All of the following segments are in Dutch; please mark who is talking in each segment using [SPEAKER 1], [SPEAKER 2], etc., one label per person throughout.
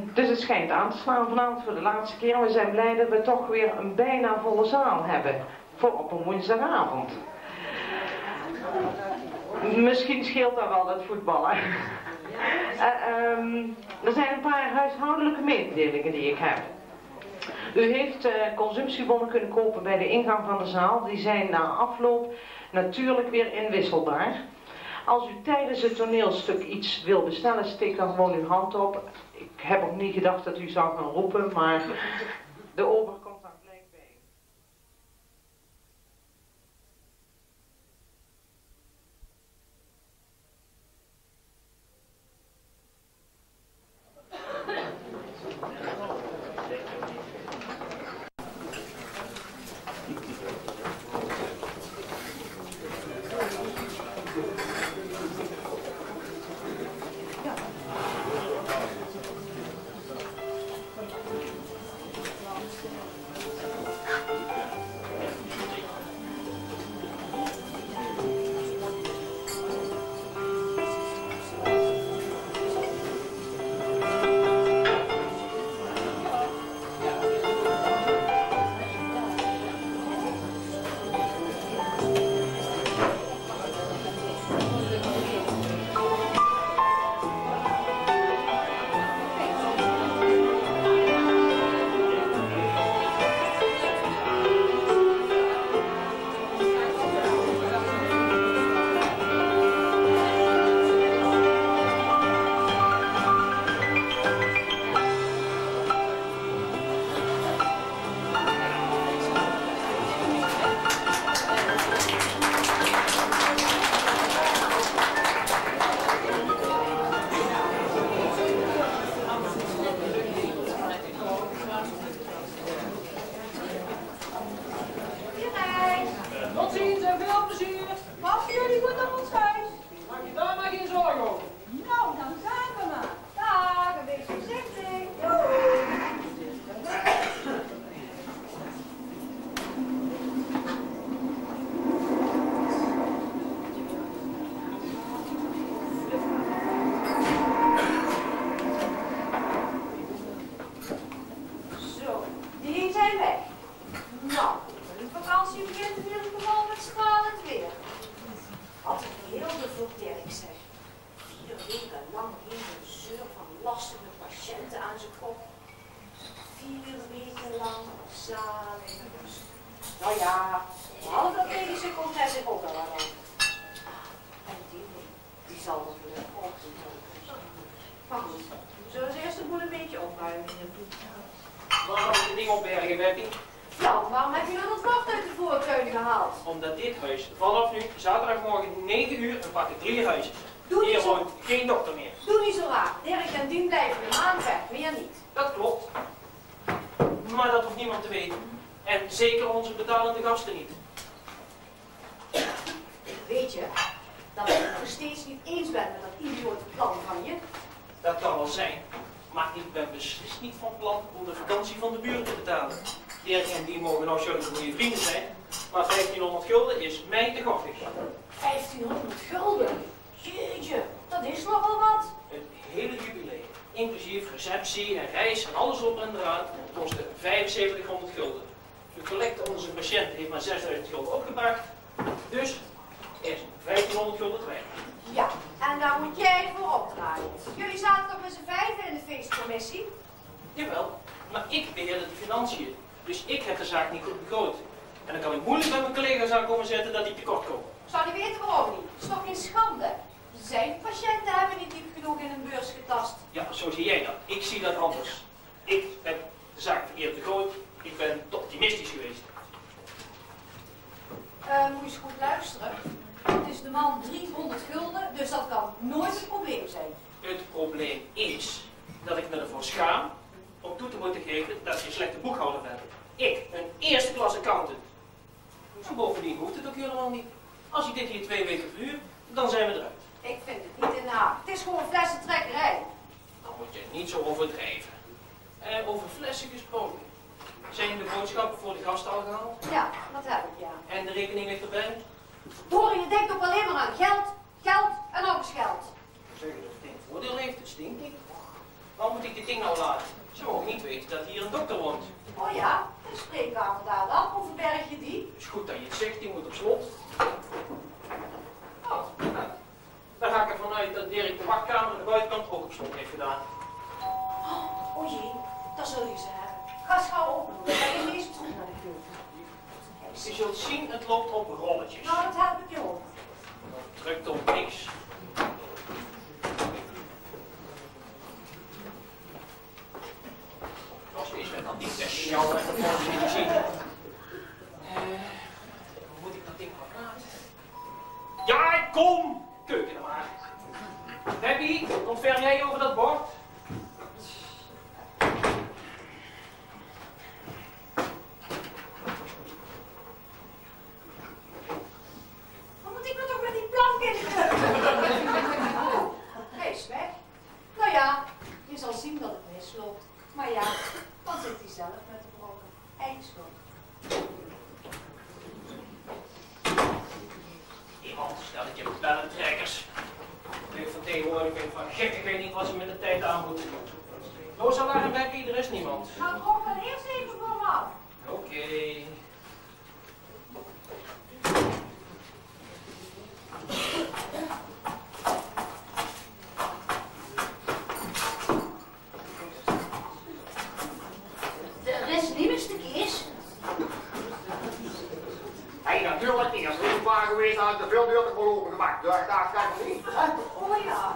[SPEAKER 1] Dus het schijnt aan te slaan vanavond voor de laatste keer. En we zijn blij dat we toch weer een bijna volle zaal hebben. Voor op een woensdagavond. Misschien scheelt dat wel, dat voetballen. Er zijn een paar huishoudelijke mededelingen die ik heb. U heeft consumptiebonnen kunnen kopen bij de ingang van de zaal. Die zijn na afloop natuurlijk weer inwisselbaar. Als u tijdens het toneelstuk iets wil bestellen, steek dan gewoon uw hand op. Ik heb ook niet gedacht dat u zou gaan roepen, maar de ober komt dan gelijk bij.
[SPEAKER 2] Nou ja, behalve dat medische komt hij zich ook al aan. En die zal dat weer ook doen. Maar goed, we zullen ze eerst de boel een beetje opruimen.
[SPEAKER 3] Waarom heb je ding opbergen, Betty?
[SPEAKER 2] Ja, waarom heb je dan het wacht uit de voortuin gehaald?
[SPEAKER 3] Omdat dit huis vanaf nu zaterdagmorgen 9 uur een patrouillehuis is. Hier
[SPEAKER 2] zo...
[SPEAKER 3] woont geen dokter meer.
[SPEAKER 2] Doe niet zo raar. Dirk en Dien blijven de maan weg, meer niet.
[SPEAKER 3] Dat klopt. Maar dat hoeft niemand te weten. En zeker onze betalende gasten niet.
[SPEAKER 2] Weet je dat ik het nog steeds niet eens ben met dat idiote plan van je?
[SPEAKER 3] Dat kan wel zijn. Maar ik ben beslist niet van plan om de vakantie van de buren te betalen. Dirk en die mogen nou zulke goede vrienden zijn. Maar 1500 gulden is mij te goffig.
[SPEAKER 2] 1500 gulden? Jeetje, dat is nogal wat.
[SPEAKER 3] Het hele jubileum, inclusief receptie en reis en alles op en eraan, kostte 7500 gulden. De collecte onder zijn patiënt heeft maar 6000 gulden opgebracht. Dus is 1500 gulden te weinig.
[SPEAKER 2] Ja, en daar moet jij voor opdraaien. Jullie zaten toch met z'n vijven in de feestcommissie?
[SPEAKER 3] Jawel, maar ik beheerde de financiën. Dus ik heb de zaak niet goed begroot. En dan kan ik moeilijk bij mijn collega's aan komen zetten dat die tekort komen.
[SPEAKER 2] Zou die weten waarom niet? Het is toch geen schande? Zijn patiënten hebben niet diep genoeg in een beurs getast.
[SPEAKER 3] Ja, zo zie jij dat. Ik zie dat anders. Ik heb de zaak verkeerd begroot. Ik ben te optimistisch geweest.
[SPEAKER 2] Moet je eens goed luisteren. Het is de man 300 gulden, dus dat kan nooit een probleem zijn.
[SPEAKER 3] Het probleem is dat ik me ervoor schaam om toe te moeten geven dat je een slechte boekhouder bent. Ik, een eerste klas accountant. En bovendien hoeft het ook helemaal niet. Als ik dit hier 2 weken verhuur, dan zijn we eruit.
[SPEAKER 2] Ik vind het niet in de haak. Het is gewoon flessentrekkerij.
[SPEAKER 3] Dan moet je niet zo overdrijven. Over flessen gesproken. Zijn de boodschappen voor de gasten al gehaald?
[SPEAKER 2] Ja, dat heb ik, ja.
[SPEAKER 3] En de rekening ligt erbij?
[SPEAKER 2] Hoor, je denkt ook alleen maar aan geld, geld en nog eens geld.
[SPEAKER 3] Zeg je dat het geen voordeel heeft, het stinkt niet. Waar moet ik dit ding nou laten? Ze mogen niet weten dat hier een dokter woont.
[SPEAKER 2] Oh ja, de spreekkamer daar dan. Hoe verberg je die?
[SPEAKER 3] Het is goed dat je het zegt, die moet op slot. Oh, nou, dan ga ik ervan uit dat Dirk de wachtkamer aan de buitenkant ook op slot heeft gedaan.
[SPEAKER 2] Oh jee, dat zul je ze hebben. Ga schouw open, dan ben je meest terug naar de keuken.
[SPEAKER 3] Je zult zien, het loopt op rolletjes.
[SPEAKER 2] Nou, dat help ik je op.
[SPEAKER 3] Dat drukt op niks. Als is met dat ding tegen jou en dat moet je niet zien. Hoe moet ik dat ding maar plaatsen? Ja, ik kom! Keuken dan maar. Debbie, ontferm jij over dat bord?
[SPEAKER 2] Wat moet ik nou toch met die plank in? Oh, hij is weg. Nou ja, je zal zien dat het misloopt. Maar ja, dan zit hij zelf met de brokken. Eigen schuld.
[SPEAKER 3] Iemand, stelletje bellentrekkers. Ik van tegenwoordig ben van gek, ik weet niet wat ze met de tijd aan moeten. Rosala en Becky, er is niemand.
[SPEAKER 2] Nou, trok dan eerst even voor me af.
[SPEAKER 3] Oké.
[SPEAKER 2] Er is niemand de Kees.
[SPEAKER 4] Hé, natuurlijk niet. Als er niet waar geweest, dan had ik de veeldeur te open gemaakt. Daar kan ik niet.
[SPEAKER 2] Oh ja.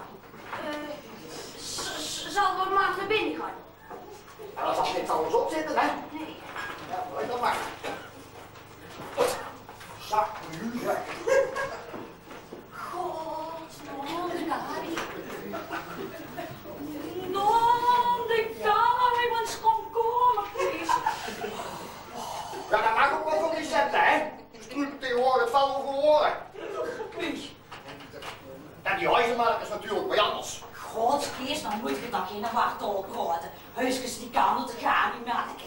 [SPEAKER 2] Zal we maar naar binnen gaan?
[SPEAKER 4] En dan zal dit alles op zitten, hè?
[SPEAKER 2] Nee.
[SPEAKER 4] Ja, weet dan maar. Zak nu, zeg.
[SPEAKER 2] God, non de Gari. Non de Gari, want ze komt komen, Kees.
[SPEAKER 4] Ja, dat mag ook wel voor die centen, hè? Dus nu tegenwoordig het val over horen.
[SPEAKER 2] Wie?
[SPEAKER 4] En die huizenmarkt is natuurlijk bij anders.
[SPEAKER 5] God, Kees, dan moet je nog geen wartol praten. Huisjes die kan te gaan niet merken.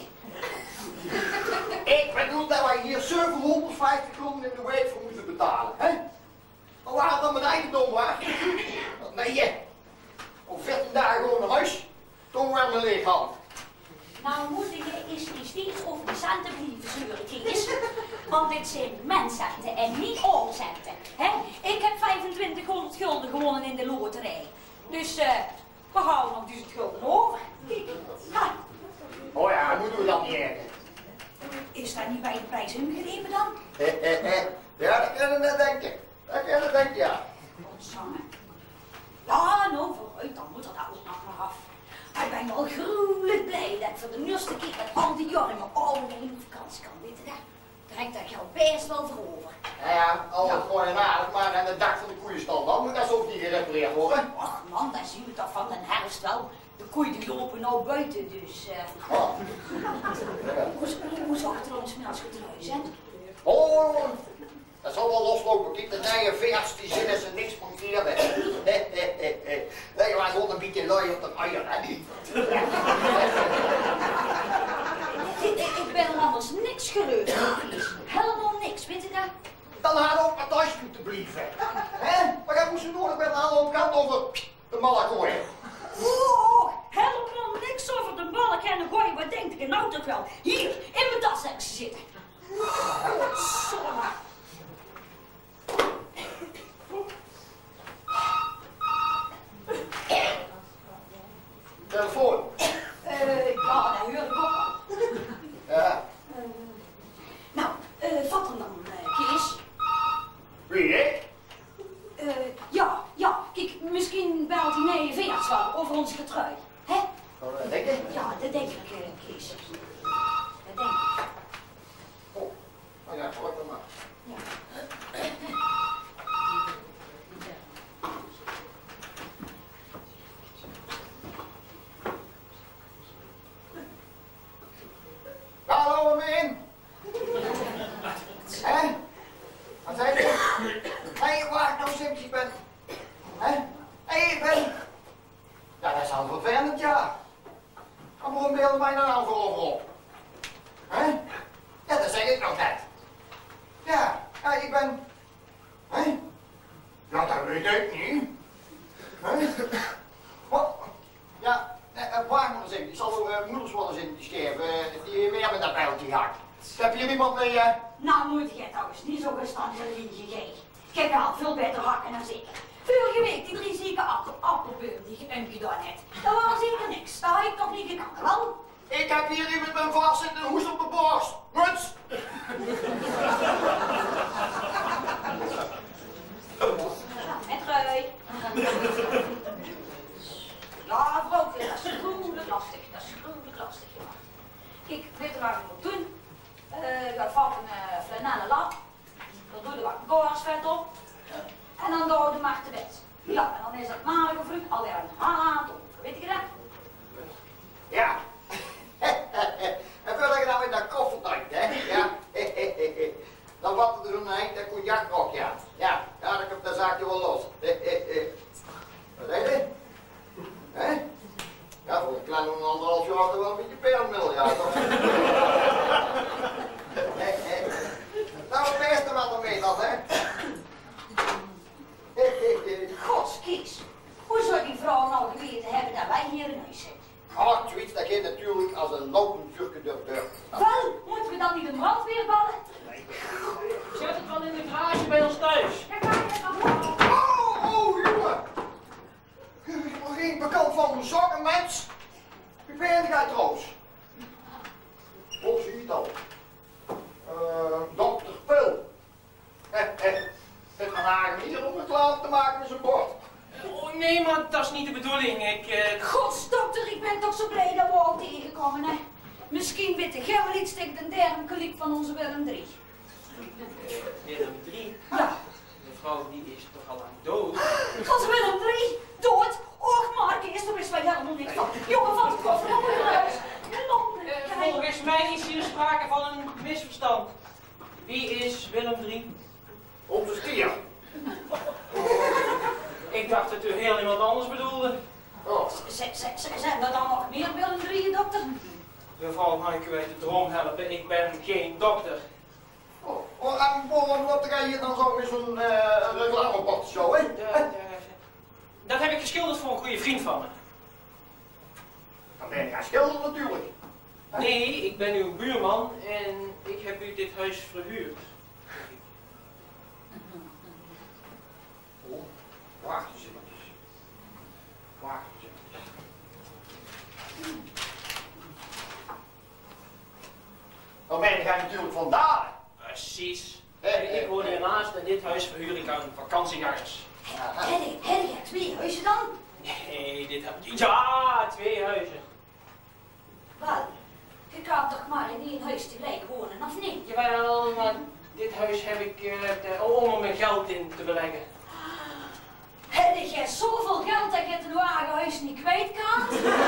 [SPEAKER 4] Ik bedoel dat wij hier 750 kronen in de week voor moeten betalen, hè? Maar waar het dan mijn eigendom was? Nee, op 14 dagen gewoon naar huis. Toen werd mijn leeg hand.
[SPEAKER 5] Nou moet je eens niet steeds over de centen blijven zeuren, Kees. Want dit zijn menscenten en niet oorcenten. Ik heb 2500 gulden gewonnen in de loterij. Dus we houden nog 1000 gulden over. Ja.
[SPEAKER 4] Oh ja, moeten we dat niet ergen.
[SPEAKER 5] Is daar niet bij de prijs ingegeven dan?
[SPEAKER 4] Ja, dat kan je net denken. Dat kan je denken, ja.
[SPEAKER 5] Godsamme. Ja, nou vooruit, dan moet er daar ook nog maar af. Maar ik ben wel gruwelijk blij dat ik voor de eerste keer met al die jongen allemaal in vakantie kan. Weet je dat? Daar heb ik dat geld best wel voor over.
[SPEAKER 4] Ja, alles mooi en aardig, maar aan het dak van de koeienstal, dan moet dat zo niet gerepareerd worden.
[SPEAKER 5] Ach man, dat zien we toch van de herfst wel. De koeien die lopen nou buiten, dus...
[SPEAKER 4] Oh.
[SPEAKER 5] Hoe zag het er ons met getruis, hè?
[SPEAKER 4] Oh, dat zal wel loslopen. Kijk, de nieuwe veers, die zinnen ze niks monteren. Nee, maar gewoon een beetje lui op de uier, hè?
[SPEAKER 5] Ik ben anders niks gelukt. Helemaal niks, weet je dat?
[SPEAKER 4] Dan hadden we ook maar thuis moeten blijven. Hè? Maar jij moest nodig met een andere kant over de mallen gooien.
[SPEAKER 5] Oh, helemaal niks over de balk en de gooi. Wat denkt ik er nou toch wel? Hier, in mijn tas heb ik ze zitten. Godsamme.
[SPEAKER 4] Telefoon.
[SPEAKER 5] Ja, dat hoor ik ook al.
[SPEAKER 4] Ja.
[SPEAKER 5] Nou, vat hem dan, Kees.
[SPEAKER 4] Wie, ik?
[SPEAKER 5] Ja, kijk, misschien belt hij mee veers wel over ons getrui. Hè?
[SPEAKER 4] Oh, dat denk ik.
[SPEAKER 5] Ja, dat denk ik, Kees. Dat denk ik.
[SPEAKER 4] Oh, nou ja, hoor dan maar.
[SPEAKER 5] Ja.
[SPEAKER 4] Hallo, Min. Hè? Wat zei je? Hé, waar ik nou simpjes ben. Hè? Hé, ik ben... Ja, dat is al vervelend, ja. Maar waarom beelden mij nou voor overop? Hè? Ja, dat zeg ik nog net. Ja, ik ben... hier niemand mee, hè?
[SPEAKER 5] Nou moet je toch eens niet zo gestand religie geven. Je kan veel beter hakken dan ik. Vorige week die 3 zieke appelbeur die je gedaan hebt. Dat was zeker niks. Dat had ik toch niet gedaan, wel?
[SPEAKER 4] Ik heb hier iemand met een vastzittende hoest op de borst. Muts!
[SPEAKER 5] Met Rui. Ja, vrouwtje, dat is gruwelijk lastig. Dat is gruwelijk lastig, ja. Kijk, weet je wat je moet doen? Je gaat vast een flanellen lap. Dan doe je wat koolsvet op. En dan doe je de maar te wet. Ja, en dan is dat malige vrucht alweer een haat op. Weet je dat?
[SPEAKER 4] Ja. En wil je nou in dat koffertijd, hè? Ja. Dan wat er zo'n eind, dat cognacrok, ja. Ja, dat zaak je wel los. Wat zeg je? Hè? Ja, voor een kleine 1,5 jaar toch wel een beetje peilmiddel, ja toch? Nou, het beste wat er mee dat, hè?
[SPEAKER 5] Godskies. Hoe zou die vrouw nou geweten hebben dat wij hier in huis zitten?
[SPEAKER 4] Ah, zoiets dat je natuurlijk als een lopend vuurke durft.
[SPEAKER 5] Wel, moeten we dan niet de brandweer ballen?
[SPEAKER 3] Zet het wel in de garage bij ons thuis.
[SPEAKER 5] Ja, ga je dat wel.
[SPEAKER 4] Oh, jongen! Je bent nog geen bekend van mijn zakken, mens? Wie ben jij trouwens? Oh, zie je het al? Dokter Pil. Het gaat eigenlijk hier om reclame te maken met zijn bord.
[SPEAKER 3] Oh nee, maar dat is niet de bedoeling.
[SPEAKER 5] Godsdokter, ik ben toch zo blij dat we al tegenkomen, hè? Misschien weet jij wel iets tegen de derde koliek van onze Willem III.
[SPEAKER 3] Willem III?
[SPEAKER 5] Ja.
[SPEAKER 3] Mevrouw, die is toch al lang dood?
[SPEAKER 5] Onze Willem III? Dood? Och, Marcus, daar is wij helemaal niks van. Jongen, van de koffer, dan moet je naar huis.
[SPEAKER 3] Volgens mij is hier sprake van een misverstand. Wie is Willem III?
[SPEAKER 4] Onze stier.
[SPEAKER 3] Ik dacht dat u heel iemand anders bedoelde.
[SPEAKER 4] Oh.
[SPEAKER 5] Zijn er dan nog meer Willem III, dokter?
[SPEAKER 3] Mevrouw, mag ik u uit de droom helpen? Ik ben geen dokter.
[SPEAKER 4] En waarom loopt jij hier dan zo met zo'n reclamebord zo, hè?
[SPEAKER 3] Dat heb ik geschilderd voor een goede vriend van me.
[SPEAKER 4] Dan ben je gaan schilderen natuurlijk.
[SPEAKER 3] Nee, ik ben uw buurman en ik heb u dit huis verhuurd.
[SPEAKER 4] Oh, wacht eens even. Wacht eens even. Dan ben jij natuurlijk vandaar.
[SPEAKER 3] Precies. Ik woon hiernaast en dit huis verhuur ik aan vakantiegangers.
[SPEAKER 5] Heb je 2 huizen dan?
[SPEAKER 3] Nee, dit heb ik... Ja, 2 huizen.
[SPEAKER 5] Wel, je kan toch maar in 1 huis tegelijk wonen, of niet?
[SPEAKER 3] Jawel, maar dit huis heb ik om er mijn geld in te beleggen.
[SPEAKER 5] Heb je zoveel geld dat je het in eigen huis niet kwijt kan?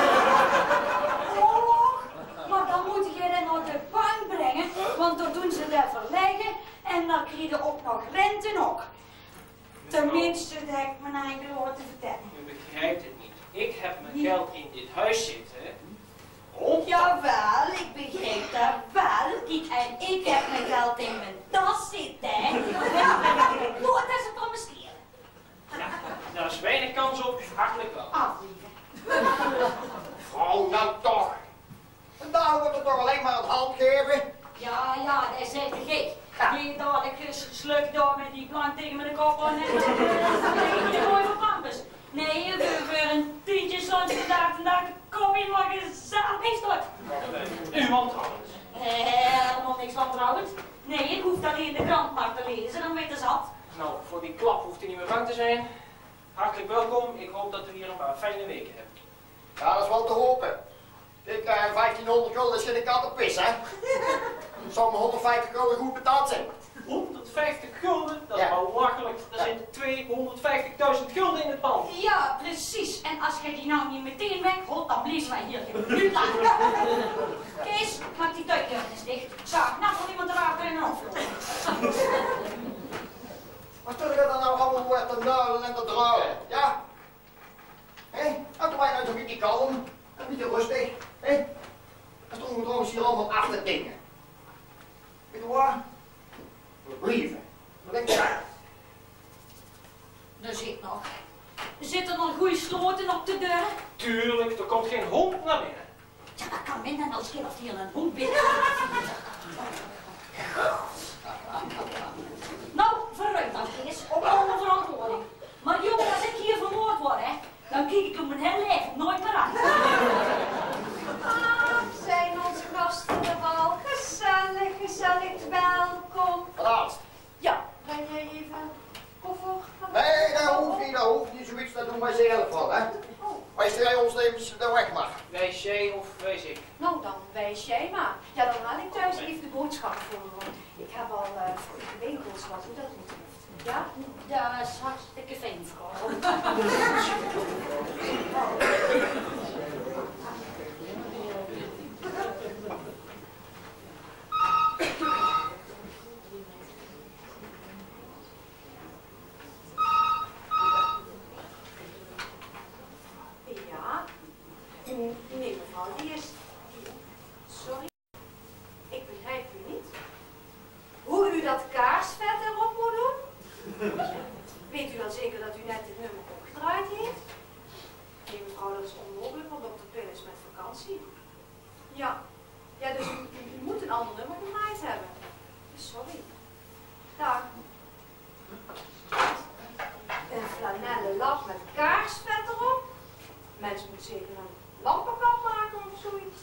[SPEAKER 5] Oh, maar dan moet je dat naar de bank brengen, want dan doen ze dat verleggen en dan krijg je ook nog rente nog. Tenminste, dat heb ik mijn eigen hoor te vertellen.
[SPEAKER 3] U begrijpt het niet. Ik heb mijn geld in dit huis zitten.
[SPEAKER 5] Jawel, ik begrijp dat wel. En ik heb mijn geld in mijn tas zitten. Nooit is het om scheren.
[SPEAKER 3] Ja, daar is weinig kans op. Hartelijk wel.
[SPEAKER 5] Aflieve.
[SPEAKER 4] Vrouw, nou toch. En daar wordt het toch alleen maar het hand geven?
[SPEAKER 5] Ja, dat is echt gek. Die dadelijk geslukt door met die plank tegen mijn kop en die mooi van pampers. Nee, voor een tientje stond ik vandaag de kop in maar gezellig meestort.
[SPEAKER 3] U wantrouwens.
[SPEAKER 5] Helemaal niks wantrouwens. Nee, ik hoef alleen de krant maar te lezen, dan weet je zat.
[SPEAKER 3] Nou, voor die klap hoeft u niet meer bang te zijn. Hartelijk welkom. Ik hoop dat u hier een paar fijne weken hebt.
[SPEAKER 4] Ja, dat is wel te hopen. Ik 1500 gulden is geen kat op pis, hè? Dat zou me 150 gulden goed betaald zijn.
[SPEAKER 3] 150 gulden? Dat is
[SPEAKER 4] Ja.
[SPEAKER 3] wel makkelijk. Er zitten 250.000 gulden in het pand.
[SPEAKER 5] Ja, precies. En als jij die nou niet meteen wegholt, dan bliezen wij hier nu lang. Kees, maak die tuikdeur eens dicht. Zo, nou voor iemand erachter in een hoofd.
[SPEAKER 4] Wat stel je dan nou allemaal te nuilen en te druilen, ja? Hé, nou doe wij nou zo'n beetje kalm, een beetje rustig, hé? Dan stonden we trouwens hier allemaal af te dingen. Weet je waar? Brieven. Wat denk jij?
[SPEAKER 5] Er zit nog. Zitten er nog goede sloten op de deur?
[SPEAKER 3] Tuurlijk, er komt geen hond naar binnen.
[SPEAKER 5] Ja, dat kan minder als keer of hier een hond binnen. Ja? Ja, dat is hartstikke fijn, vrouw.
[SPEAKER 2] Ja? Nee, mevrouw, die is... Sorry, ik begrijp u niet. Hoe u dat kaarsvet erop moet doen? Weet u wel zeker dat u net dit nummer opgedraaid heeft? Nee, mevrouw, dat is onmogelijk, want dokter Pil is met vakantie. Ja, ja, dus u moet een ander nummer gedraaid hebben. Sorry. Dag. Een flanellen lap met kaarsvet erop? Mensen moeten zeker een lampenkap maken of zoiets.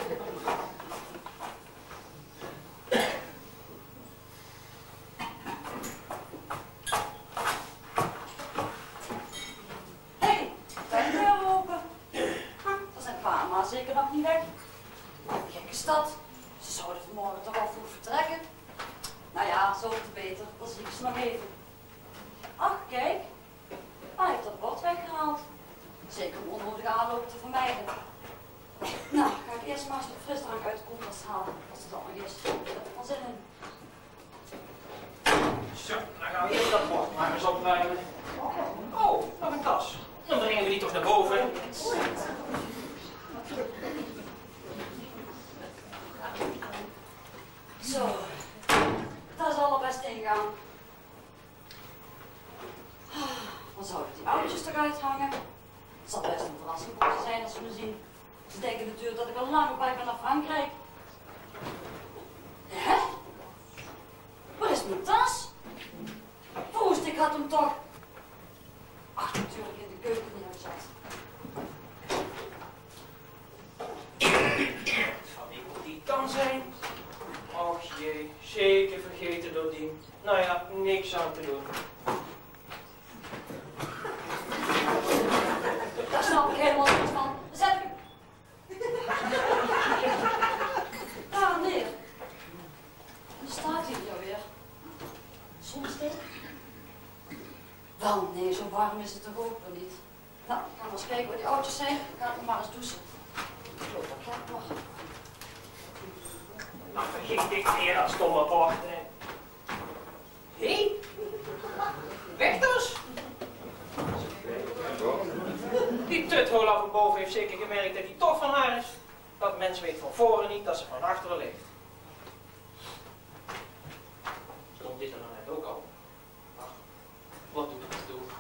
[SPEAKER 5] Hé, ben je deur open? Dat zijn pa en ma zeker nog niet weg. Gekke stad. Ze zouden vanmorgen toch al vroeg vertrekken. Nou ja, zo te beter. Dan zie ik ze nog even. Ach, kijk. Hij heeft dat bord weggehaald. Zeker om onnodige aanlopen te vermijden. Nou, ga ik eerst maar eens de frisdrank uit de koelkast halen. Als het dan nog is. Ik heb er van zin in.
[SPEAKER 3] Zo, dan gaan we eerst dat bord maar eens opruimen. Oh, nog een tas. Dan brengen we die toch naar boven.
[SPEAKER 5] Zo, dat is allerbest ingaan. Dan zouden die oudjes eruit hangen. Het zal best een verrassing voor ze zijn als ze me zien. Ze denken natuurlijk dat ik al lang op weg ben naar Frankrijk. Hè? Waar is mijn tas? Poest, ik had hem toch. Ach, natuurlijk in de keuken neergezet.
[SPEAKER 3] Van wie moet die dan zijn? Och jee, zeker vergeten door die. Nou ja, niks aan te doen.
[SPEAKER 5] Daar snap ik helemaal niet van. Zet u. Daar neer. Dan staat hij hier weer. Soms dit. Wel, nee, zo warm is het toch ook wel niet. Nou, ik ga maar eens kijken waar die oudjes zijn. Ik ga nog maar eens douchen. Ik geloof dat gaat nog.
[SPEAKER 3] Nou, vergeet ik weer dat stomme bord. Hé? Weg dus! Die tuthol van boven heeft zeker gemerkt dat hij toch van haar is. Dat mens weet van voren niet dat ze van achteren leeft. Stond dit er nou net ook al? Ach, wat doet het toe?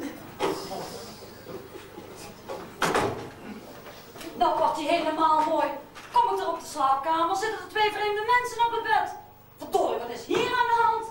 [SPEAKER 5] Nou wordt hij helemaal mooi. Kom ik er op de slaapkamer, zitten er 2 vreemde mensen op het bed. Verdorie, wat is hier aan de hand?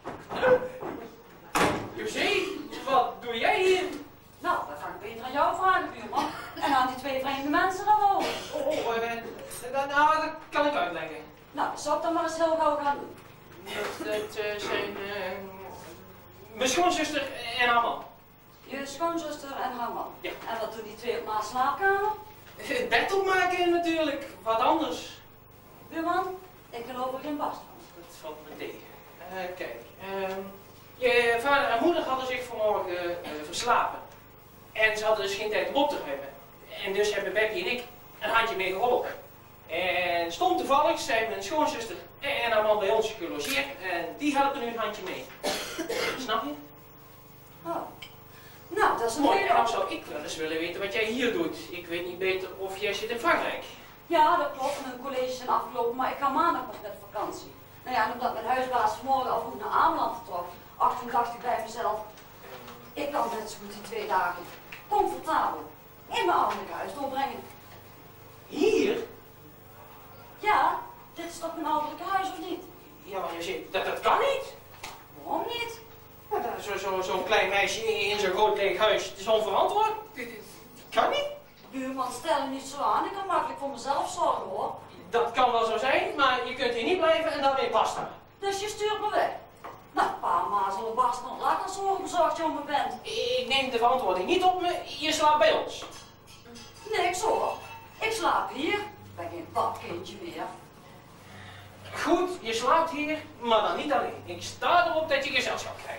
[SPEAKER 3] Lucie, wat doe jij hier?
[SPEAKER 5] Nou, dat ga ik beter aan jou vragen, buurman. En aan die 2 vreemde mensen dan ook.
[SPEAKER 3] Nou, dat kan ik uitleggen.
[SPEAKER 5] Nou, dat zou ik dan maar eens heel gauw gaan doen.
[SPEAKER 3] Dat zijn mijn schoonzuster en haar man.
[SPEAKER 5] Je schoonzuster en haar man.
[SPEAKER 3] Ja.
[SPEAKER 5] En wat doen die 2 op mijn slaapkamer?
[SPEAKER 3] Het bed opmaken natuurlijk, wat anders.
[SPEAKER 5] Buurman, ik geloof er geen barst van.
[SPEAKER 3] Dat valt me tegen. Kijk, je vader en moeder hadden zich vanmorgen verslapen. En ze hadden dus geen tijd om op te ruimen. En dus hebben Beppie en ik een handje mee geholpen. En stom toevallig zijn mijn schoonzuster en haar man bij ons gelogeerd. En die helpen nu een handje mee. Snap je?
[SPEAKER 5] Oh. Nou, dat is een
[SPEAKER 3] Mooi,
[SPEAKER 5] hele...
[SPEAKER 3] en dan zou ik wel eens willen weten wat jij hier doet. Ik weet niet beter of jij zit in Frankrijk.
[SPEAKER 5] Ja, dat klopt. Mijn colleges zijn afgelopen, maar ik ga maandag nog met vakantie. Nou ja, en omdat mijn huisbaas vanmorgen al vroeg naar Ameland vertrok, 88 bij mezelf. Ik kan net zo goed die 2 dagen comfortabel in mijn ouderlijk huis doorbrengen.
[SPEAKER 3] Hier?
[SPEAKER 5] Ja, dit is toch mijn ouderlijk huis of niet?
[SPEAKER 3] Ja, maar je zegt, dat kan niet.
[SPEAKER 5] Waarom niet?
[SPEAKER 3] Zo'n klein meisje in zo'n groot leeg huis, het is onverantwoord. Dat kan niet.
[SPEAKER 5] Buurman, stel je niet zo aan. Ik kan makkelijk voor mezelf zorgen, hoor.
[SPEAKER 3] Dat kan wel zo zijn, maar je kunt hier niet blijven en dan weer pasta.
[SPEAKER 5] Dus je stuurt me weg. Nou, pa, ma zullen barst nog laat als zorgbezorgd je om me bent.
[SPEAKER 3] Ik neem de verantwoording niet op me, je slaapt bij ons.
[SPEAKER 5] Niks hoor. Ik slaap hier. Ik ben geen badkindje meer.
[SPEAKER 3] Goed, je slaapt hier, maar dan niet alleen. Ik sta erop dat je gezelschap krijgt.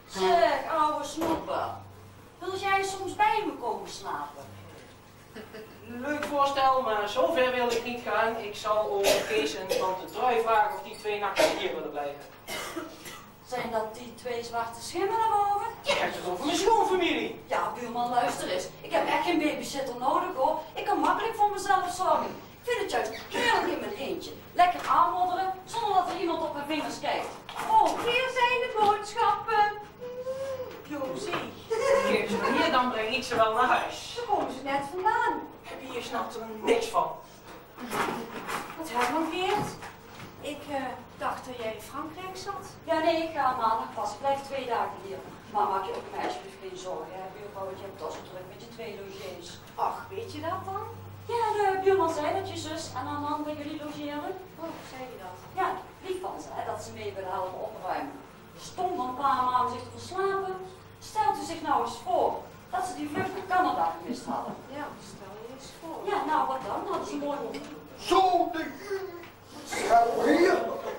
[SPEAKER 5] Zeg, ouwe snoeper. Wil jij soms bij me komen slapen?
[SPEAKER 3] Leuk voorstel, maar zover wil ik niet gaan. Ik zal over Kees en Tante Trui vragen of die 2 nachten hier willen blijven.
[SPEAKER 5] Zijn dat die 2 zwarte schimmen daarboven?
[SPEAKER 3] Je hebt het over mijn schoonfamilie.
[SPEAKER 5] Ja, buurman, luister eens. Ik heb echt geen babysitter nodig, hoor. Ik kan makkelijk voor mezelf zorgen. Ik vind het juist heerlijk in mijn eentje. Lekker aanmodderen, zonder dat er iemand op mijn vingers kijkt.
[SPEAKER 2] Oh, hier zijn de boodschappen. Josie,
[SPEAKER 3] Geef ze me hier, dan breng ik ze wel naar huis.
[SPEAKER 2] daar komen ze net vandaan.
[SPEAKER 3] Je snapt er niks van.
[SPEAKER 2] Wat Herman Geert? Ik dacht dat jij in Frankrijk zat.
[SPEAKER 5] Ja, nee, ik ga maandag pas. Ik blijf 2 dagen hier. Maar maak je ook mij alsjeblieft geen zorgen, hè, buurvrouwtje. Je hebt het al zo druk met je 2 logies.
[SPEAKER 2] Ach, weet je dat dan?
[SPEAKER 5] Ja, de buurman zei dat je zus en haar man bij jullie logeren.
[SPEAKER 2] Oh, zei je dat?
[SPEAKER 5] Ja, lief van ze, hè, dat ze mee willen helpen opruimen. Stom van een paar maanden zich te verslapen. Stelt u zich nou eens voor dat ze die vlucht naar Canada gemist hadden.
[SPEAKER 2] Ja, stel je eens voor.
[SPEAKER 5] Ja, nou wat dan? Hadden ze mooi op.
[SPEAKER 4] Zo de hier.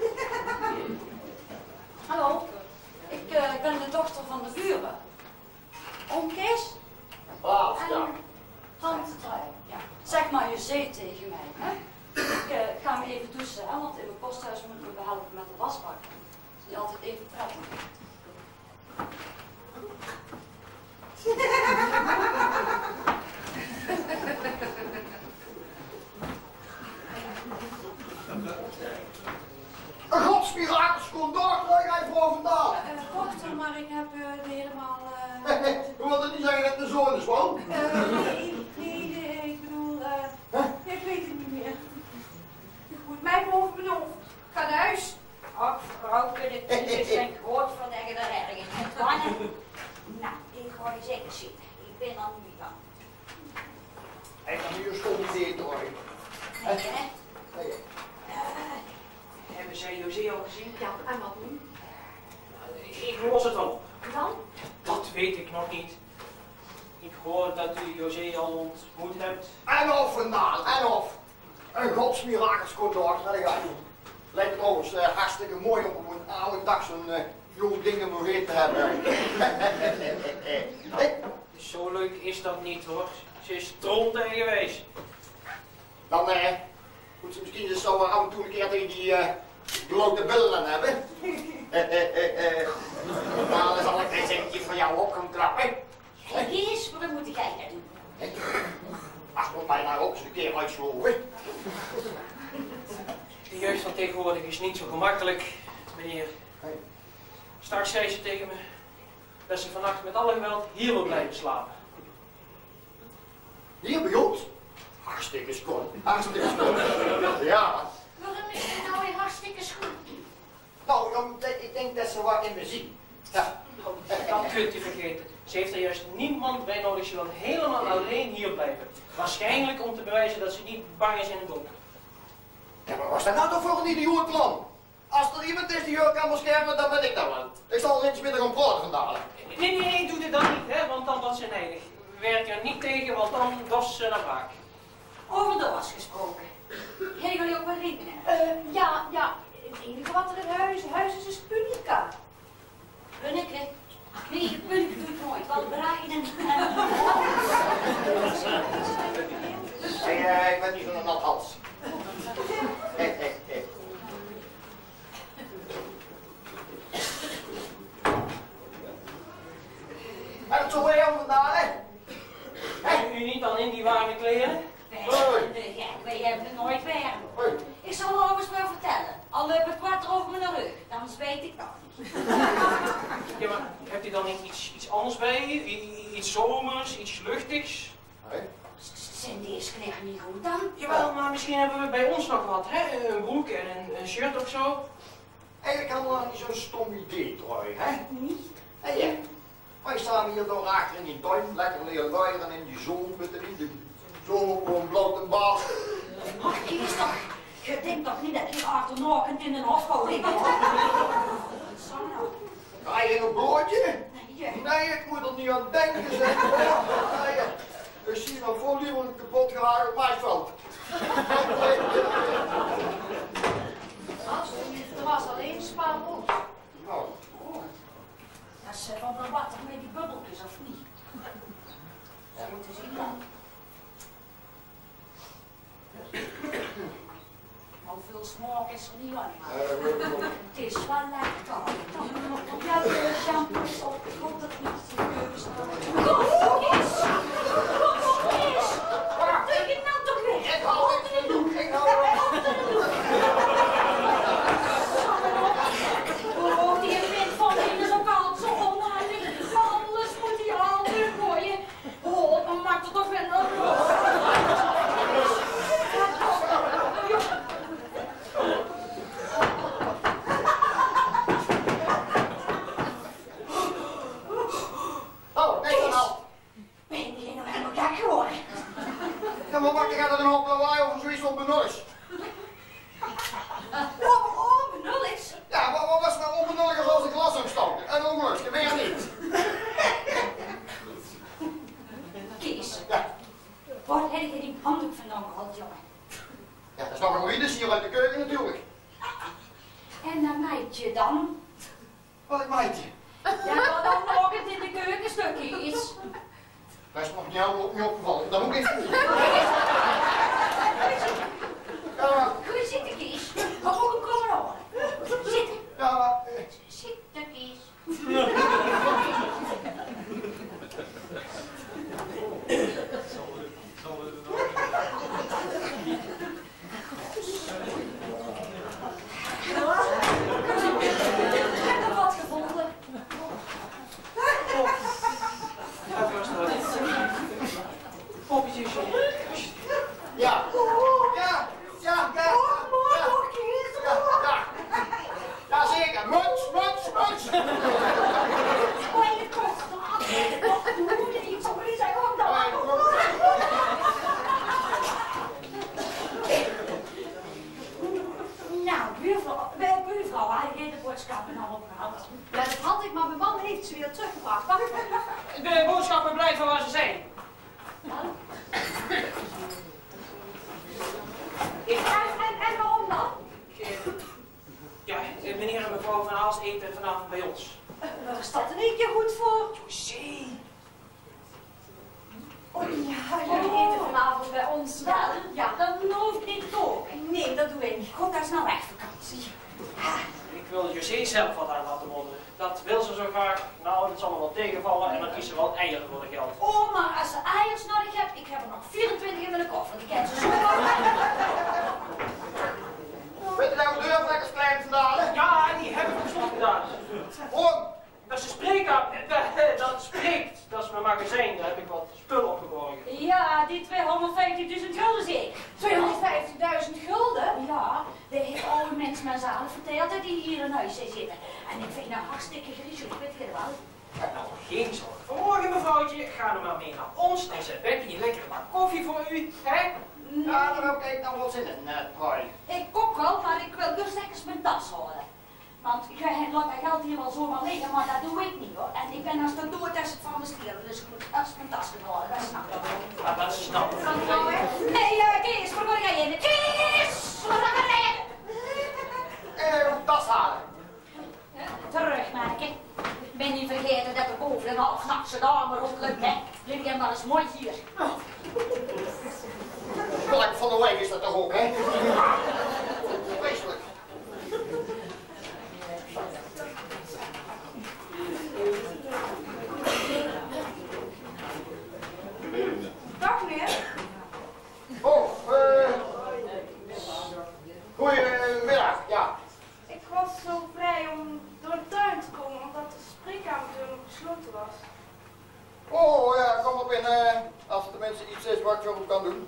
[SPEAKER 5] Hallo, ik ben de dochter van de buren. Oom Kees en tante Trui. Ja. Zeg maar je zee tegen mij, hè? Ik ga me even douchen, hè, want in mijn kosthuis moet ik me behelpen met de wasbak. Dat is niet altijd even prettig.
[SPEAKER 4] Een godsmirakel komt door, daar ga je voor vandaan.
[SPEAKER 2] Dochter, maar ik heb helemaal...
[SPEAKER 4] Je wilt het niet zeggen dat de zoon is, man?
[SPEAKER 2] Nee, ik bedoel... ik weet het niet meer. Je goed mij boven mijn hoofd. Ga naar huis.
[SPEAKER 5] Ach, vrouw, het zijn groot verleggen er ergens met pannen. Nou, ik ga je zeker zitten. Ik ben al nu aan.
[SPEAKER 4] Hij kan hier schoon idee door.
[SPEAKER 3] Hebben zij José al gezien?
[SPEAKER 2] Ja, en wat nu?
[SPEAKER 3] Ik los het wel op.
[SPEAKER 2] Dan?
[SPEAKER 3] Dat weet ik nog niet. Ik hoor dat u José al ontmoet hebt.
[SPEAKER 4] En of vandaan, en of. Een godsmirakel komt door, dat ga je. Lijkt trouwens hartstikke mooi om op een oude dag zo'n jong ding nog weer te hebben.
[SPEAKER 3] Zo leuk is dat niet hoor. Ze is stront eigenwijs.
[SPEAKER 4] Dan moet ze misschien eens zo af en toe een keer tegen die blote billen hebben. Dan zal ik eens eventjes van jou op gaan trappen.
[SPEAKER 5] Kijk eens, wat moet jij nou doen?
[SPEAKER 4] Ach, moet mij nou ook eens een keer uitsloven.
[SPEAKER 3] De jeugd van tegenwoordig is niet zo gemakkelijk, meneer. Straks zei ze tegen me dat ze vannacht met alle geweld hier wil blijven slapen.
[SPEAKER 4] Hier bij ons? Hartstikke schoon. Hartstikke schoon. Ja.
[SPEAKER 2] Waarom is dit nou weer hartstikke schoon?
[SPEAKER 4] Nou, ik denk dat ze wat in me zien. Ja.
[SPEAKER 3] Dat kunt u vergeten. Ze heeft er juist niemand bij nodig. Ze wil helemaal alleen hier blijven. Waarschijnlijk om te bewijzen dat ze niet bang is in het donker.
[SPEAKER 4] Ja, maar wat is dat nou toch voor een idiootplan? Als er iemand is die jou kan beschermen, dan ben ik dat wel. Ik zal er eens middag gaan praten vandaan.
[SPEAKER 3] Nee, doe dit dan niet, hè, want dan wordt ze nijdig. Werk er niet tegen, want dan dorst ze naar wraak.
[SPEAKER 5] Over de was gesproken. Hebben jullie ook wel ringen?
[SPEAKER 2] Ja. Het enige wat er in huis is punica.
[SPEAKER 5] Punneke? Nee, punneke doe ik nooit. Wat braai je dan?
[SPEAKER 4] Hey, ik ben niet zo'n nat hals. En het zo bij jou vandaan, hè?
[SPEAKER 3] En u niet dan in die warme kleren?
[SPEAKER 5] Wij hebben het nooit warm. Ik zal nog eens wel vertellen. Al heb ik wat over mijn rug, dan weet ik nog niet.
[SPEAKER 3] Ja, maar hebt u dan niet iets anders bij u? Iets zomers, iets luchtigs?
[SPEAKER 5] Zijn deze knecht niet goed dan?
[SPEAKER 3] Jawel, maar misschien hebben we bij ons nog wat, hè? Een broek en een shirt of zo.
[SPEAKER 4] Eigenlijk helemaal niet zo'n stom idee, Troy, hè?
[SPEAKER 5] Niet?
[SPEAKER 4] En ja, wij staan hier door achter in die tuin, lekker leren waaien in die zon, met de zon op een blote bal.
[SPEAKER 5] Ach, Kees toch. Je denkt toch niet dat je achternochtend in een hofbouw ligt? Wat zou nou?
[SPEAKER 4] Ga je een broodje?
[SPEAKER 5] Nee,
[SPEAKER 4] Nee, ik moet er niet aan denken, zeg. Nee, ik zie nog voor liever een kapot gehakt maisveld.
[SPEAKER 2] Er was alleen spaarrood.
[SPEAKER 4] Nou,
[SPEAKER 5] dat is wel is er niet aan. Het is wel lekker. Ja, de shampoo is op. Ik hoop dat het niet te gebeuren staat. Kom nog eens! Kom nog eens! Wat doe je nou toch weer?
[SPEAKER 4] Ik hou het in de doek. Ik hou het.
[SPEAKER 5] Oh, die wind van hier is ook altijd zo onaardig. Alles moet hij al weer gooien. Oh, dan maakt het toch weer een...
[SPEAKER 4] Oh, kijk dan al.
[SPEAKER 5] Ben je nou helemaal gek geworden?
[SPEAKER 4] Ja, maar wacht, ik ga er een hoop lawaai over zoiets op mijn neus.
[SPEAKER 5] Oh, benul is.
[SPEAKER 4] Ja, wat was nou onbenulliger als ik glas opstoken? En onrust, meer niet.
[SPEAKER 5] Kees,
[SPEAKER 4] Ja.
[SPEAKER 5] waar heb je die handdoek vandaan gehaald, jongen?
[SPEAKER 4] Ja, dat is nog een ruïne hier uit de keuken natuurlijk.
[SPEAKER 5] En dat meidje dan?
[SPEAKER 4] Wat meidje?
[SPEAKER 5] Ja, wat dan nog het in de keukenstukje is.
[SPEAKER 4] Dat is nog niet opgevallen, dat moet ik niet. Ja,
[SPEAKER 5] Kun je zitten, Kees? Kom ook kom maar horen. Zitten.
[SPEAKER 4] ja, maar...
[SPEAKER 5] Zitten, Kees. Ik heb er wat gevonden.
[SPEAKER 3] Poppetjes.
[SPEAKER 4] Ja. Ja. Ja. Ja. Ja. Ja, zeker. Muts.
[SPEAKER 5] Maar je kost toch altijd. Wat moet je niet zo niet zeggen? Kom dan. Nou, buurvrouw, had je de boodschappen al opgehaald?
[SPEAKER 2] Ja, dat had ik, maar mijn man heeft ze weer teruggebracht. Wacht even.
[SPEAKER 3] De boodschappen blijven waar ze zijn.
[SPEAKER 2] En waarom dan?
[SPEAKER 3] Ja, meneer en mevrouw Van Aalst eten vanavond bij ons.
[SPEAKER 2] Waar is dat in één keer goed voor?
[SPEAKER 3] José.
[SPEAKER 2] Oh ja, jullie eten vanavond bij ons wel. Ja.
[SPEAKER 5] Dan hoeft niet ook.
[SPEAKER 2] Nee, dat doe ik.
[SPEAKER 5] God, dat is nou echt vakantie.
[SPEAKER 3] Ik wil José zelf wat aan laten modderen. Dat wil ze zo graag. Nou, dat zal me wel tegenvallen en dan kiest ze wel eieren voor de geld.
[SPEAKER 5] Oh, maar als ze eiers nodig hebt, ik heb er nog 24 in mijn koffer. Die kent ze zo.
[SPEAKER 4] Weet je nou de deurvlekkers klein vandaan?
[SPEAKER 3] Ja, die heb ik op slot gedaan.
[SPEAKER 4] Waarom?
[SPEAKER 3] Dat is de spreekkamer. Dat spreekt. Dat is mijn magazijn. Daar heb ik wat spullen opgeborgen.
[SPEAKER 5] Ja, die 250.000 gulden zeker.
[SPEAKER 2] 250.000 gulden?
[SPEAKER 5] Ja, de hele oude mens mij zalen verteld dat die hier in huis zitten. En ik vind dat hartstikke griezelig, weet je wel.
[SPEAKER 3] Nou, geen zorgen. Vanmorgen, mevrouwtje, ga er maar mee naar ons. Dan zet Becky hier lekker een bak koffie voor u. Hè?
[SPEAKER 4] Ja, daar heb ik nou wel zin in, Troy.
[SPEAKER 5] Ik ook wel, maar ik wil dus lekker mijn tas houden. Want ik laat dat geld hier wel zomaar liggen, maar dat doe ik niet hoor. En ik ben als de dood als het van me stieren, dus ik moet eerst mijn tas gaan houden, dat snap ik.
[SPEAKER 3] Ja, dat snap ik.
[SPEAKER 5] Nee, Kees, waar ga je in? Kees, waar ga je in?
[SPEAKER 4] Tas halen.
[SPEAKER 5] Terugmerken. Ik ben niet vergeten dat er boven een halfnachtse dame rondloopt, hè. Jullie hebben wel eens mooi hier.
[SPEAKER 4] Gelijk van de week is dat toch ook, hè? Vreselijk.
[SPEAKER 2] Dag meneer.
[SPEAKER 4] Oh, goedemiddag, ja.
[SPEAKER 2] Ik was zo vrij om door de tuin te komen, omdat de spreekkamerdeur nog gesloten was.
[SPEAKER 4] Oh ja, kom op in, als er tenminste iets is wat ik voor hem kan doen.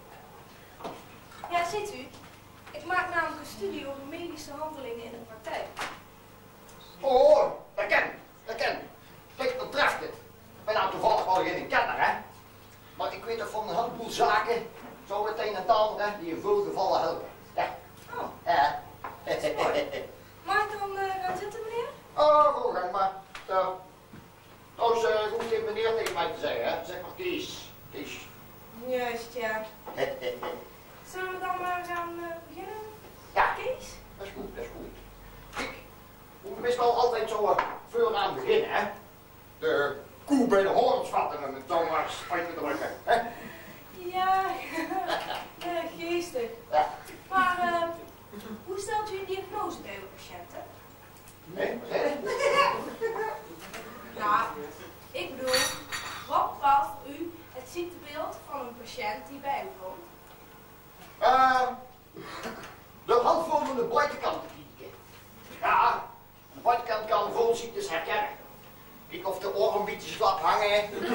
[SPEAKER 2] Ja, ziet u. Ik maak namelijk een studie over medische handelingen in de praktijk.
[SPEAKER 4] Oh, dat ken. Kijk, dat treft het. Ik ben nou toevallig wel geen kenner, hè. Maar ik weet toch van een heleboel zaken, zo het een en het ander, hè, die in veel gevallen helpen. Ja.
[SPEAKER 2] Oh.
[SPEAKER 4] Ja.
[SPEAKER 2] Mag ik dan gaan zitten, meneer?
[SPEAKER 4] Oh, goed, gang maar. Zo. Trouwens, hoef je meneer tegen mij te zeggen, hè. Zeg maar Kees. Kees.
[SPEAKER 2] Juist, ja. Zullen we dan maar gaan beginnen?
[SPEAKER 4] Ja.
[SPEAKER 2] Kees?
[SPEAKER 4] Dat is goed, dat is goed. Kijk, we moeten meestal altijd zo veel aan beginnen, hè. De koe bij de horens vatten en het zomaar uit te drukken, hè.
[SPEAKER 2] Ja, geestig.
[SPEAKER 4] Ja.
[SPEAKER 2] Maar Hoe stelt u een diagnose bij uw patiënten?
[SPEAKER 4] Nee, wat zei je?
[SPEAKER 2] Nou, ik bedoel, wat past u het ziektebeeld van een patiënt die bij u komt?
[SPEAKER 4] De handvol van de buitenkant te kijken. Ja, de buitenkant kan voelziektes herkennen. Kijk of de oren een beetje slap hangen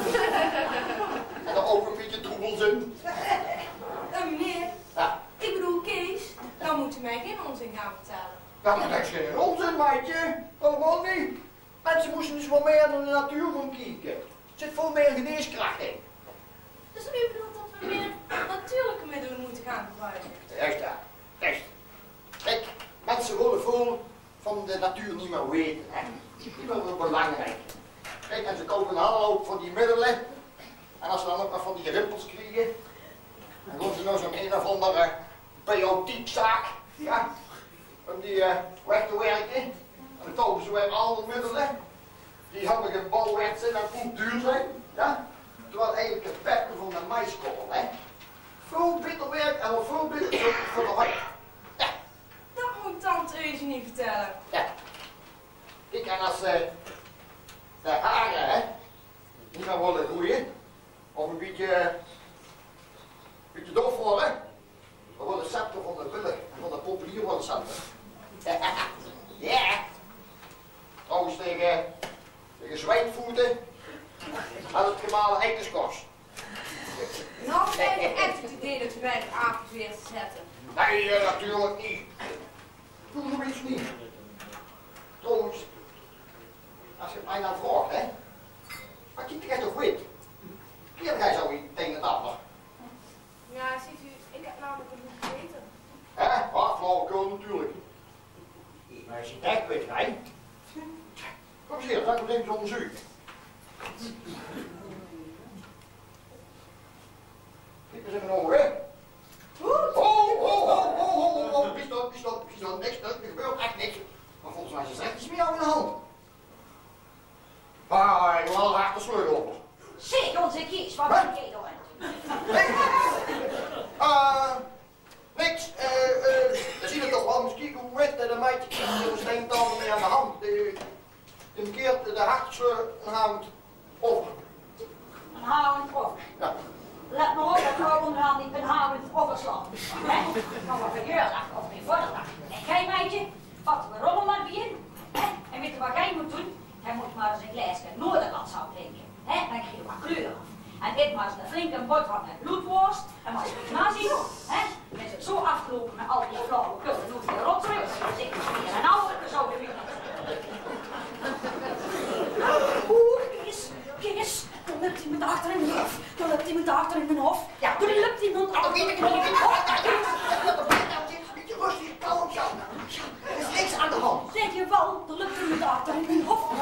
[SPEAKER 4] en de ogen een beetje troebel zijn.
[SPEAKER 2] Meneer,
[SPEAKER 4] Ja.
[SPEAKER 2] ik bedoel Kees, dan moet u mij geen onzin gaan vertellen.
[SPEAKER 4] Ja, maar dat is geen onzin, maatje. Dat gewoon niet. Mensen moesten dus wel meer naar de natuur gaan kijken. Er zit veel meer geneeskracht in.
[SPEAKER 2] Dus u bedoelt dat we meer natuurlijke middelen moeten gaan gebruiken?
[SPEAKER 4] Echt, ja. Echt. Kijk, mensen willen veel van de natuur niet meer weten, hè. Die vinden het belangrijk. Kijk, en ze kopen een hoop van die middelen. En als ze dan ook nog van die rimpels krijgen, dan gaan ze nou zo'n een of andere biotiekzaak, ja, om die weg te werken. En dan kopen ze weer andere middelen, die handig in bouwwerk zijn en goed duur zijn, ja. Terwijl eigenlijk het peppen van de maiskorrel, hè. Veel beter werk en wel veel beter voor de huid. Ja.
[SPEAKER 2] Dat moet tante Eugenie vertellen.
[SPEAKER 4] Ja. Kijk, en als de haren, hè, niet meer willen groeien, of een beetje dof worden, dan wordt de scepter van de billen en van de populier worden scepter. Ja. Trouwens tegen zwijnvoeten en het gemalen eikeskost.
[SPEAKER 2] Nou, ben je echt het idee dat u mij de avond weer te zetten.
[SPEAKER 4] Nee, natuurlijk niet. Doe zoiets niet. Trouwens, als je het mij nou vraagt, hè, wat je het toch weet? Keer jij zo iets tegen het ander?
[SPEAKER 2] Ja, ziet u, ik heb namelijk een goed geweten.
[SPEAKER 4] Hè? Ja, flauwekul natuurlijk. Maar als je het echt weet, hè? Kom eens hier, dan denk ik zonder zuur. Kijk eens in mijn ogen, hè? Oh, pistool, niks, er gebeurt echt niks. Maar volgens mij is het echt iets met jou in de hand. Ah, ik wil wel graag de sleutel op.
[SPEAKER 5] Zeg onze Kees, wat ben jij dan?
[SPEAKER 4] Niks. We zien het toch wel, misschien hoe wit de meidje een steentanden mee aan de hand. Die keert de hartsleur een avond over.
[SPEAKER 5] Een havend over.
[SPEAKER 4] Ja.
[SPEAKER 5] Let me op dat we onderhand niet een havend overslaan. Hè? Nou, wat verjaardag of mijn voordag. En jij meidje, vat we rommel maar weer in. En weet je wat jij moet doen? Hij moet maar eens een glaasje noorderkanshout drinken. Dan krijg je wat kleur af. En dit maar eens een flinke boterham met bloedworst. En maar eens een nazi. Dan is het zo afgelopen met al die flauwe kullen. Dan hoef je rotzooi. Dan zit je weer een oude zo weer. Kees, dan lukt iemand achter in mijn hof. Dan lukt iemand achter in mijn hof. Ja, dan lukt iemand achter in mijn hof.
[SPEAKER 4] Beetje rustig, kalm, Jan. Er is niks aan de hand.
[SPEAKER 5] Zeg je wel, er lukt iemand achter in mijn hof.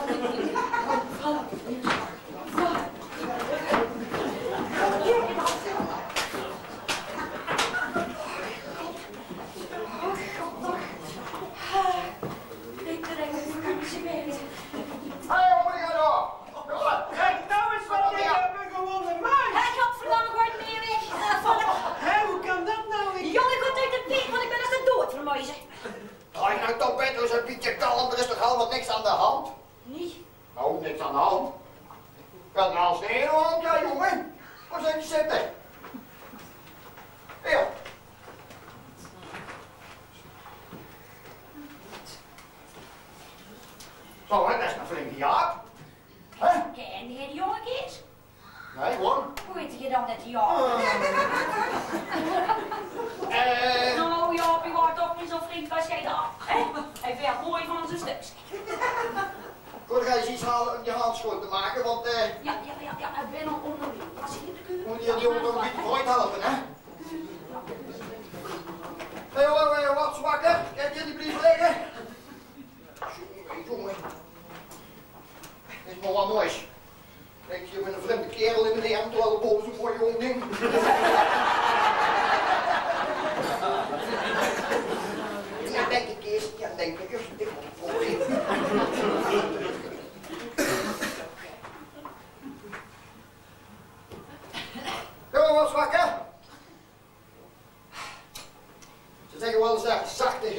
[SPEAKER 5] Ik breng het vakantie mee.
[SPEAKER 4] Hé, wat moet ik aan doen?
[SPEAKER 3] Kijk nou eens wat ik heb een gewonde muis.
[SPEAKER 5] Hij gaat verlangen gooit meer weg.
[SPEAKER 3] Hé, hoe kan dat nou?
[SPEAKER 5] Jongen, komt uit de piek, want ik ben als de dood vermoeien.
[SPEAKER 4] Draai nou toch beter eens een beetje kalm, er is toch helemaal niks aan de hand?
[SPEAKER 5] Niet?
[SPEAKER 4] Nou, niks aan de hand. Kan er als de hele hand, ja jongen. Waar zijn je zitten? Hier. Zo, hè, dat is een flinke jaap. Hè?
[SPEAKER 5] Ken je die jongen Kees?
[SPEAKER 4] Nee, hoor.
[SPEAKER 5] Hoe weet je dan dat hij ja? Nou ja, je wordt toch niet zo flink als jij daar. Hij werd mooi van zijn stuks.
[SPEAKER 4] Goed, ga je eens iets halen om je hand schoon te maken, want
[SPEAKER 5] Ja, ik ben al onderweg. Als je in de keuken...
[SPEAKER 4] moet je die jongen nog een beetje vooruit helpen, hè? Hé, jongen, wat zwakker. Kijk je die blijven liggen? Jongen. Dit is nog wat moois. Kijk je met een vreemde kerel in mijn arm terwijl de boven zo'n mooi jong ding. Ja, denk ik eerst. Ja, denk ik eerst. Dit wordt een probleem. Jongen, wat zwakker. Ze zeggen wel eens dat zachte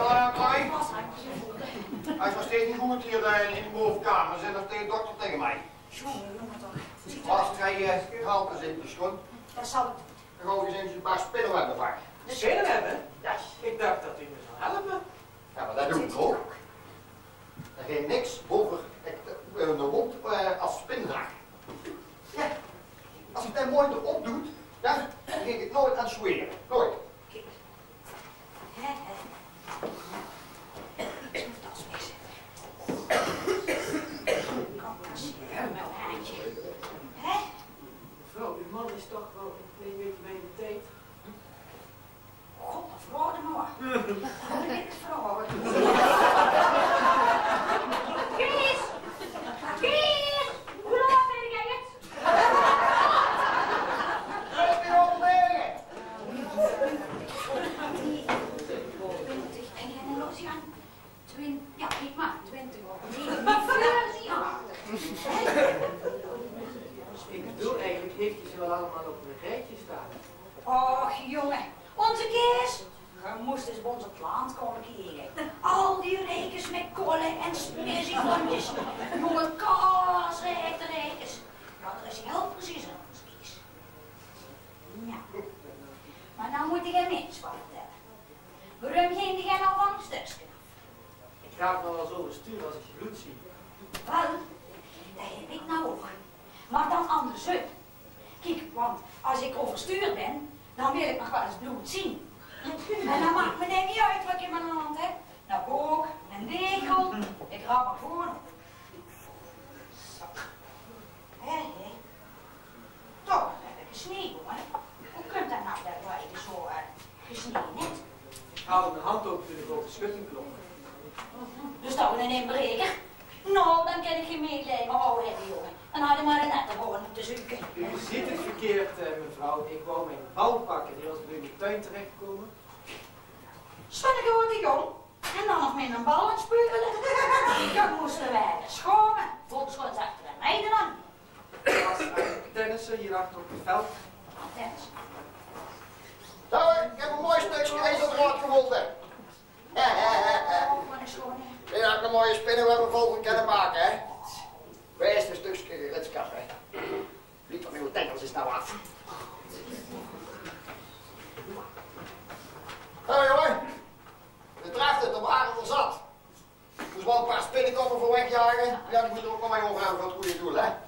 [SPEAKER 4] Ja, Klein. Hij is nog steeds niet goed hier in de bovenkamer. Er zit nog steeds dokter tegen mij.
[SPEAKER 2] Jongen toch.
[SPEAKER 4] Als jij helpers in de schoen,
[SPEAKER 2] Dat zal ik doen.
[SPEAKER 4] dan ga je eens een paar spinnenwebben vangen.
[SPEAKER 3] Spinnenwebben? Ja, ik dacht dat u me zou helpen.
[SPEAKER 4] Ja, maar dat doe ik ook. Er ging niks boven de mond als spinraak. Ja, als je het mooi erop doet, dan ging ik nooit aan zweren. Nooit.
[SPEAKER 2] Dat is mis. Kom maar zien, mijn haantje. Hè?
[SPEAKER 3] Mevrouw, uw man is toch wel een klein beetje bij de tijd.
[SPEAKER 2] God, dat verhoorde me maar. Dat wil ik het verhoorden.
[SPEAKER 5] Kees! Kees! Hoe laat ben jij het?
[SPEAKER 4] Wat is er onderweg?
[SPEAKER 2] 20 en jij nog zien aan. 20, ja, niet maar 20 of 49.
[SPEAKER 3] Ik bedoel, eigenlijk heeft u ze wel allemaal op een rijtje staan.
[SPEAKER 2] Och, jongen. Onze Kees. We moesten eens bij onze plant komen kijken. Al die rekens met kollen en smeerziefondjes. Jonge kaasrijke rekens. Ja, dat is heel precies aan onze Kees. Ja. Maar nou moet ik een mens wat vertellen. Waarom ging jij nou van een stukje?
[SPEAKER 3] Ik ga het nog wel zo besturen als ik je bloed zie.
[SPEAKER 2] Wel, dat heb ik nou ook. Maar dan andersom. Kijk, want als ik overstuurd ben, dan wil ik nog wel eens bloed zien. En dan maakt me niet uit wat ik in mijn hand heb. Nou ook, een degel, ik rap er gewoon op. Zo. Hé. Toch, heb ik gesneden, hoor. Hoe kunt dat nou dat wij er zo gesneden hebt?
[SPEAKER 3] Ik haalde mijn hand op toen ik over de schutting klom.
[SPEAKER 2] Dus dat we een inbreker? Nou, dan kan ik geen medelijden met jou hebben, jongen. Dan had je maar een nette hoorn te zoeken.
[SPEAKER 3] U ziet het verkeerd, mevrouw. Ik wou mijn bal pakken. Die was bij de tuin terechtgekomen.
[SPEAKER 2] Spannend gewoon te jong. En dan nog met een bal aan het spuugelen. Dan moesten wij schonen. Volkschoons achter de meiden aan.
[SPEAKER 3] Er was eigenlijk tennissen hier achter op het veld.
[SPEAKER 2] Tennis.
[SPEAKER 4] Zo, ik heb een mooi stukje ijzerdraad gevonden.
[SPEAKER 2] Oh, wat een schone.
[SPEAKER 4] Ik heb een mooie spinnenwebbenvogel kunnen maken, hè. Best een stukje geritskap, hè. Liet van uw tengels is nou af. Hé, jongen. De draagt het, de waren er zat. Moest wel een paar spinnenkoppen voor wegjagen. Ja, die moeten ook nog mee omgaan voor het goede doel, hè.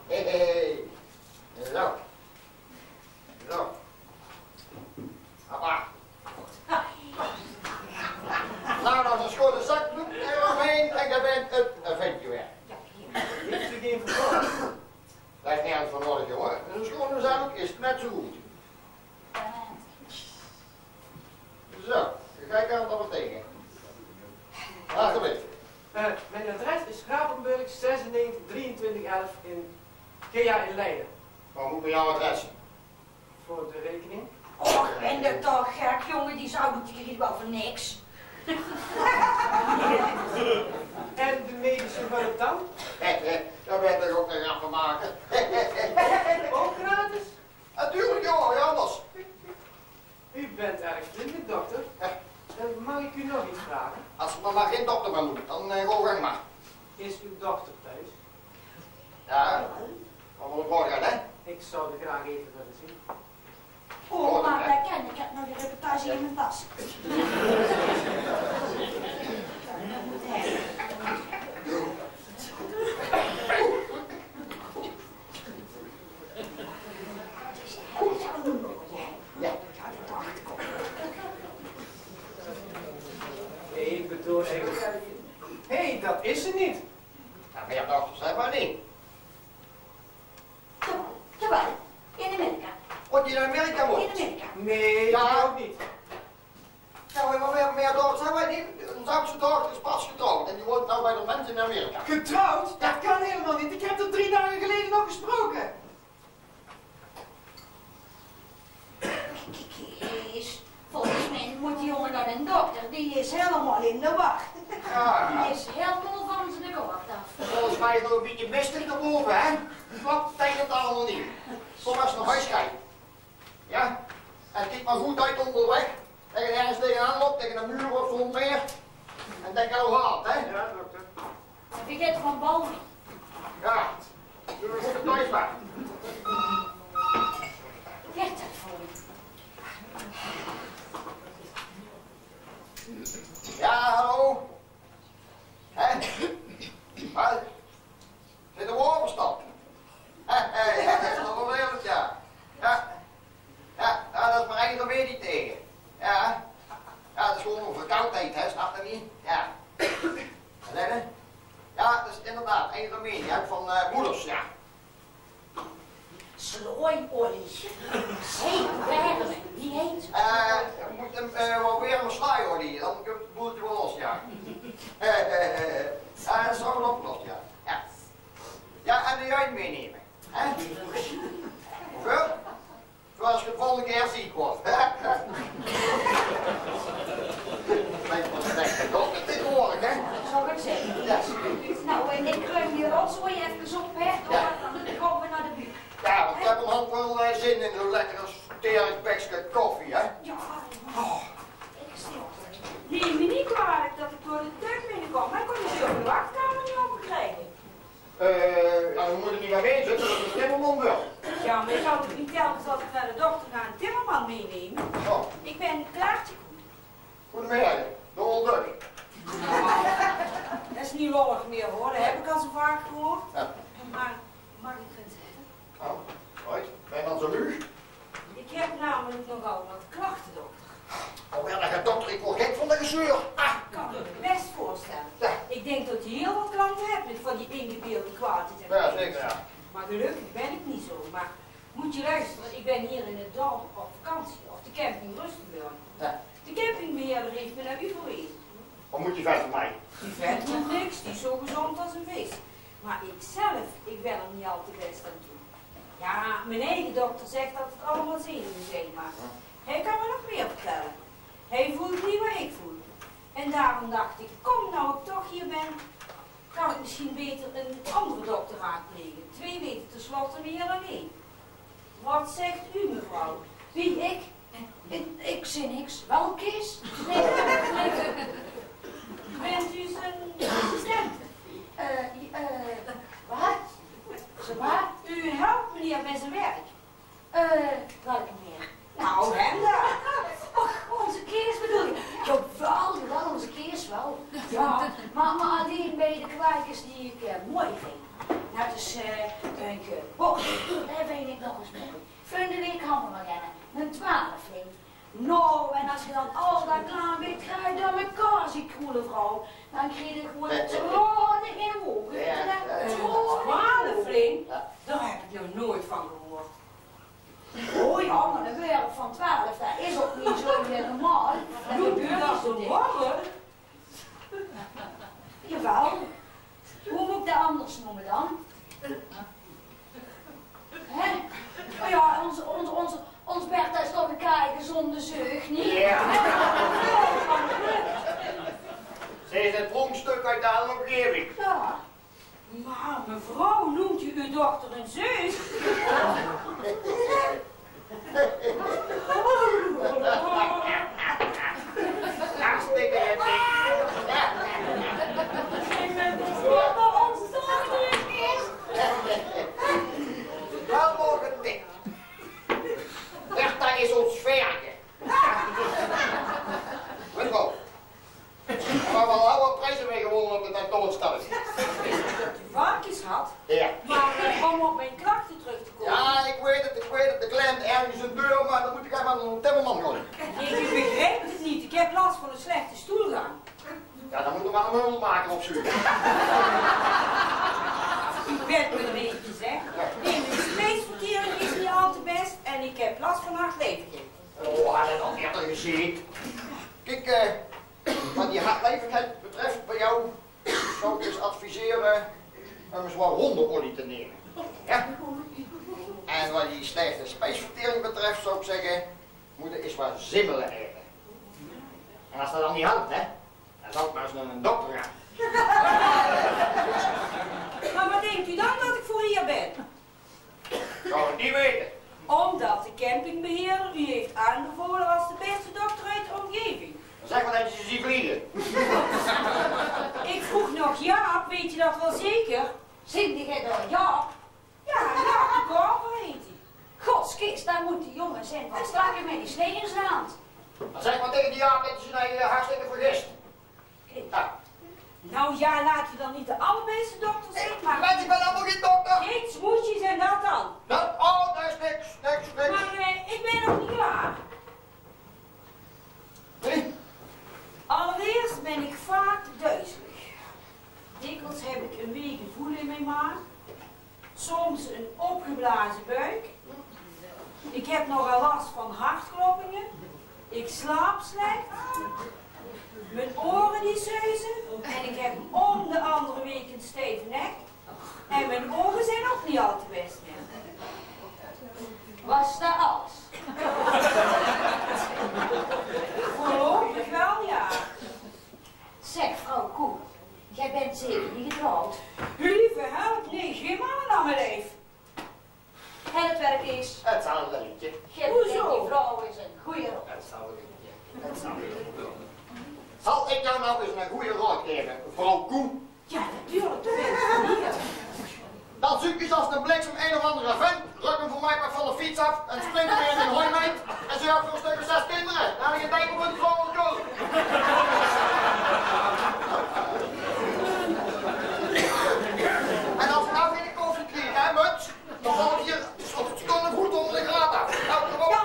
[SPEAKER 4] Zo. Zo. Papa. Nou, is een schone zakdoek eromheen en je bent een ventje weer.
[SPEAKER 3] Heeft u geen vervolg?
[SPEAKER 4] Dat is niet aan het van nodig, jongen. Een schone zakdoek is net zo goed. Zo, kijk aan dat betekent. Alsjeblieft.
[SPEAKER 3] Mijn adres is Rapenburg 96 23 11 in Gea in Leiden.
[SPEAKER 4] Waar moet ik jouw adres?
[SPEAKER 3] Voor de rekening.
[SPEAKER 2] Och, ben je toch gek, jongen, die zouden hier wel voor niks.
[SPEAKER 3] En de medische hulp dan?
[SPEAKER 4] Daar werd er ook een grap van maken.
[SPEAKER 3] Ook gratis?
[SPEAKER 4] Natuurlijk, jongen, anders.
[SPEAKER 3] U bent erg vriendelijk, dokter. Mag ik u nog iets vragen?
[SPEAKER 4] Als er maar geen dokter meer moet, dan go gang maar.
[SPEAKER 3] Is uw dochter thuis?
[SPEAKER 4] Ja, wat wil ik morgen, hè?
[SPEAKER 3] Ik zou er graag even willen zien.
[SPEAKER 2] Oh, maar dat ken ik. Ik heb nog de reportage in mijn tas.
[SPEAKER 3] Nee, ik bedoel eigenlijk... Hé, dat is ze niet.
[SPEAKER 4] Ja, maar je dochter zijn maar niet.
[SPEAKER 2] Jawel, in Amerika.
[SPEAKER 4] Wat je naar Amerika moet?
[SPEAKER 2] In Amerika.
[SPEAKER 3] Nee,
[SPEAKER 4] Ja.
[SPEAKER 3] dat ook niet.
[SPEAKER 4] Ja, maar meer dochters zijn wij niet. Onze oudste dochter is pas getrouwd en die woont nou bij de mensen in Amerika.
[SPEAKER 3] Getrouwd? Dat kan helemaal niet. Ik heb er 3 dagen geleden nog gesproken.
[SPEAKER 2] Kees, volgens mij moet die jongen naar een dokter. Die is helemaal in de wacht.
[SPEAKER 4] Ja,
[SPEAKER 2] Die is helemaal van zijn koord af.
[SPEAKER 4] volgens mij is het nog een beetje mistig erboven, hè? Klopt tegen het allemaal niet. Kom eens naar huis kijken. Ja? En kijk maar goed uit onderweg. Tegen ergens tegenaan loopt, tegen een muur of zo meer. En denk al hard, hè?
[SPEAKER 3] Ja, dokter.
[SPEAKER 5] Ik heb van bal mee.
[SPEAKER 4] Ja, doe we goed thuis maar.
[SPEAKER 5] Leg dat voor je.
[SPEAKER 4] Ja, hallo? Hè? Wat? Zit er overstap? Ja, dat is nog wel wereld, ja. Ja, dat is maar één er weer niet tegen. Ja, dat is gewoon een verkoudheid, hè, snap je niet? Ja. Wat zeg je? Ja, dat is inderdaad één er meer, ja, van moeders, ja.
[SPEAKER 5] Slooi, Olly. Hé, wermen. Wie heet?
[SPEAKER 4] Je moet hem wel weer aan slaan, hoor, die. Dan komt het boeltje wel los, ja. Ja, dat is wel opgelost, ja. Ja, en de juist meenemen. Hè? Hoeveel? Zoals je de volgende keer ziek wordt. Lijkt me slecht. Dat is tegenwoordig, hè?
[SPEAKER 5] Zou ik zeggen?
[SPEAKER 4] Ja.
[SPEAKER 5] Nou, en ik ruim je rotzooi even op, hè? Dan komen we naar de buurt.
[SPEAKER 4] Ja, want ik heb een hand wel zin in zo'n lekkere sterk bekje koffie, hè?
[SPEAKER 5] Ja, ik stil.
[SPEAKER 6] Neem me niet kwalijk dat ik door de deur binnenkom, maar ik kon dus ook de wachtkamer niet opkrijgen.
[SPEAKER 4] Ja, dan moet je niet meer mee zitten, dat is een timmerman wel.
[SPEAKER 6] Ja, maar ik had het niet telkens als ik naar de dokter ga een timmerman meenemen.
[SPEAKER 4] Oh,
[SPEAKER 6] Ik ben Klaartje Koen.
[SPEAKER 4] goedemiddag, de olduk.
[SPEAKER 6] Dat is niet lollig meer hoor, dat heb ik al zo vaak gehoord.
[SPEAKER 4] Ja.
[SPEAKER 6] Maar mag ik gaan zeggen?
[SPEAKER 4] Nou, right. Ben je dan zo nu?
[SPEAKER 6] Ik heb namelijk nogal wat klachten, dokter.
[SPEAKER 4] Oh, ja, dan gaat dokter, ik word gek van de gezeur.
[SPEAKER 6] Ah, kan ik me best voorstellen.
[SPEAKER 4] Ja.
[SPEAKER 6] Ik denk dat je heel wat klanten hebt met van die ingebeelde kwaadheid.
[SPEAKER 4] Ja, zeker, ja.
[SPEAKER 6] Maar gelukkig ben ik niet zo. Maar moet je luisteren, ik ben hier in het dorp op vakantie, op de camping Rustenburg.
[SPEAKER 4] Ja.
[SPEAKER 6] De campingbeheerder heeft me naar u verwezen.
[SPEAKER 4] Wat moet je vet van mij?
[SPEAKER 6] Die vet doet niks, die is zo gezond als een vis. Maar ik ben er niet al te best aan toe. Ja, mijn eigen dokter zegt dat het allemaal zenuwen zijn, maar hij kan me nog meer vertellen. Hij voelt niet wat ik voel. En daarom dacht ik, kom nou ik toch hier ben, kan ik misschien beter een andere dokter raadplegen. 2 weten tenslotte meer dan 1. Wat zegt u, mevrouw?
[SPEAKER 5] Wie, ik? Ik zie niks. Wel, Kees? Nee,
[SPEAKER 6] Bent u zijn assistent?
[SPEAKER 5] wat? Ze waar?
[SPEAKER 6] U helpt meneer met zijn werk.
[SPEAKER 5] Welke meer?
[SPEAKER 6] Nou, hem daar.
[SPEAKER 5] Och, onze Kees bedoel je? Jawel, onze Kees wel. Ja, maar alleen bij de kwijkers die ik mooi vind. Nou, dus een bocht, daar vind ik nog eens mooi. Volgende week gaan we nog rennen. Een 12 vind. Nou, en als je dan al dat klaar weet, ga je door elkaar ziet, goede vrouw. Dan krijg je gewoon tranen in de ogen.
[SPEAKER 6] Zwaneling? Daar heb ik nog nooit van gehoord.
[SPEAKER 5] Oh ja, maar een wereld van 12, dat is ook niet zo normaal.
[SPEAKER 6] Doet u dat zo morgen?
[SPEAKER 5] Jawel. Hoe moet ik dat anders noemen dan? Hè? Oh ja, ons Bertha is toch een kei gezonde zeug, niet?
[SPEAKER 4] Ja. Ze is het pronkstuk uit de omgeving.
[SPEAKER 5] Ja.
[SPEAKER 6] Maar mevrouw, noemt u uw dochter een zus?
[SPEAKER 4] Hartstikke heftig.
[SPEAKER 5] Maar onze dochter is...
[SPEAKER 4] Wel mogen dik. Bertha is ons verge. Weet wel. We hebben al oude prijzen mee gewonnen op de tentoonstelling.
[SPEAKER 6] Dat u varkens had?
[SPEAKER 4] Ja.
[SPEAKER 6] Maar om op mijn klachten terug te komen.
[SPEAKER 4] Ja, ik weet het. De klemt ergens een deur, maar dan moet ik even een timmerman gaan.
[SPEAKER 6] Nee, u begrijpt het niet. Ik heb last van een slechte stoelgang.
[SPEAKER 4] Ja, dan moeten we maar een meubel maken op zuur.
[SPEAKER 6] U bent me een beetje, zeg. Nee, mijn spijsvertering is niet al te best en ik heb last van hartlevigheid.
[SPEAKER 4] Oh, had het al eerder gezien. Kijk, wat die hartlevigheid betreft bij jou, zou ik dus adviseren om eens wat hondenolie te nemen. Ja? En wat die slechte spijsvertering betreft, zou ik zeggen, moet je eens wat zimmelen eten. En als dat dan niet helpt, hè, dan zou ik maar eens naar een dokter gaan.
[SPEAKER 6] Maar wat denkt u dan dat ik voor hier ben?
[SPEAKER 4] Zou het niet weten.
[SPEAKER 6] Omdat de campingbeheerder u heeft aanbevolen als de beste dokter uit de omgeving
[SPEAKER 4] Zeg, wat heb je ze zien vliegen?
[SPEAKER 6] Ik vroeg nog Jaap, weet je dat wel zeker?
[SPEAKER 5] Zinde jij door Jaap?
[SPEAKER 6] Ja, Jaap de Korver heet hij.
[SPEAKER 5] Godskist, daar moet die jongen zijn van strakken met die snee in zijn hand.
[SPEAKER 4] Dan zeg maar tegen die Jaap dat je nou hartstikke vergist. Ja.
[SPEAKER 6] Nou ja, laten we dan niet de allerbeste dokter zijn, maar...
[SPEAKER 4] Mensen, ik ben allemaal geen dokter.
[SPEAKER 6] Geen smoesjes en dat dan.
[SPEAKER 4] Nou, oh, daar is niks.
[SPEAKER 6] Maar ik ben nog niet klaar.
[SPEAKER 4] Nee?
[SPEAKER 6] Allereerst ben ik vaak duizelig. Dikwijls heb ik een week gevoel in mijn maag. Soms een opgeblazen buik. Ik heb nogal last van hartkloppingen. Ik slaap slecht. Mijn oren die zeuzen. En ik heb om de andere week een stijve nek. En mijn ogen zijn ook niet al te best meer.
[SPEAKER 5] Was dat alles?
[SPEAKER 6] Voorlopig wel, ja.
[SPEAKER 5] Zeg, vrouw Koen, jij bent zeker niet getrouwd.
[SPEAKER 6] Lieve help, nee, geen mannen aan mijn lijf.
[SPEAKER 5] En het werk is...
[SPEAKER 4] Hetzelfde liedje.
[SPEAKER 5] Die vrouw is een goeie rol.
[SPEAKER 4] Hetzelfde liedje. Zal ik jou nou eens een goede raad geven, vrouw Koen?
[SPEAKER 6] Ja, natuurlijk, dat ben ik niet.
[SPEAKER 4] Dan zoek je als een bliksem een of andere vent, ruk hem voor mij maar van de fiets af en springt hem weer in een hooimijt en zorg voor een stuk of 6 kinderen. Dan heb je tijd om een vrouw te doen. En als we nou weer een koffie krijgen, hè, muts, dan zal ik hier op het seconde goed onder de graad af. Nou, kom op.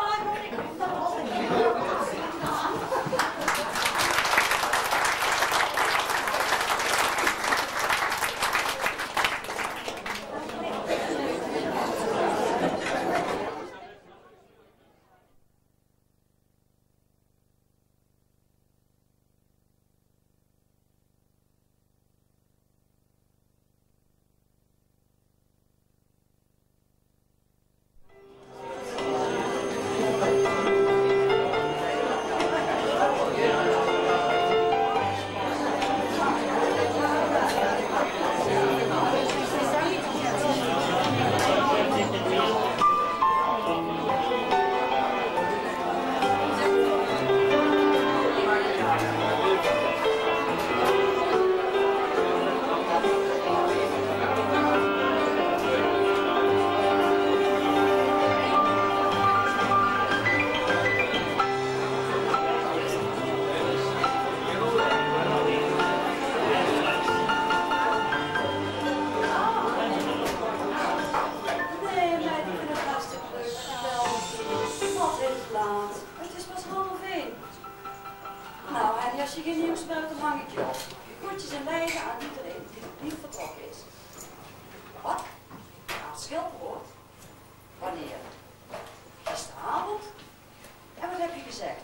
[SPEAKER 7] Als je geen nieuws bent, dan hang ik je op. Groetjes en lijden aan iedereen die niet vertrokken is. Wat? Aan het schildwoord? Wanneer? Gisteravond? En wat heb je gezegd?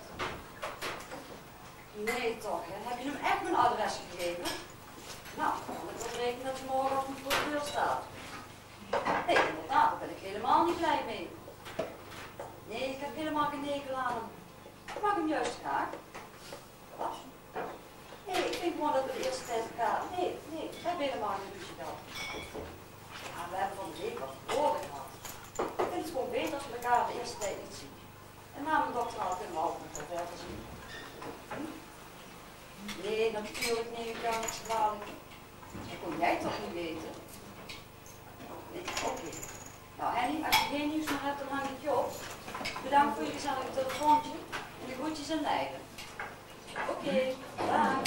[SPEAKER 7] Nee toch, hè? Heb je hem echt mijn adres gegeven? Nou, dan moet ik wel rekenen dat je morgenochtend voor de deur staat. Nee, inderdaad, daar ben ik helemaal niet blij mee. Nee, ik heb helemaal geen nekel aan hem. Ik mag hem juist graag. Wat? Nee, ik vind gewoon dat we de eerste tijd elkaar... Nee, ik heb helemaal geen ruzie gehad. Ja, we hebben van de week wat woorden gehad. Ik vind het gewoon beter als we elkaar de eerste tijd niet zien. En na mijn dokter kunnen we altijd nog wel verder zien. Nee, natuurlijk neem ik jou niks kwalijk. Dat kon jij toch niet weten? Nee, oké. Nou Henny, als je geen nieuws meer hebt, dan hang ik je op. Bedankt voor je gezellige telefoontje en de groetjes en lijden. Oké, dag.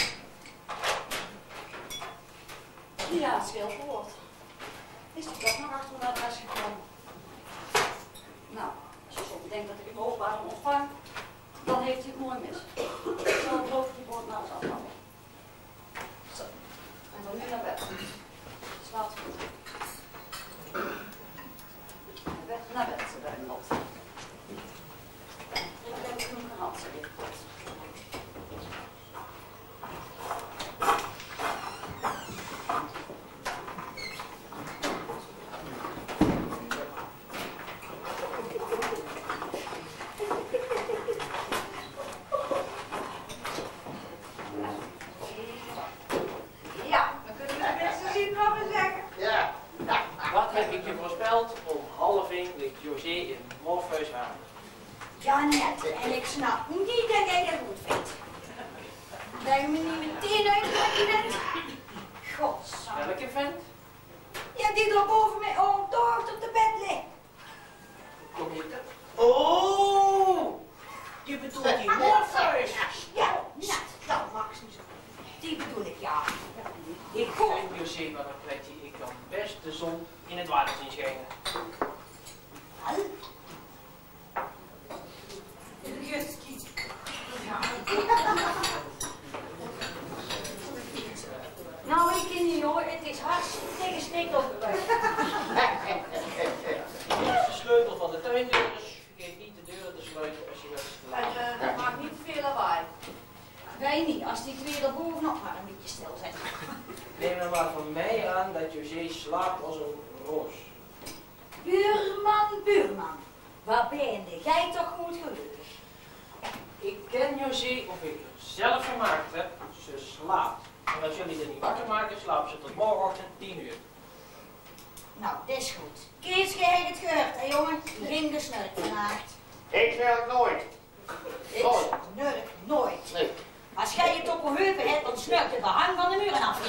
[SPEAKER 7] Ja, het scheelt woord. Is hij toch nog achter mijn adres gekomen? Nou, als je zo bedenkt dat ik het openbaar ontvang, dan heeft hij het mooi mis. Ik zal het hoofd die boord maar eens afhouden. Zo, en dan nu naar bed. Slaap goed. Naar bed, bij de not. Ik heb genoeg gehad, zeg ik.
[SPEAKER 5] Ja, net. En ik snap niet dat jij dat goed vindt.
[SPEAKER 6] geen uitleg, die vent? Gods.
[SPEAKER 3] Welke vent?
[SPEAKER 6] Ja, die er boven mij dood op de bed ligt.
[SPEAKER 3] Kom je dat? Oh! Je bedoelt die Morpheus?
[SPEAKER 6] Ja, net. Nou, Max, niet zo. Die bedoel ik, ja.
[SPEAKER 3] Ik ken José wel een plekje. Ik kan best de zon in het water zien schijnen.
[SPEAKER 6] Wel? Ruski. Ja. Nou, ik ken niet hoor. Het is hartstikke stik op de buik.
[SPEAKER 3] Hier is de sleutel van de tuindeur, dus vergeet niet de deuren te sluiten als je wel eens
[SPEAKER 6] En maak niet te veel lawaai. Wij niet, als die twee erboven nog maar een beetje stil zijn.
[SPEAKER 3] Neem er maar van mij aan dat José slaapt als een roos.
[SPEAKER 6] Buurman, waar ben je? Jij toch goed gelukkig?
[SPEAKER 3] Ik ken José of ik het zelf gemaakt heb. Ze slaapt. En als jullie er niet wakker maken, slaapt ze tot morgenochtend 10 uur.
[SPEAKER 6] Nou, dat is goed. Kees, jij hebt het gehoord, hè jongen? Geen gesnurk vanavond.
[SPEAKER 4] Ik snurk nooit.
[SPEAKER 6] Ik snurk nooit.
[SPEAKER 4] Nee.
[SPEAKER 6] Als jij het op een heupen hebt, dan snurkt het behang van de muren af.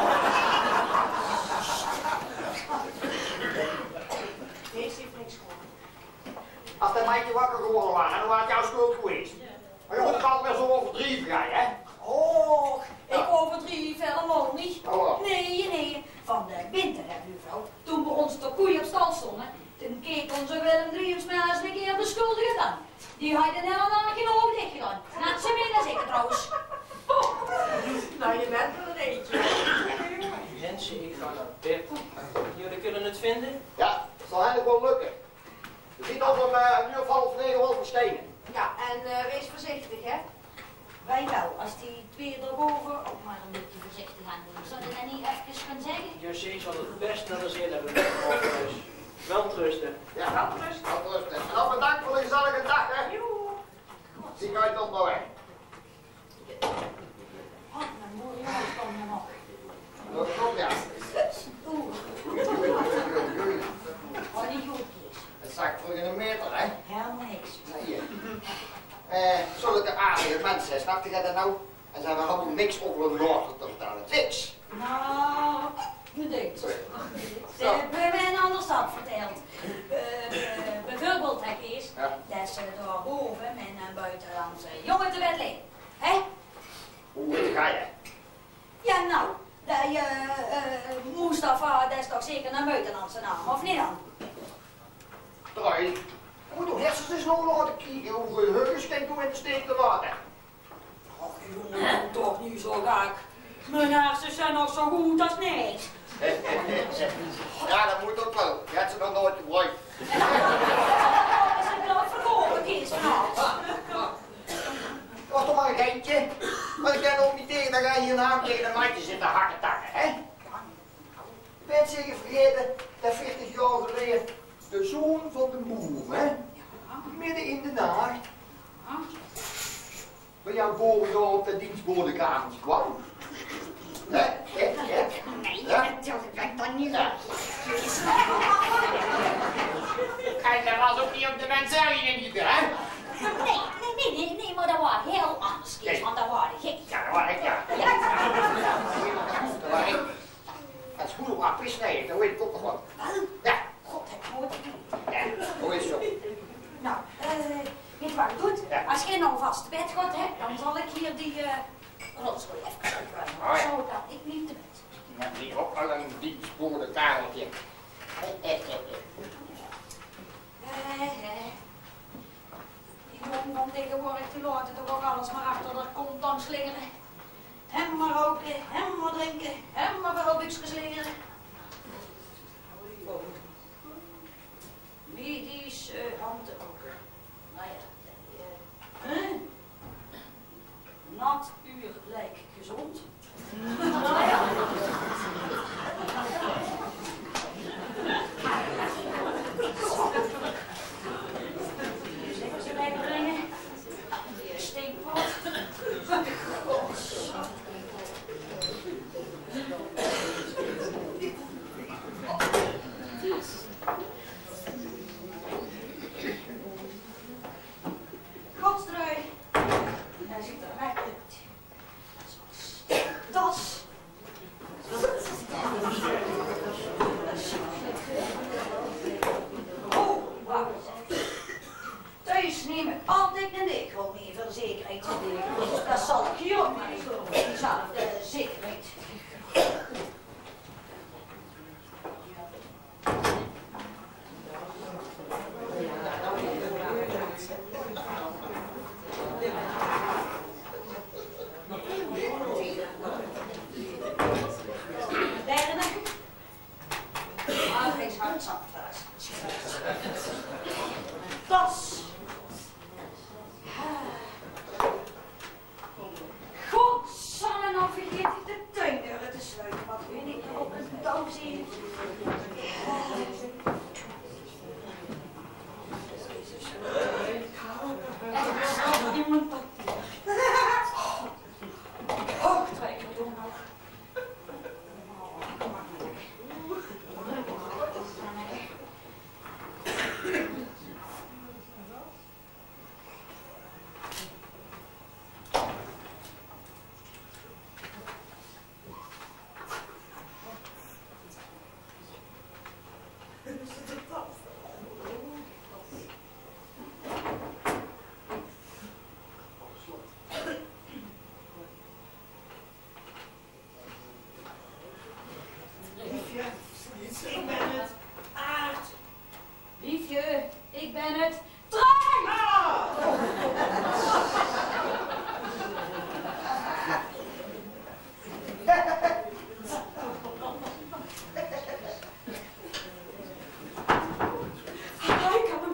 [SPEAKER 6] Kees heeft niks gehoord.
[SPEAKER 4] Als dat meidje wakker geworden waren, dan was het jouw schuld geweest. Maar je moet het altijd weer zo overdreven gaan, hè?
[SPEAKER 6] Och, ik overdrief helemaal niet.
[SPEAKER 4] Oh.
[SPEAKER 6] Nee. Van de winter, hè, buurvrouw. Toen bij ons de koeien op stal stonden, toen keek onze Willem Driemsma maar eens een keer de schuldige dan. Die had er helemaal geen oog dicht gedaan. Net zo min als ik trouwens.
[SPEAKER 2] Nou, je bent er een eentje.
[SPEAKER 3] Mensen, ik ga naar bed. Jullie kunnen het vinden?
[SPEAKER 4] Ja, dat zal eigenlijk wel lukken. Je ziet ons om 8:30 wel verschijnen.
[SPEAKER 2] Ja, en wees voorzichtig, hè.
[SPEAKER 6] Wij wel, als die twee erboven ook maar een beetje voorzichtig aan doen. Zou je dat niet even kunnen zeggen?
[SPEAKER 3] José zal het best naar de zin hebben met het Morpheus. Wel trusten.
[SPEAKER 4] Ja, wel rustig. En dan bedankt voor de gezellige dag, hè. Zie ik uit tot maar weg.
[SPEAKER 6] Oh, mijn moeder komt er nog.
[SPEAKER 4] Dat klopt, ja.
[SPEAKER 6] Oeh, wat niet goed is.
[SPEAKER 4] Het zakt terug in een meter, hè.
[SPEAKER 6] Helemaal niks.
[SPEAKER 4] Nee, zulke aardige mensen, snap je dat nou? En ze hebben helemaal niks over hun woorden te vertellen. Niks.
[SPEAKER 6] Nou, bedenkt. Ze hebben mij een ander stap verteld. Bijvoorbeeld, hè, Kees, dat ze daarboven met een buitenlandse jongen te bed liggen. Hé?
[SPEAKER 4] Hoe ga je?
[SPEAKER 6] Ja, nou, dat Mustafa, dat is toch zeker een buitenlandse naam, of niet dan?
[SPEAKER 4] Trui, je moet toch hersens eens nog laten kijken hoeveel geheugens kan doen in de steek te laten.
[SPEAKER 6] Och, jongen, toch niet zo raak. Mijn hersens zijn nog zo goed als niks.
[SPEAKER 4] Ja, dat moet ook wel. Je hebt ze nog nooit gebruikt.
[SPEAKER 6] Dat is een blad verkopen, Kees, vanavond.
[SPEAKER 4] Was toch maar een geintje? Maar ik kan ook niet tegen dat jij hier naam tegen een mandje zit te hakken takken, hè? Je bent zeker vergeten dat 40 jaar geleden de zoon van de boer, hè? Midden in de nacht bij jou boven jou op dat dienstbodenkamertje kwam. Hè?
[SPEAKER 6] Nee,
[SPEAKER 4] Ja?
[SPEAKER 6] natuurlijk ben ik dan niet.
[SPEAKER 4] Ja. En dat was ook niet op de mensen niet, hè?
[SPEAKER 6] Nee, maar dat was heel anders, Kees, want dat was gek.
[SPEAKER 4] Ja, dat was ik, ja. Dat was ik. Als goed op haar snijden, dat weet ik ook nog wel. Ja.
[SPEAKER 6] God, heb ik nooit gedaan.
[SPEAKER 4] Ja, hoe is het zo?
[SPEAKER 6] Nou, weet je wat ik doe?
[SPEAKER 4] Ja.
[SPEAKER 6] Als jij nou vast te bed gaat, hè, dan zal ik hier die rolstoel even opruimen.
[SPEAKER 4] Oh, ja.
[SPEAKER 6] Zodat ik niet te bed.
[SPEAKER 4] Je hebt hier ook al een dienstbodenkamertje.
[SPEAKER 6] Die jongen van tegenwoordig, die laten toch ook alles maar achter de kont dan slingeren. Hem maar roken, hem maar drinken, hem maar wel buksjes slingeren. Medisch handen ook. Nou ja, natuur lijkt gezond. Nou ja.
[SPEAKER 5] het zal het wel eens. Das. Godsamme, nou vergeet ik de tuindeuren te sluiten. Wat vind ik er op een touw zien? Iemand dat. Oh, trek het doen nog.
[SPEAKER 3] Ik ben het. Aard.
[SPEAKER 5] Liefje, ik ben het. Trein! Ik heb hem.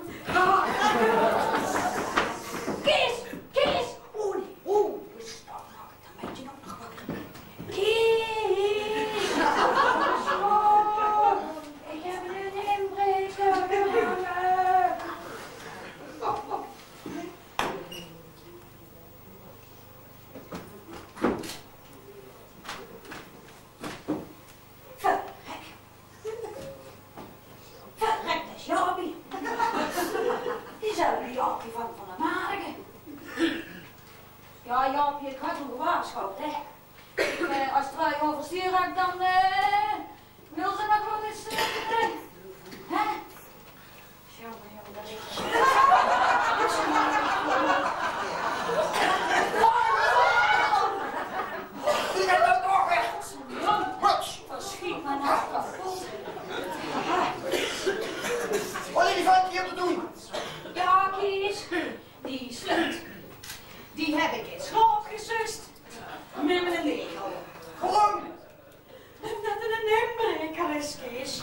[SPEAKER 5] Kees! Kees! Oeh, nee. Oeh, stop. Dan weet je nog wakker. Kees! Oh, ik heb een inbreker. Verrek, dat is Jaapie. Diezelfde Jaapie van de Marken. Ja, Jaapie, ik had hem gewaarschuwd, hè. Als het rij overstuur raakt, dan wil ze nog wel eens, hè? Jongen, dat is...
[SPEAKER 4] Ik heb dat nog weg. Wat?
[SPEAKER 5] Verschiet me nou kapot.
[SPEAKER 4] Wat is die vent hier te doen?
[SPEAKER 5] Ja, Kees, die slut, die heb ik in slaap gesust. Met mijn Lego.
[SPEAKER 4] Gewoon.
[SPEAKER 5] Omdat het een inbreker is, Kees.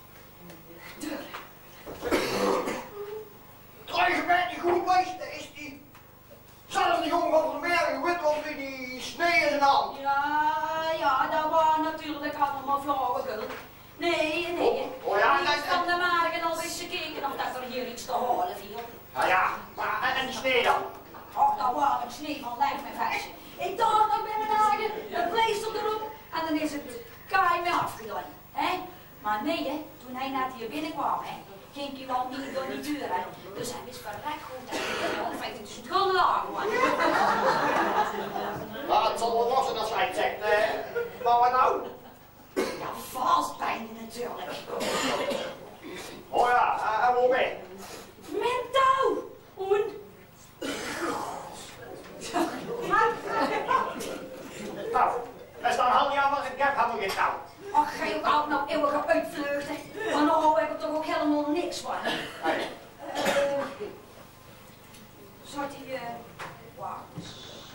[SPEAKER 4] Dreigen bent niet goed geweest, dat is die. Zelfs die jongen van de Bergen, weet wat wie die snee in zijn hand.
[SPEAKER 5] Ja, dat was natuurlijk allemaal flauwekul. Nee.
[SPEAKER 4] Oh ja,
[SPEAKER 5] Die van de Marken al eens gekeken of dat er hier iets te halen viel.
[SPEAKER 4] Ja, maar en die snee dan?
[SPEAKER 5] Och, dat was een snee van lijf met versje. Ik dacht nog bij mijn hagen, een pleister erop en dan is het kaai mee afgedaan. Hè? Maar nee, hè, toen hij net hier binnenkwam, hè, ging hij wel niet door die deur. Hè. Dus hij wist verrek goed dat hij wel 25.000 gulden lagen was.
[SPEAKER 4] Nou, het zal wel wassen dat zij het zegt. Maar wat nou?
[SPEAKER 5] Ja, valspijnen natuurlijk.
[SPEAKER 4] Oh ja, en waar mee?
[SPEAKER 5] Met touw. En...
[SPEAKER 4] Nou, er staat een hand aan, maar ik heb helemaal geen touw.
[SPEAKER 5] Ach, ga je ook altijd nou eeuwig uitvleugden? Maar nou heb ik toch ook helemaal niks van.
[SPEAKER 4] Hey.
[SPEAKER 5] Zat hij, wacht.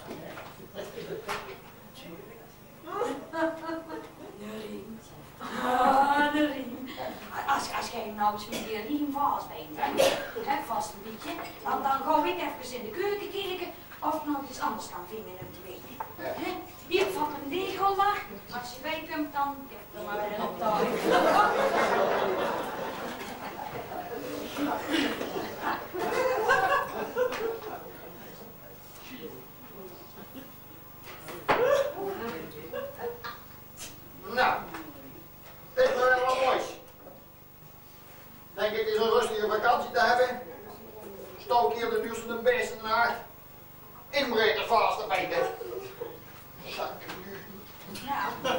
[SPEAKER 5] De riem. Ah, de riem. Als jij hem nou eens met die riem vastbijnt, hè, vast een beetje, dan ga ik even in de keuken kijken of ik nog iets anders kan vinden om te weten. Hè? Hier, vat een degel maar. Als je bij komt, dan geef er maar weer een optuiging.
[SPEAKER 4] Nou, dit is wel wat moois. Denk ik eens een rustige vakantie te hebben. Stook hier de duurste beesten naar. Inbreker vast te bijten.
[SPEAKER 5] Nou,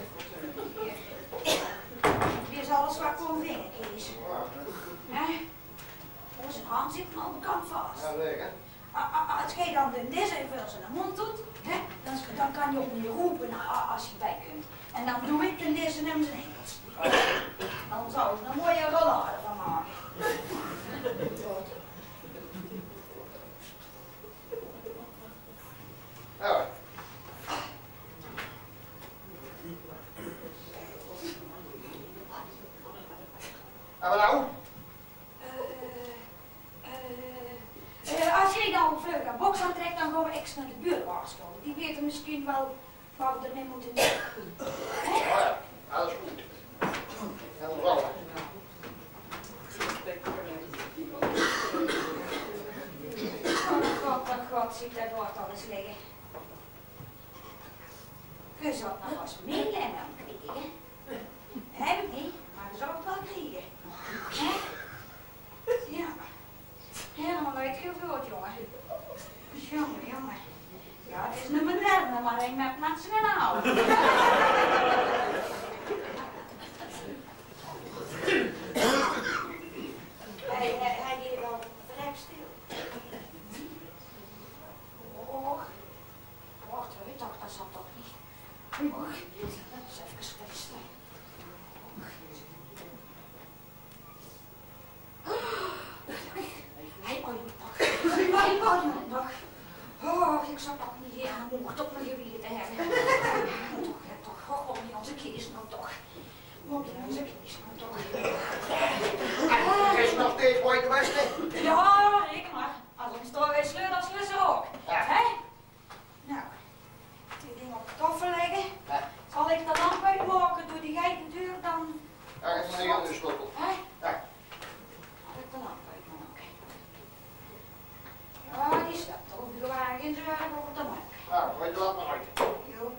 [SPEAKER 5] hier is alles wat kon vinden, Kees. Hè? Zijn hand zit aan de kant vast.
[SPEAKER 4] Ja, zeker.
[SPEAKER 5] Als jij dan de nis even in zijn mond doet, hè, dan kan je ook niet roepen als je bij kunt. En dan doe ik de nis in hem zijn enkels. Dan zou ik er een mooie rollade van maken.
[SPEAKER 4] Ja. En wat nou?
[SPEAKER 5] Als jij nou een vleug aan box aantrekt, dan gaan we extra naar de buurt waarschuwen. Die weten misschien wel waar we ermee moeten doen.
[SPEAKER 4] Oh ja, dat is goed. Helemaal wel.
[SPEAKER 5] Oh god, ziet dat woord al eens liggen. Je zou het nog eens meelemmen krijgen. Heb ik niet, maar je zou het wel krijgen. Hè? Ja. Helemaal uitgevoerd, jongen. Jongen. Ja, het is niet mijn derde, maar ik met mensen in houden. Hij deed wel vrij stil. Och, wacht, ik dacht, dat zat toch niet. Och, dat is even kwetselijk. Hij wou je nog. Oh, ik zou toch niet hier aan mocht op mijn geweten hebben. Toch, niet onze kies nou toch. Moet je onze kies nou toch.
[SPEAKER 4] En is nog steeds mooi de Westen?
[SPEAKER 5] Ja, reken maar. Als ik toch weer sleur, dan sleur ze ook. Hè? Nou, die ding op de tafel leggen. Zal ik de lamp uitmaken, doe die jij de deur dan...
[SPEAKER 4] Ja, ik ga hier de sleutel.
[SPEAKER 5] Hè?
[SPEAKER 4] Ja.
[SPEAKER 5] Zal ik de lamp uitmaken? Ja, die staat er op de wagen in de wagen op de markt.
[SPEAKER 4] Nou, weet je wat maar uit.
[SPEAKER 5] Jo.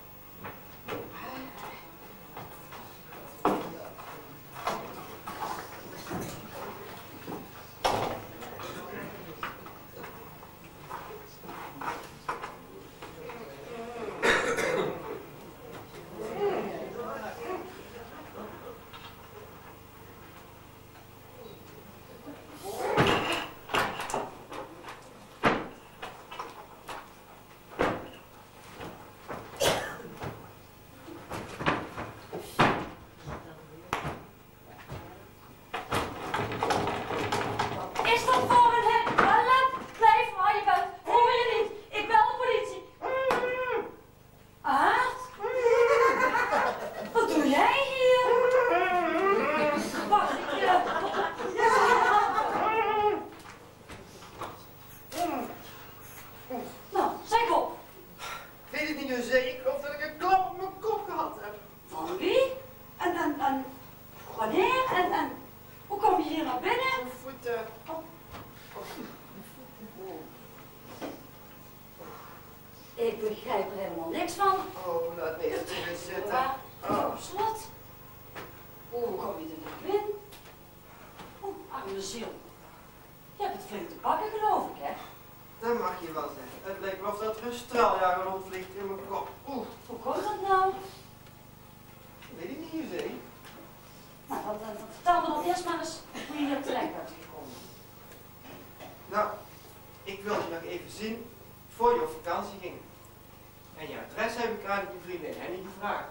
[SPEAKER 5] Ik begrijp er helemaal niks van.
[SPEAKER 4] Oh, laat me even zitten.
[SPEAKER 5] Maar, op slot. Hoe kom je er nou in? Arme ziel. Je hebt het flink te pakken, geloof ik, hè?
[SPEAKER 8] Dat mag je wel zeggen. Het lijkt wel of dat er een straaljager rondvliegt in mijn kop.
[SPEAKER 5] Hoe komt dat nou?
[SPEAKER 8] Weet ik niet, José.
[SPEAKER 5] Nou, vertel me dan eerst maar eens hoe je er terecht bent gekomen.
[SPEAKER 8] Nou, ik wilde je nog even zien voor je op vakantie ging. En je adres heb ik aan je vriendin Henny gevraagd.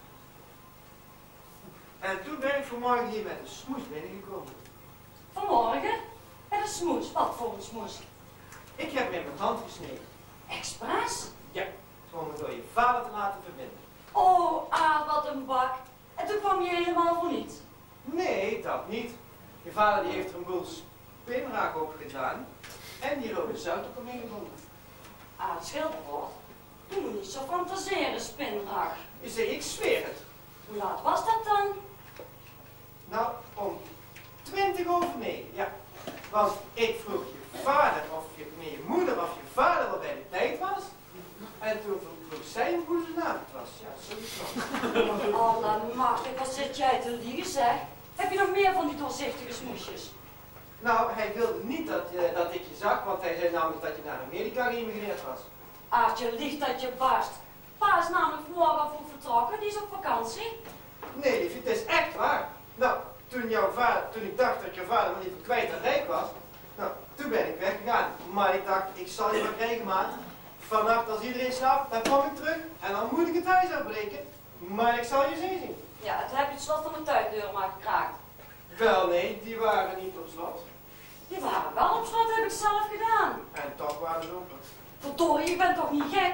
[SPEAKER 8] En toen ben ik vanmorgen hier met een smoes binnengekomen.
[SPEAKER 5] Vanmorgen? Met een smoes? Wat voor een smoes?
[SPEAKER 8] Ik heb hem in mijn hand gesneden.
[SPEAKER 5] Expres?
[SPEAKER 8] Ja, om me door je vader te laten verbinden.
[SPEAKER 5] Oh, wat een bak. En toen kwam je helemaal voor niets.
[SPEAKER 8] Nee, dat niet. Je vader die heeft er een boel spinraak op gedaan en die rode zout op hem heen gebonden.
[SPEAKER 5] Het schilderwoord. Je moet niet zo fantaseren, spinraak.
[SPEAKER 8] Je zei, ik zweer het.
[SPEAKER 5] Hoe laat was dat dan?
[SPEAKER 8] Nou, om 20:09, ja. Want ik vroeg je vader of je moeder of je vader wel bij de tijd was. En toen vroeg zij hoe ze laat het was. Ja, sowieso.
[SPEAKER 5] Allemachtig, wat zit jij te liegen, zeg? Heb je nog meer van die doorzichtige smoesjes?
[SPEAKER 8] Nou, hij wilde niet dat ik je zag, want hij zei namelijk dat je naar Amerika geïmigreerd was.
[SPEAKER 5] Aartje, liegt dat je barst. Pa is namelijk vanmorgen vroeg vertrokken, die is op vakantie.
[SPEAKER 8] Nee, liefje, het is echt waar. Nou, toen ik dacht dat je vader wel even kwijt en rijk was, nou, toen ben ik weggegaan. Maar ik dacht, ik zal je maar krijgen, maat. Vannacht als iedereen slaapt, dan kom ik terug en dan moet ik het huis afbreken. Maar ik zal je zien.
[SPEAKER 5] Ja, toen heb je het slot van de tuindeur maar gekraakt.
[SPEAKER 8] Wel nee, die waren niet op slot.
[SPEAKER 5] Die waren wel op slot, heb ik zelf gedaan.
[SPEAKER 8] En toch waren ze open.
[SPEAKER 5] Verdorie, je bent toch niet gek?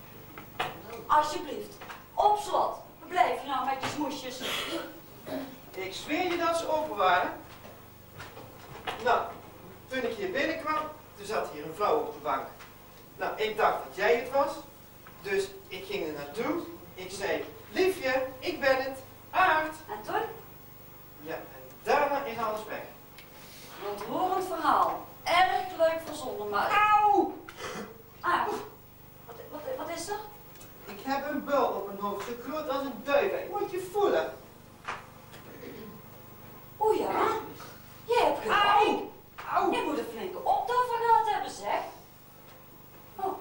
[SPEAKER 5] Alsjeblieft, op slot. Waar blijf je nou met je smoesjes?
[SPEAKER 8] Ik zweer je dat ze open waren. Nou, toen ik hier binnenkwam, toen zat hier een vrouw op de bank. Nou, ik dacht dat jij het was. Dus ik ging er naartoe. Ik zei, liefje, ik ben het, Aart.
[SPEAKER 7] En toen?
[SPEAKER 8] Ja, en daarna is alles weg.
[SPEAKER 7] Een ontroerend verhaal. Erg leuk verzonnen, maar...
[SPEAKER 8] Auw!
[SPEAKER 7] Aart, wat is er?
[SPEAKER 8] Ik heb een bul op mijn hoofd, zo groot als een duif. Ik moet je voelen.
[SPEAKER 7] O ja? Jij hebt gelijk.
[SPEAKER 8] Auw!
[SPEAKER 7] Je moet een flinke optoffer gehad hebben, zeg. Oh.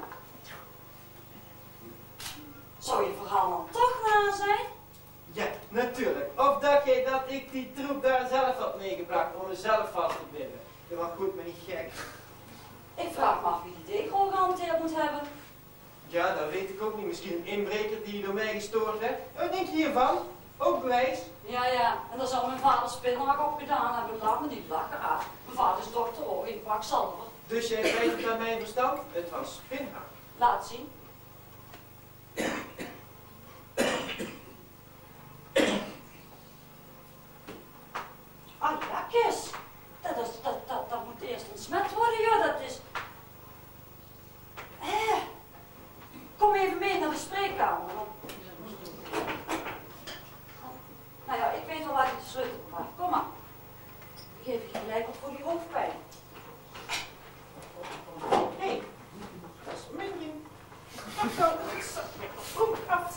[SPEAKER 7] Zou je verhaal dan toch waar zijn?
[SPEAKER 8] Ja, natuurlijk. Of dacht jij dat ik die troep daar zelf had meegebracht om mezelf vast te binden? Dat was goed, maar niet gek.
[SPEAKER 7] Ik vraag me af wie die decor gehanteerd moet hebben.
[SPEAKER 8] Ja, dat weet ik ook niet. Misschien een inbreker die door mij gestoord werd. Wat denk je hiervan? Ook bewijs?
[SPEAKER 7] Ja, en dan zou mijn vader spinhaak op gedaan hebben. Laat me niet lachen, Aart. Mijn vader is dokter hoor, in kwakzalver.
[SPEAKER 8] Dus jij twijfelt aan mijn verstand? Het was spinhaak.
[SPEAKER 7] Laat zien. Ah ja, Kis. Dat moet eerst ontsmet worden, joh. Dat is... Kom even mee naar de spreekkamer. Nou ja, ik weet wel waar je de sleutel bewaart. Kom maar. Ik geef je gelijk op voor die hoofdpijn.
[SPEAKER 8] Hé, dat is mijn ding. Dat is goed af.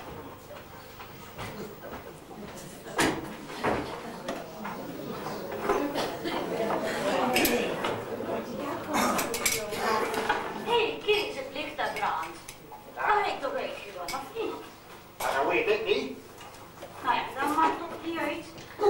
[SPEAKER 5] Hé, Kees, het licht daar brandt. Dat heb ik toch echt gedaan, of niet?
[SPEAKER 4] Maar dat weet ik niet.
[SPEAKER 5] Nou ja, dat maakt toch niet uit.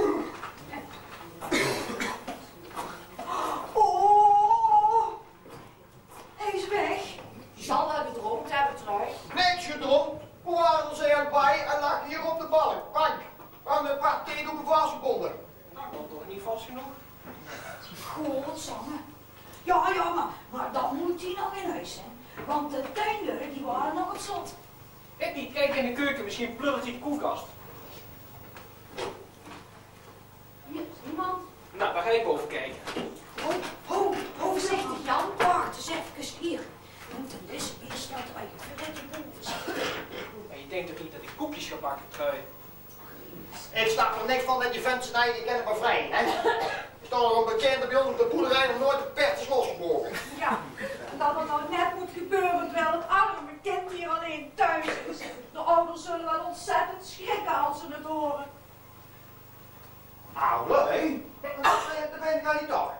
[SPEAKER 2] Oh, hij is weg. Die zal wel gedroomd hebben terug.
[SPEAKER 4] Niks gedroomd. We waren er zeer bij en lag hier op de bank. Aan een paar theedoeken vastgebonden.
[SPEAKER 3] Nou, dat toch niet vast genoeg?
[SPEAKER 2] Godsamme. Ja, maar dan moet hij nog in huis zijn. Want de tuindeuren die waren nog op slot.
[SPEAKER 3] Ik niet, kijk in de keuken, misschien plurrt hij de koelkast.
[SPEAKER 2] Hier is niemand.
[SPEAKER 3] Nou, daar ga ik over kijken.
[SPEAKER 2] Voorzichtig Jan. Wacht eens even hier. Je moet een dus eerst laten wij voordat je boven zit.
[SPEAKER 3] Maar je denkt toch niet dat ik koekjes ga bakken, trui?
[SPEAKER 4] Ik snap er niks van dat je vent zijn eigen kennen maar vrij, hè? Er staat nog een bekende bij ons op de boerderij nog nooit de pert is losgebroken.
[SPEAKER 2] Ja, en dat het nou net moet gebeuren terwijl het arme kind hier alleen thuis is. De ouders zullen wel ontzettend schrikken als ze het horen.
[SPEAKER 4] Oude, hé? Dat ben ik nou niet toch?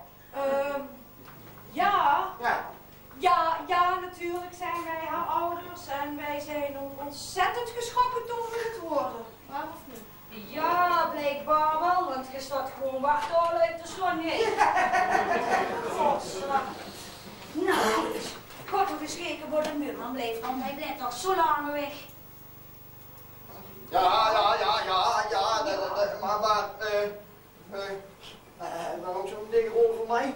[SPEAKER 2] Ja.
[SPEAKER 4] Ja.
[SPEAKER 2] Ja, natuurlijk zijn wij haar ouders en wij zijn ontzettend geschrokken toen we het hoorden. Waar of niet?
[SPEAKER 7] Ja, blijkbaar wel, want je staat gewoon wachten al uit de zon heen. Godsnaam.
[SPEAKER 5] Nou, kort nog geschreven voor de muurman bleef, want hij blijft al zo lang weg.
[SPEAKER 4] Maar ook zo'n ding rollen voor mij?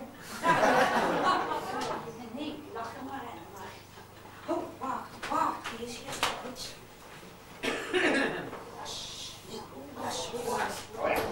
[SPEAKER 5] Nee, lach er maar in. Oh, wacht, hier is hier iets. Dat is waar.
[SPEAKER 4] Oh ja.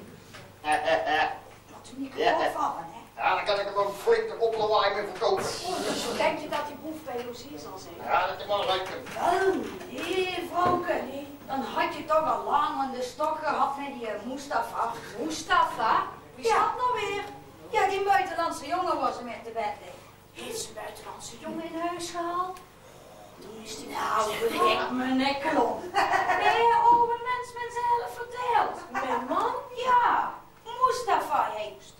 [SPEAKER 5] Laat hem niet kapot vallen, hè?
[SPEAKER 4] Ja, dan kan ik hem ook flink op lawaai mee verkopen.
[SPEAKER 2] Dus denk je dat die boef bij Lozier zal zijn?
[SPEAKER 4] Ja, dat is wel leuk.
[SPEAKER 5] Wel, nee, Franke, nee. Dan had je toch al lang aan de stok gehad met die Mustafa.
[SPEAKER 2] Mustafa? Wie is dat nou weer?
[SPEAKER 5] Ja, die buitenlandse jongen was hem met de bed liggen.
[SPEAKER 2] Heeft een buitenlandse jongen in huis gehaald? Toen is die
[SPEAKER 5] Nou, ik me nekkel op. Nee, oude mens met zijn helft verteld.
[SPEAKER 2] mijn man?
[SPEAKER 5] Ja, Mustafa heet.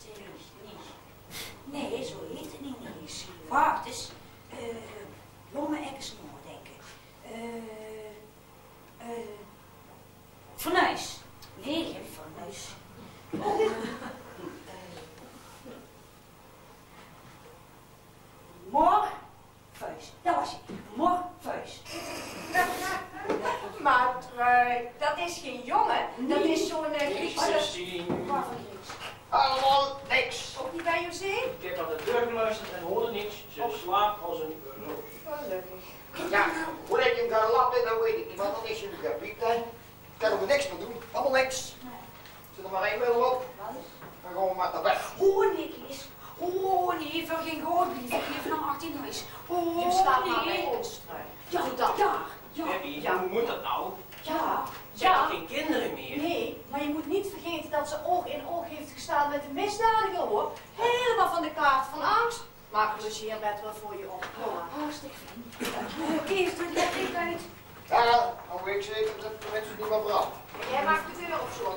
[SPEAKER 5] Nee, zo heet het niet eens. Wacht eens. Jonge ex-moor, denk ik. Fornuis. Nee, geen fornuis. Morfuis. Dat was hij. Morfuis.
[SPEAKER 2] Maar Trui, dat is geen jongen. Dat is zo'n Griekse...
[SPEAKER 5] Waarvan Grieks?
[SPEAKER 4] Allemaal niks.
[SPEAKER 2] Ook niet bij José?
[SPEAKER 3] Ik heb aan de deur geluisterd en hoorde niks. Ze slaapt als een euro.
[SPEAKER 2] Gelukkig.
[SPEAKER 4] Ja, hoe dat je hem gaat lappen, dat weet ik niet, want dan is je nu gepiept, hè. Ik kan er niks meer doen, allemaal niks. er maar één middel op. Dan gaan we maar naar bed.
[SPEAKER 5] Oh nee, Kees. Oh nee, voor geen goud blijven. Even naar 18 huis. Oh
[SPEAKER 2] Je slaapt maar
[SPEAKER 5] nee.
[SPEAKER 2] bij ons trui.
[SPEAKER 5] Ja,
[SPEAKER 2] Doe dat.
[SPEAKER 5] ja,
[SPEAKER 3] Debbie, hoe moet dat nou?
[SPEAKER 2] Ja.
[SPEAKER 3] Zijn er
[SPEAKER 2] Ja.
[SPEAKER 3] geen kinderen meer?
[SPEAKER 2] Nee, maar je moet niet vergeten dat ze oog in oog heeft gestaan met de misdadiger, hoor. Helemaal van de kaart van angst. Maak Lucie bed wel voor je op.
[SPEAKER 5] Hartstikke fijn. Kees, doe die echt uit.
[SPEAKER 4] Ja, dan weet ik zeker dat de mensen niet meer brand.
[SPEAKER 2] Jij maakt de deur op slot.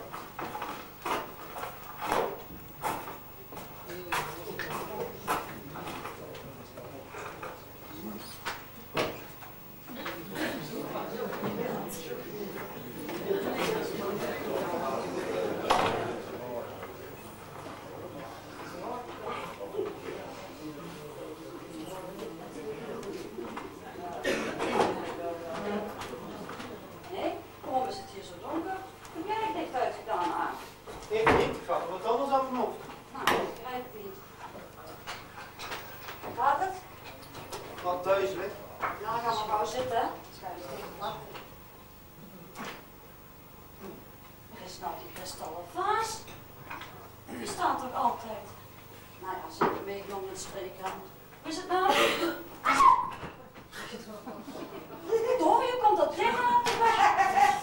[SPEAKER 7] Nee, waarom is het hier zo donker? Heb jij het licht uitgedaan, Aart?
[SPEAKER 8] Ik niet, ik had er wat anders aan mijn hoofd.
[SPEAKER 7] Nou, ik begrijp het niet. Gaat het?
[SPEAKER 8] Wat duizelig.
[SPEAKER 7] Nou, dan gaan we gauw zitten. Schuif eens tegen de lat. Er is nou die kristallen vaas. Die staat toch altijd? Nou ja, ze hebben meegenomen in de spreekkamer. Hoe is het nou? Door, je komt dat lichaam op de weg.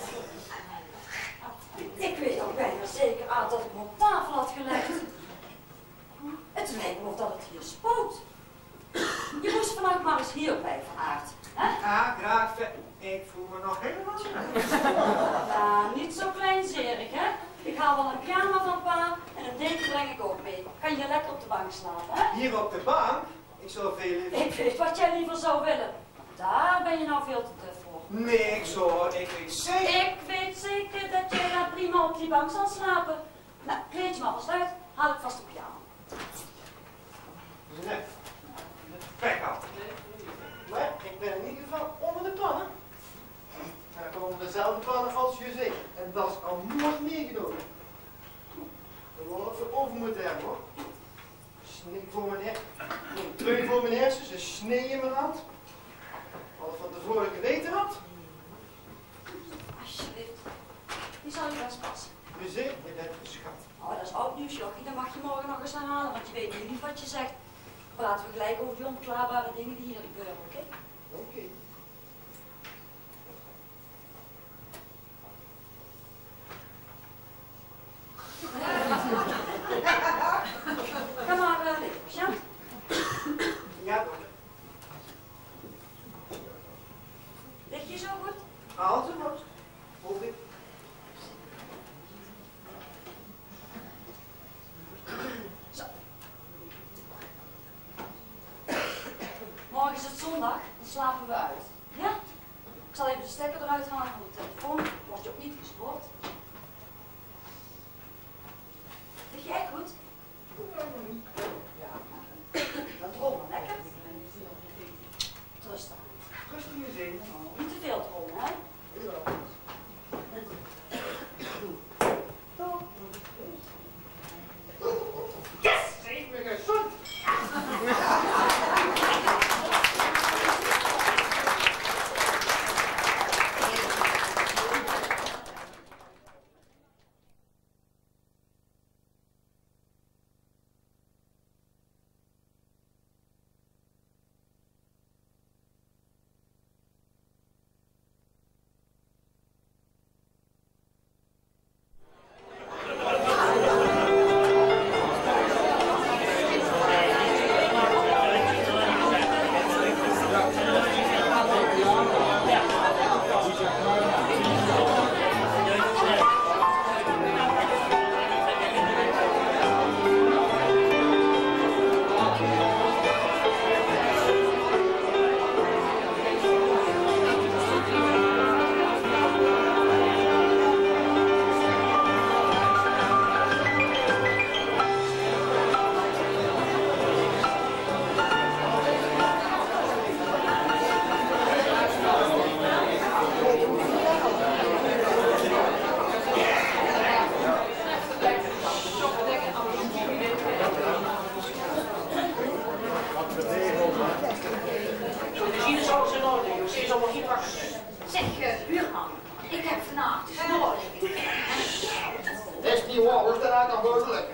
[SPEAKER 7] Ik weet ook bijna zeker aan dat ik hem op tafel had gelegd. Het lijkt me of dat het hier spoot. Je moest vannacht maar eens hier blijven, Aart. Hè?
[SPEAKER 8] Ja, graag. Ik voel me nog helemaal slecht.
[SPEAKER 7] Ja, niet zo kleinzerig, hè? Ik haal wel een pyjama van pa en een deken breng ik ook mee. Kan je lekker op de bank slapen, hè?
[SPEAKER 8] Hier op de bank? Ik zou veel liever...
[SPEAKER 7] Ik weet wat jij liever zou willen. Daar ben je nou veel te duf voor.
[SPEAKER 8] Niks hoor, ik weet zeker...
[SPEAKER 7] Ik weet zeker dat jij daar prima op die bank zal slapen. Nou, kleed je maar vast uit, haal ik vast de pyjama.
[SPEAKER 8] Nee, pek af. Maar ik ben in ieder geval onder de pannen. En ik onder dezelfde pannen als je zegt. En dat is al nooit meegenomen. We worden even over moeten hebben hoor. Snee voor mijn een trui voor mijn hersens, een snee in mijn hand. Wat ik van tevoren geweten had.
[SPEAKER 7] Alsjeblieft. Die zal je best passen.
[SPEAKER 8] We zeggen, je bent een schat.
[SPEAKER 7] Oh, dat is oud nieuws, jochie. Dat mag je morgen nog eens herhalen, want je weet nu niet wat je zegt. Praten we gelijk over die onverklaarbare dingen die hier gebeuren, oké?
[SPEAKER 8] Oké.
[SPEAKER 7] Ga maar liggen, Sjant.
[SPEAKER 8] Ja, dokter.
[SPEAKER 7] Lig je zo goed?
[SPEAKER 8] Als het wordt. Hoop ik.
[SPEAKER 7] Zo. Morgen is het zondag, dan slapen we uit. Ja? Ik zal even de stekker eruit halen van de telefoon. Word je ook niet gestoord. Lig je echt goed? Ja. Dan droom maar lekker. Rustig.
[SPEAKER 8] Rustig je zin.
[SPEAKER 7] Niet te veel dromen, hè?
[SPEAKER 4] Yes! Ik ben gezond!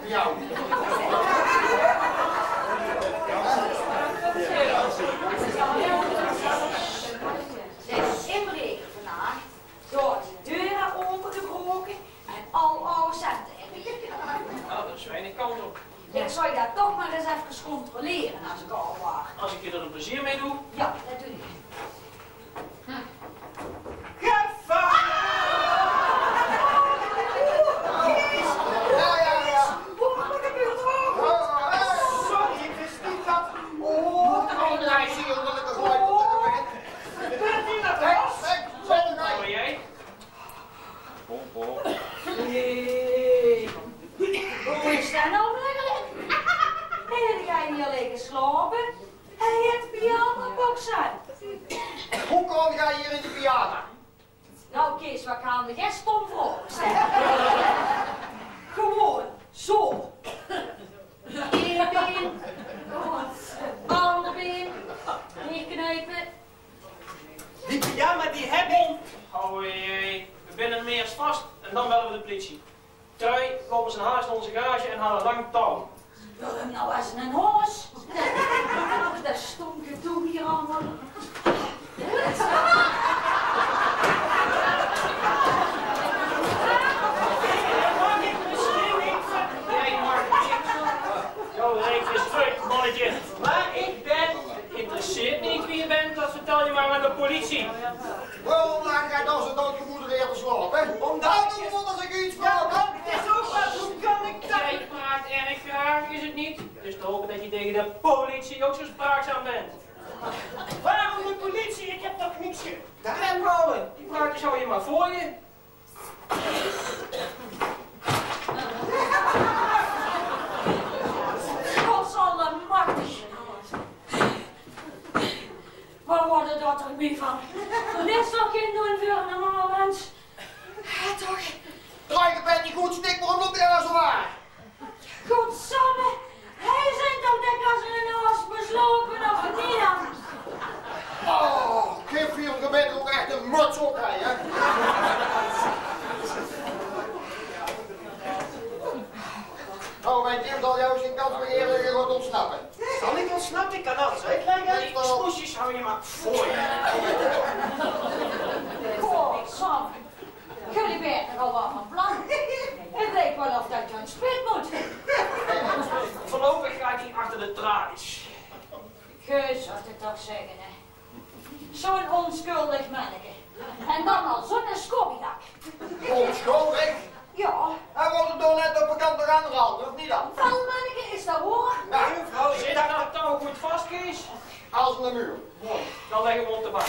[SPEAKER 4] van jou.
[SPEAKER 5] Zijn inbreker vandaag door de deuren opengebroken en al oude centen in.
[SPEAKER 3] Nou, dat is weinig kans op.
[SPEAKER 5] Ik zou je dat toch maar eens even controleren als ik al was.
[SPEAKER 3] Als ik je er een plezier mee doe.
[SPEAKER 5] Ja, dat doe ik.
[SPEAKER 8] Sorry, ik wist niet dat...
[SPEAKER 3] Waar ben jij?
[SPEAKER 5] Nee. Hoe is dat nou eigenlijk? Nee, dan ga je niet alleen geslapen. Hij heeft pyjama-box aan.
[SPEAKER 4] Hoe kom jij hier in de pyjama?
[SPEAKER 5] Nou Kees, wat gaan we geen stom voor Gewoon, zo. Eén been. Ander been. Hier knijpen.
[SPEAKER 8] Die pyjama die heb ik.
[SPEAKER 3] Oh jee, we binnen hem eerst vast en dan bellen we de politie. Trui, lopen ze haast naar onze garage en halen lang touw.
[SPEAKER 5] Wil hem nou eens een hoos? Dat stonke toe hier allemaal.
[SPEAKER 3] Jij mag niks. Jouw reet is terug, mannetje. Waar ik ben, interesseert niet wie je bent, dat vertel je maar aan de politie.
[SPEAKER 4] Waarom laat jij dan zo dood je moeder weer te slapen?
[SPEAKER 8] Omdat
[SPEAKER 4] ik... als ik iets vraag.
[SPEAKER 8] Het is ook wat, hoe kan ik dat?
[SPEAKER 3] Jij praat erg graag, is het niet? Dus te hopen dat je tegen de politie ook zo spraakzaam bent.
[SPEAKER 8] Waarom de politie? Ik heb toch niks gedaan?
[SPEAKER 3] Remrouwen, die praatjes hou je maar voor je.
[SPEAKER 5] Godsallemachtig. Waar worden dat er mee van? Dit is toch geen doen voor een normaal mens? Toch?
[SPEAKER 4] Draai je bent niet goed, stik maar op de zo waar.
[SPEAKER 5] Godsamme, hij zijn toch dik als een oos beslopen of het niet dan?
[SPEAKER 4] Oh, Kipfiel, je bent ook echt een muts op, hè? Oh, mijn Tim zal jou zijn kans weer eerder gaan ontsnappen.
[SPEAKER 8] Zal ik ontsnappen? Ik kan alles uitleggen. Die smoesjes hou je maar voor je.
[SPEAKER 5] Godsamme, jullie weten er al wat van plan. Het lijkt wel of dat je aan het spit moet.
[SPEAKER 3] Voorlopig ga ik niet achter de tralies.
[SPEAKER 5] Geus had het toch zeggen, hè. Zo'n onschuldig manneke. En dan al zo'n schobbedak.
[SPEAKER 4] Onschuldig?
[SPEAKER 5] Ja,
[SPEAKER 4] Hij wordt er toch net op een kant eraan gehaald, of niet dan?
[SPEAKER 5] wel manneke is dat hoor.
[SPEAKER 4] Ja,
[SPEAKER 8] Mevrouw,
[SPEAKER 3] Zit dat touw goed vast, Kees?
[SPEAKER 4] als een muur.
[SPEAKER 3] Dan leggen we hem op de bank.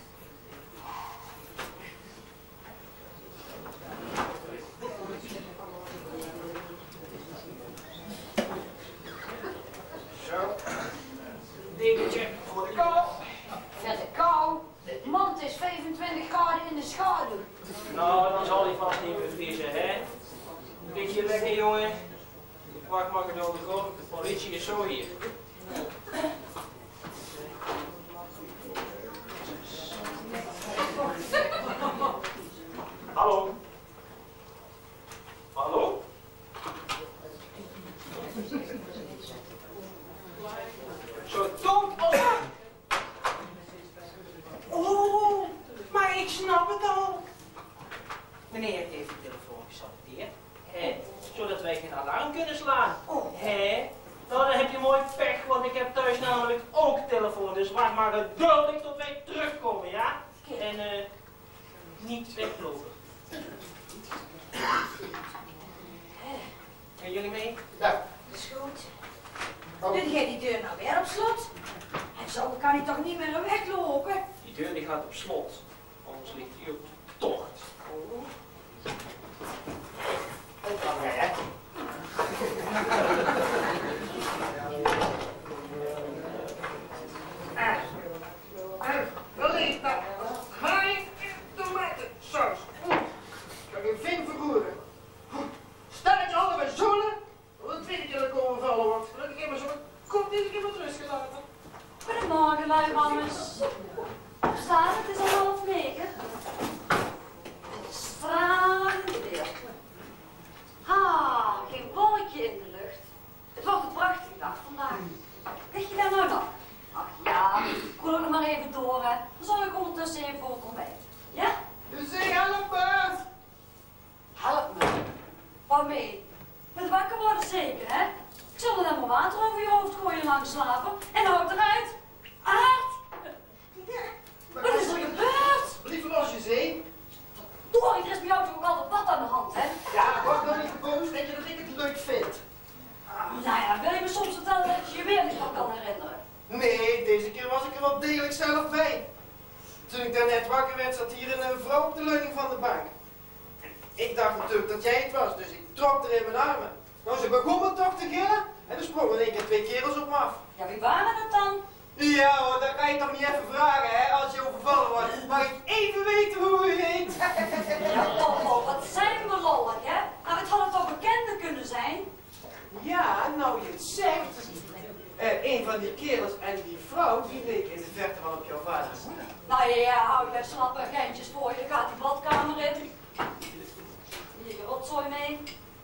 [SPEAKER 4] Zo.
[SPEAKER 3] Dekentje voor de kou.
[SPEAKER 5] Voor de kou. De mond is 25 graden in de schaduw.
[SPEAKER 3] Nou, dan zal hij vast niet meer vriezen, hè? Lig je lekker, jongen? Wacht maar door de grond, de politie is zo hier. Hallo? Hallo? Zo dood als... Oh, maar ik snap het al. Meneer heeft de telefoon gesaboteerd, zodat wij geen alarm kunnen slaan. Nou, dan heb je mooi pech, want ik heb thuis namelijk ook telefoon. Dus wacht maar geduldig tot wij terugkomen, ja? En niet weglopen. Gaan jullie mee?
[SPEAKER 4] Ja.
[SPEAKER 5] Dat is goed.
[SPEAKER 4] Oh.
[SPEAKER 5] Doe jij die deur nou weer op slot? En zo kan hij toch niet meer weglopen?
[SPEAKER 3] Die deur die gaat op slot, anders ligt hij op tocht.
[SPEAKER 4] Dat kan weer, hè?
[SPEAKER 8] Wat is dat? Haai en tomatensaus. Ik kan geen ving verroeren. Stel dat je handen bij zolen, dat het tweede keer dat ik overvallen wordt. Dat ik even zo komt niet, ik heb wat rust gelaten.
[SPEAKER 5] Goedemorgen, luimammers. Verstaan, het is al 8:30.
[SPEAKER 7] mee? Met wakker worden zeker, hè? Ik zal er dan maar water over je hoofd gooien lang slapen. En houd eruit. Aard! Wat is er gebeurd?
[SPEAKER 8] Lieve losje zee.
[SPEAKER 7] Dorie, er is bij jou toch wel wat aan de hand, hè?
[SPEAKER 4] Ja, word nou niet boos, denk je dat ik het leuk vind?
[SPEAKER 7] Nou ja, wil je me soms vertellen dat je je weer niet meer kan herinneren?
[SPEAKER 8] Nee, deze keer was ik er wel degelijk zelf bij. Toen ik daarnet wakker werd, zat hier een vrouw op de leuning van de bank. Ik dacht natuurlijk dat jij het was, dus ik trok er in mijn armen. Nou, ze begon me toch te gillen en er sprongen in één keer 2 kerels op me af.
[SPEAKER 7] Ja, wie waren dat dan?
[SPEAKER 8] Ja hoor, dat kan je toch niet even vragen, hè, als je overvallen wordt. Mag ik even weten hoe u heet?
[SPEAKER 7] Ja, oh, wat zijn we lollig, hè? Nou, het hadden toch bekenden kunnen zijn?
[SPEAKER 8] Ja, nou je het zegt. Een van die kerels en die vrouw, die leken in de verte wel op jouw vader.
[SPEAKER 7] Nou ja, hou je slappe geintjes voor je, gaat die badkamer in. Hier je rotzooi mee.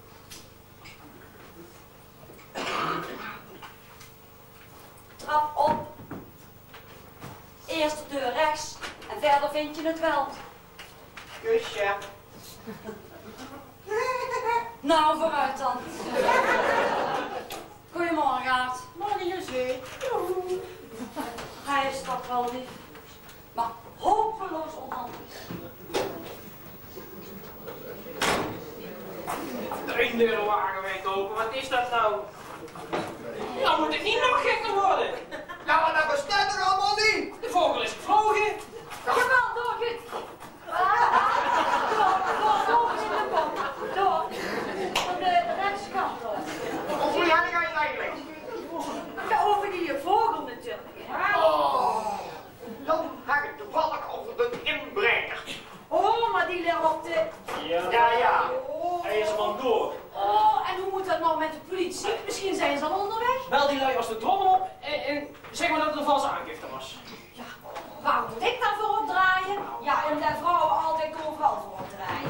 [SPEAKER 7] Trap op. Eerst de deur rechts en verder vind je het wel.
[SPEAKER 8] Kusje.
[SPEAKER 7] Nou, vooruit dan. Goedemorgen, Aart.
[SPEAKER 8] Morgen, Jussie.
[SPEAKER 7] Hij is toch wel lief, maar hopeloos onhandig.
[SPEAKER 3] €1 weg open, wat is dat nou? Nou moet het niet nog gekker worden.
[SPEAKER 4] Nou, maar dat bestaat er allemaal niet!
[SPEAKER 3] De vogel is gevlogen.
[SPEAKER 7] Jawel, door, Gut. Door in de boom. Door. Van de rechtskant door.
[SPEAKER 4] Hoe jij ga je eigenlijk?
[SPEAKER 7] Ja, over die vogel natuurlijk. Hè?
[SPEAKER 4] Oh, dan ga ik toevallig over de inbreker.
[SPEAKER 7] Oh, maar die ligt op de...
[SPEAKER 4] Ja.
[SPEAKER 7] Oh.
[SPEAKER 3] Hij is vandoor.
[SPEAKER 7] Oh, en hoe moet dat nou met de politie? Misschien zijn ze al onderweg.
[SPEAKER 3] Bel die lui als de trommel op en zeg maar dat het een valse aangifte was.
[SPEAKER 7] Ja, waar moet ik dan voor opdraaien? Ja, en de vrouwen altijd overal voor opdraaien.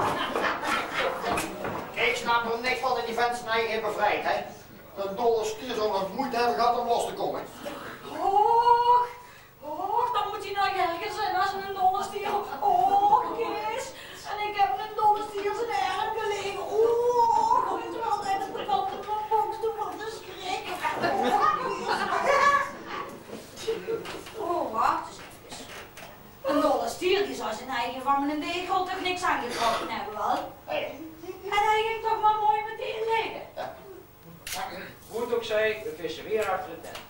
[SPEAKER 4] Ik snap er niks van dat die vent zijn eigen bevrijd, hè? Een dolle stier zou nog moeite hebben gehad om los te komen.
[SPEAKER 7] Och, dan moet hij nou ergens zijn als een dolle stier. Oh, Kees. En ik heb een dolle stier zijn erg gelegen. Oh, ik wil altijd op de kant van mijn box doen, wat een schrik. Oh, wacht eens even. Een dolle stier die zou zijn eigen van mijn degel toch niks aangetrokken hebben, wel? En hij ging toch maar mooi meteen liggen.
[SPEAKER 3] Hoe het ook zij, we vissen weer achter het net.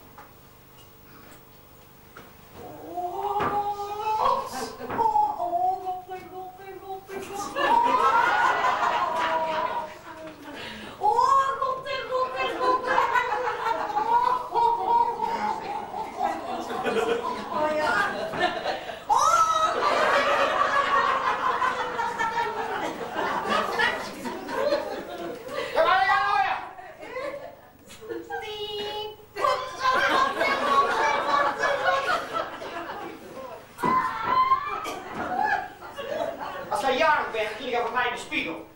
[SPEAKER 4] Als hij jarig bent, krijg je van mij de spiegel.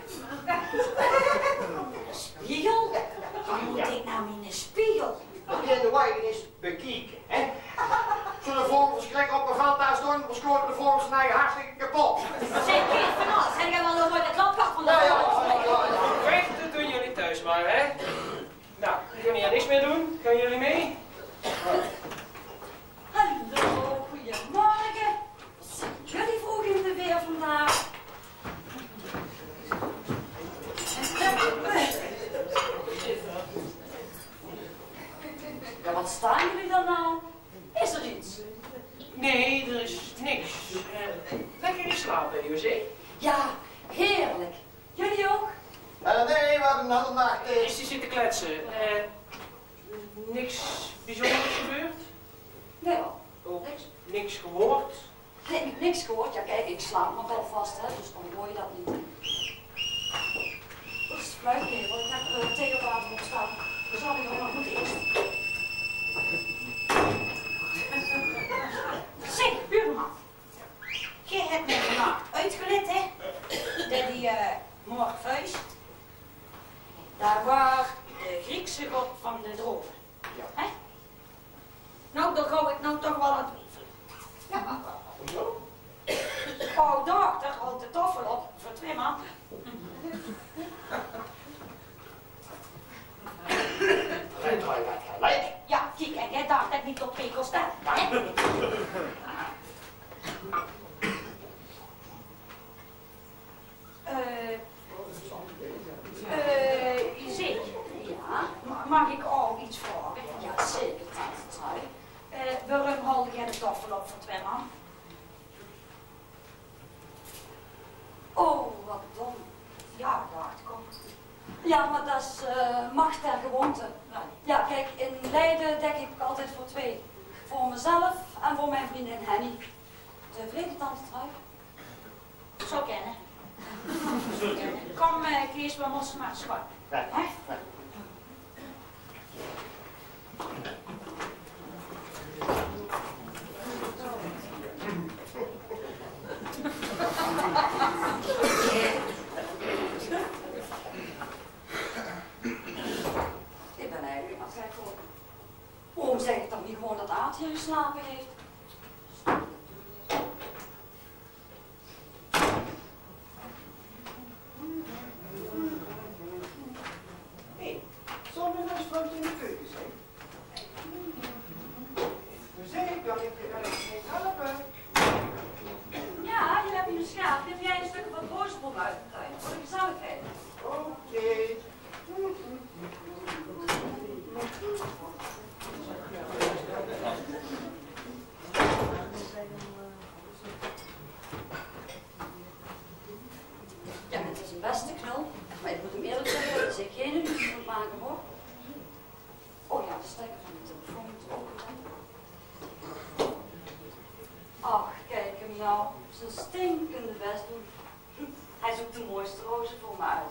[SPEAKER 7] Spiegel? Wat moet ik nou in een spiegel?
[SPEAKER 4] Dat je in de wagen eens bekijken, hè? Zo'n vogel schrik op een veld daar staan, dan scoort de vogel zijn eigen hartstikke kapot.
[SPEAKER 7] Zeg, Kees van As, heb jij wel nooit de klapkast van de
[SPEAKER 4] Ja.
[SPEAKER 3] Vechten doen jullie thuis maar, hè? Nou, kunnen jullie niks meer doen? Gaan jullie mee?
[SPEAKER 7] Hallo, goedemorgen. Wat zijn jullie vroeg in de weer vandaag? Ja, wat staan jullie dan nou? Is er iets?
[SPEAKER 3] Nee, er is niks. Lekker in slapen, José.
[SPEAKER 7] Ja, heerlijk. Jullie ook?
[SPEAKER 4] Nee, we hebben een nacht.
[SPEAKER 3] Is die zitten kletsen? Niks bijzonders gebeurd?
[SPEAKER 7] Nee hoor.
[SPEAKER 3] Ook niks gehoord?
[SPEAKER 7] Nee, niks gehoord. Ja, kijk, ik slaap nog wel vast, hè, dus dan hoor je dat niet. Dat is fluitnevel. Ik heb theewater opstaan. Dan zal ik nog moeten eerst. Zeg, buurman. Jij hebt me vannacht uitgelet, hè? Dat die Morpheus. Daar was de Griekse god van de dromen.
[SPEAKER 4] Ja.
[SPEAKER 7] Hè? Nou, daar ga ik nou toch wel aan twijfelen. Ja.
[SPEAKER 4] Hoezo?
[SPEAKER 7] Oh, dokter, houdt de toffel op voor 2 maanden. Ja, maar dat is macht ter gewoonte. Ja, kijk, in Leiden dek ik altijd voor 2. Voor mezelf en voor mijn vriendin Henny. Tevreden, tante Trui?
[SPEAKER 5] Zo kennen. Kom, Kees, we moeten maar schoon.
[SPEAKER 8] Ja.
[SPEAKER 7] Ik ben eigenlijk aan het kijken hoor. Waarom zeg ik dan niet gewoon dat Aad hier geslapen heeft?
[SPEAKER 8] Hé, zal we nog eens wat in de keuken zijn? Muziek, kan ik je niet helpen?
[SPEAKER 7] Ja, hier heb je een schaap. Neem jij een stukje van boosbom uit de tuin voor de gezelligheid.
[SPEAKER 8] Oké.
[SPEAKER 7] Ja, het is een beste knul. Maar ik moet hem eerlijk zeggen dat ik geen illusie moet maken hoor. Oh ja, de stekker van de telefoon moet ook zijn. Ach, kijk hem nou. Zijn stinkende best doen. Hij zoekt de mooiste rozen voor me uit.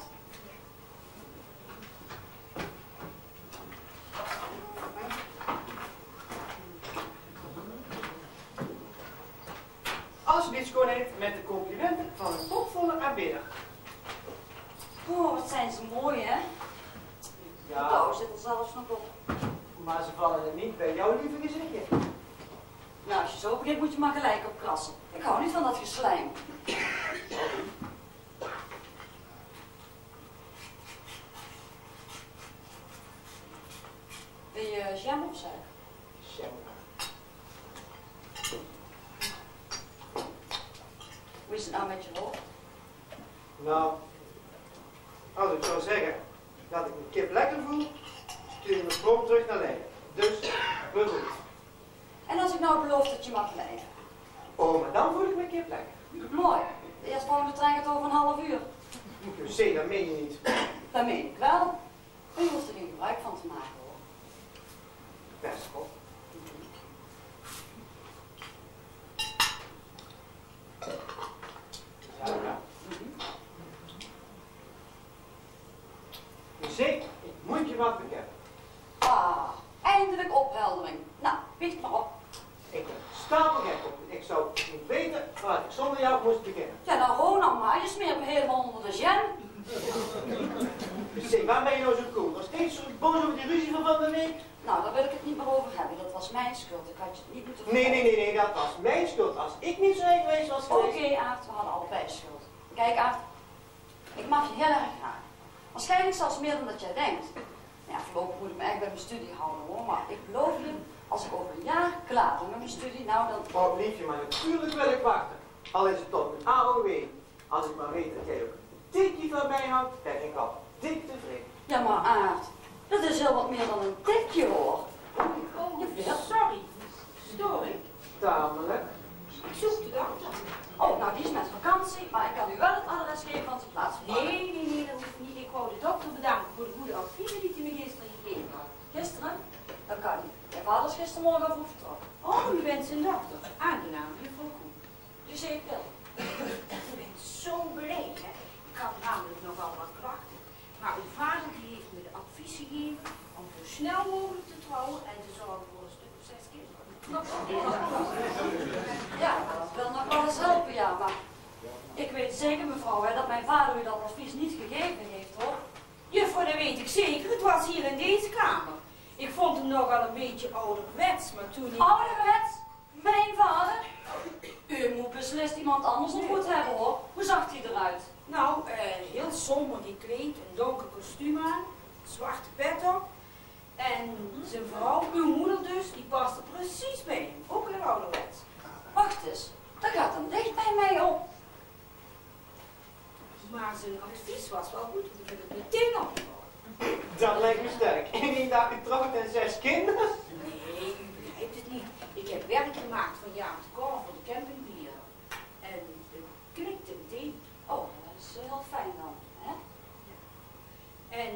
[SPEAKER 8] Alsjeblieft, schoonheid, met de complimenten van een topvolle aanbidder.
[SPEAKER 7] Oh, wat zijn ze mooi, hè? De
[SPEAKER 8] Ja,
[SPEAKER 7] touw zit er zelfs nog op.
[SPEAKER 8] maar ze vallen er niet bij jouw lieve gezichtje.
[SPEAKER 7] Nou, als je zo begint, moet je maar gelijk op krassen. Ik hou niet van dat geslijm. Wil je jam opzetten?
[SPEAKER 8] Jam.
[SPEAKER 7] Hoe is het nou met je hoofd?
[SPEAKER 8] Nou, als ik zou zeggen dat ik mijn kip lekker voel, stuur je me prompt terug naar Leiden. Dus, bedoeld.
[SPEAKER 7] En als ik nou beloof dat je mag blijven?
[SPEAKER 8] Oh, maar dan voel ik mijn kip lekker.
[SPEAKER 7] Mooi. De eerstvolgende trein gaat over een half uur.
[SPEAKER 8] Zee, dat meen je niet.
[SPEAKER 7] Dat meen ik wel. Maar je hoeft er geen gebruik van te maken hoor.
[SPEAKER 8] Best goed. Ja. Zee, ik moet je wat bekennen.
[SPEAKER 7] Ah, eindelijk opheldering. Nou, bied maar op.
[SPEAKER 8] Ik ben stapelgek op. Ik zou niet weten waar ik zonder jou moest beginnen.
[SPEAKER 7] Ja, nou Ronald maar, je smeert me helemaal onder de jam.
[SPEAKER 8] Zee, waar ben je nou zo cool? Nog steeds zo boos over die ruzie van de week?
[SPEAKER 7] Nou, daar wil ik het niet meer over hebben. Dat was mijn schuld. Ik had je het niet moeten
[SPEAKER 8] Nee, dat was mijn schuld. Als ik niet zo eigenwijs was geweest.
[SPEAKER 7] Oké, Aart, we hadden allebei schuld. Kijk, Aart, ik mag je heel erg graag. Waarschijnlijk zelfs meer dan dat jij denkt. Ja, voorlopig moet ik me echt bij mijn studie houden hoor. Maar ik beloof je, als ik over een jaar klaar ben met mijn studie, nou dan...
[SPEAKER 8] Oh, liefje, maar natuurlijk wil ik wachten. Al is het tot mijn AOW. Als ik maar weet dat jij ook een tikje van mij houdt, ben ik al dik tevreden.
[SPEAKER 7] Ja, maar Aart, dat is heel wat meer dan een tikje hoor.
[SPEAKER 6] Oh, sorry. Stoor ik?
[SPEAKER 8] Tamelijk.
[SPEAKER 6] Ik zoek de dokter.
[SPEAKER 7] Oh, nou die is met vakantie, maar ik kan u wel het adres geven van zijn plaats.
[SPEAKER 6] Nee, dat hoeft niet. Ik wou de dokter bedanken voor de goede adviezen die hij me gisteren gegeven had.
[SPEAKER 7] Gisteren? Dat kan niet. Mijn vader is gistermorgen vroeg vertrokken.
[SPEAKER 6] Oh, u bent zijn dokter. Aangenaam, juffrouw Koen.
[SPEAKER 7] Dus ik wel.
[SPEAKER 6] Ik ben zo blij, hè. Ik had namelijk nogal wat klachten. Maar uw vader die heeft me de advies gegeven om zo snel mogelijk te trouwen en te zorgen voor een stuk of 6 kinderen.
[SPEAKER 7] Ja, dat wil nog wel eens helpen, ja, maar ik weet zeker, mevrouw, hè, dat mijn vader u dat advies niet gegeven heeft, hoor.
[SPEAKER 6] Juffrouw, dat weet ik zeker. Het was hier in deze kamer. Ik vond hem nogal een beetje ouderwets, maar toen ik...
[SPEAKER 7] Ouderwets? Mijn vader? U moet beslist iemand anders ontmoet hebben, hoor. Hoe zag hij eruit?
[SPEAKER 6] Nou, heel somber gekleed, een donker kostuum aan, zwarte pet op. En zijn vrouw, uw moeder dus, die paste precies bij hem. Ook heel ouderwets.
[SPEAKER 7] Wacht eens, dat gaat dan dicht bij mij op.
[SPEAKER 6] Maar zijn advies was wel goed, ik heb het meteen opgevallen.
[SPEAKER 8] Dat lijkt me sterk. In 1 dag getrouwd en 6 kinderen?
[SPEAKER 6] Nee, u begrijpt het niet. Ik heb werk gemaakt van Jaap de Kor voor de campingbier. En het klikte meteen.
[SPEAKER 7] Oh, dat is heel fijn dan, hè?
[SPEAKER 6] En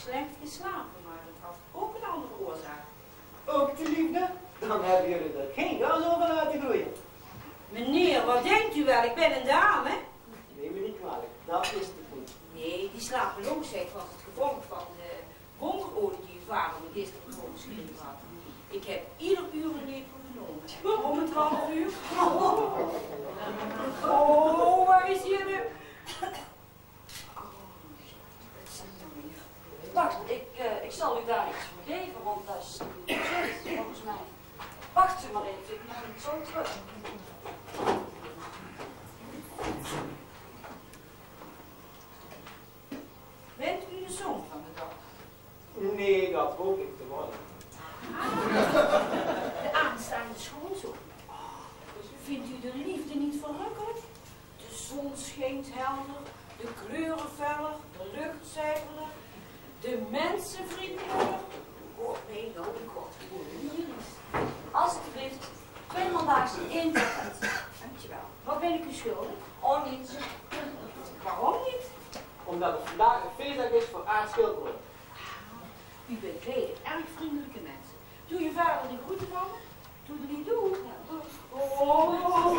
[SPEAKER 6] slecht geslapen, maar het had ook een andere oorzaak.
[SPEAKER 8] Ook de liefde? Dan hebben jullie er geen gas over laten groeien.
[SPEAKER 6] Meneer, wat denkt u wel? Ik ben een dame.
[SPEAKER 8] Neem me niet kwalijk, dat is het niet.
[SPEAKER 6] Nee, die slapeloosheid was het gevolg van de hongerolie die uw vader me gisteren voorgeschreven had. Ik heb ieder uur een lepel genomen. Om het half uur. Oh, waar is hier nu?
[SPEAKER 7] Wacht, ik zal u daar iets voor geven, want dat is volgens mij. Wacht u maar even, ik ben niet zo terug.
[SPEAKER 6] Bent u de zoon van de dokter?
[SPEAKER 8] Nee, dat hoop ik te worden.
[SPEAKER 6] De aanstaande schoonzoon. Vindt u de liefde niet verrukkelijk? De zon schijnt helder, de kleuren feller, de lucht zuiverder, de mensen vriendelijker. Oh nee, nou ik word lyrisch.
[SPEAKER 7] Alsjeblieft, 2 mandaags in 1 pakket.
[SPEAKER 6] Dankjewel. Wat ben ik u schuldig?
[SPEAKER 7] Oh, niets.
[SPEAKER 6] Waarom niet?
[SPEAKER 8] Omdat het vandaag een feestdag is voor aardschilderen.
[SPEAKER 6] U bent beide erg vriendelijke mensen. Doe je vader de groeten van me? Doe er niet toe. Oh.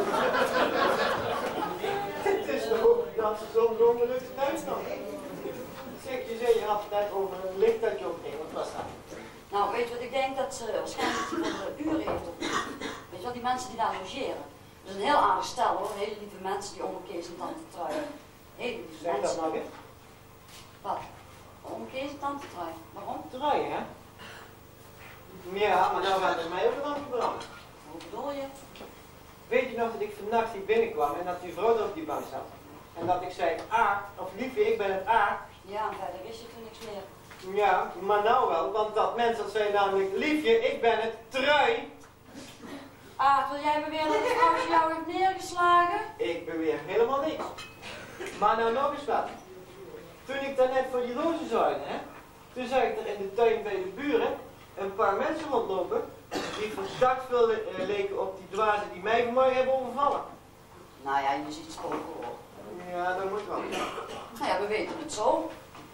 [SPEAKER 8] Het is toch ook dat ze zo'n ongelukkig thuis kan. Zeg, je had het net over een licht dat je opging. Wat was dat?
[SPEAKER 7] Nou, weet je wat ik denk? Dat ze waarschijnlijk de uren heeft op. Weet je wat, die mensen die daar logeren. Dat is een heel aardig stel hoor, hele lieve mensen die onder Kees en Tante Trui. Hele lieve
[SPEAKER 8] Zeg dat
[SPEAKER 7] mensen.
[SPEAKER 8] nog eens.
[SPEAKER 7] Wat? Onder Kees en Tante Trui. Waarom?
[SPEAKER 8] Trui, hè? Ja, maar nou gaat het mij ook een gebrand.
[SPEAKER 7] Hoe bedoel je?
[SPEAKER 8] Weet je nog dat ik vannacht hier binnenkwam en dat die vrouw er op die bank zat? En dat ik zei, of liefje, ik ben het A.
[SPEAKER 7] Ja, en verder wist je toen niks meer.
[SPEAKER 8] Ja, maar nou wel, want dat mensen zei namelijk, liefje, ik ben het Trui.
[SPEAKER 7] Wil jij beweren dat de vrouw jou heeft neergeslagen?
[SPEAKER 8] Ik beweer helemaal niks. Maar nou nog eens wat. Toen ik daarnet voor die rozen zorgde, hè, toen zag ik er in de tuin bij de buren een paar mensen rondlopen die verdacht veel leken op die dwazen die mij vanmorgen hebben overvallen.
[SPEAKER 7] Nou ja, je ziet spoken hoor.
[SPEAKER 8] Ja, dat moet wel.
[SPEAKER 7] Nou ja, we weten het zo.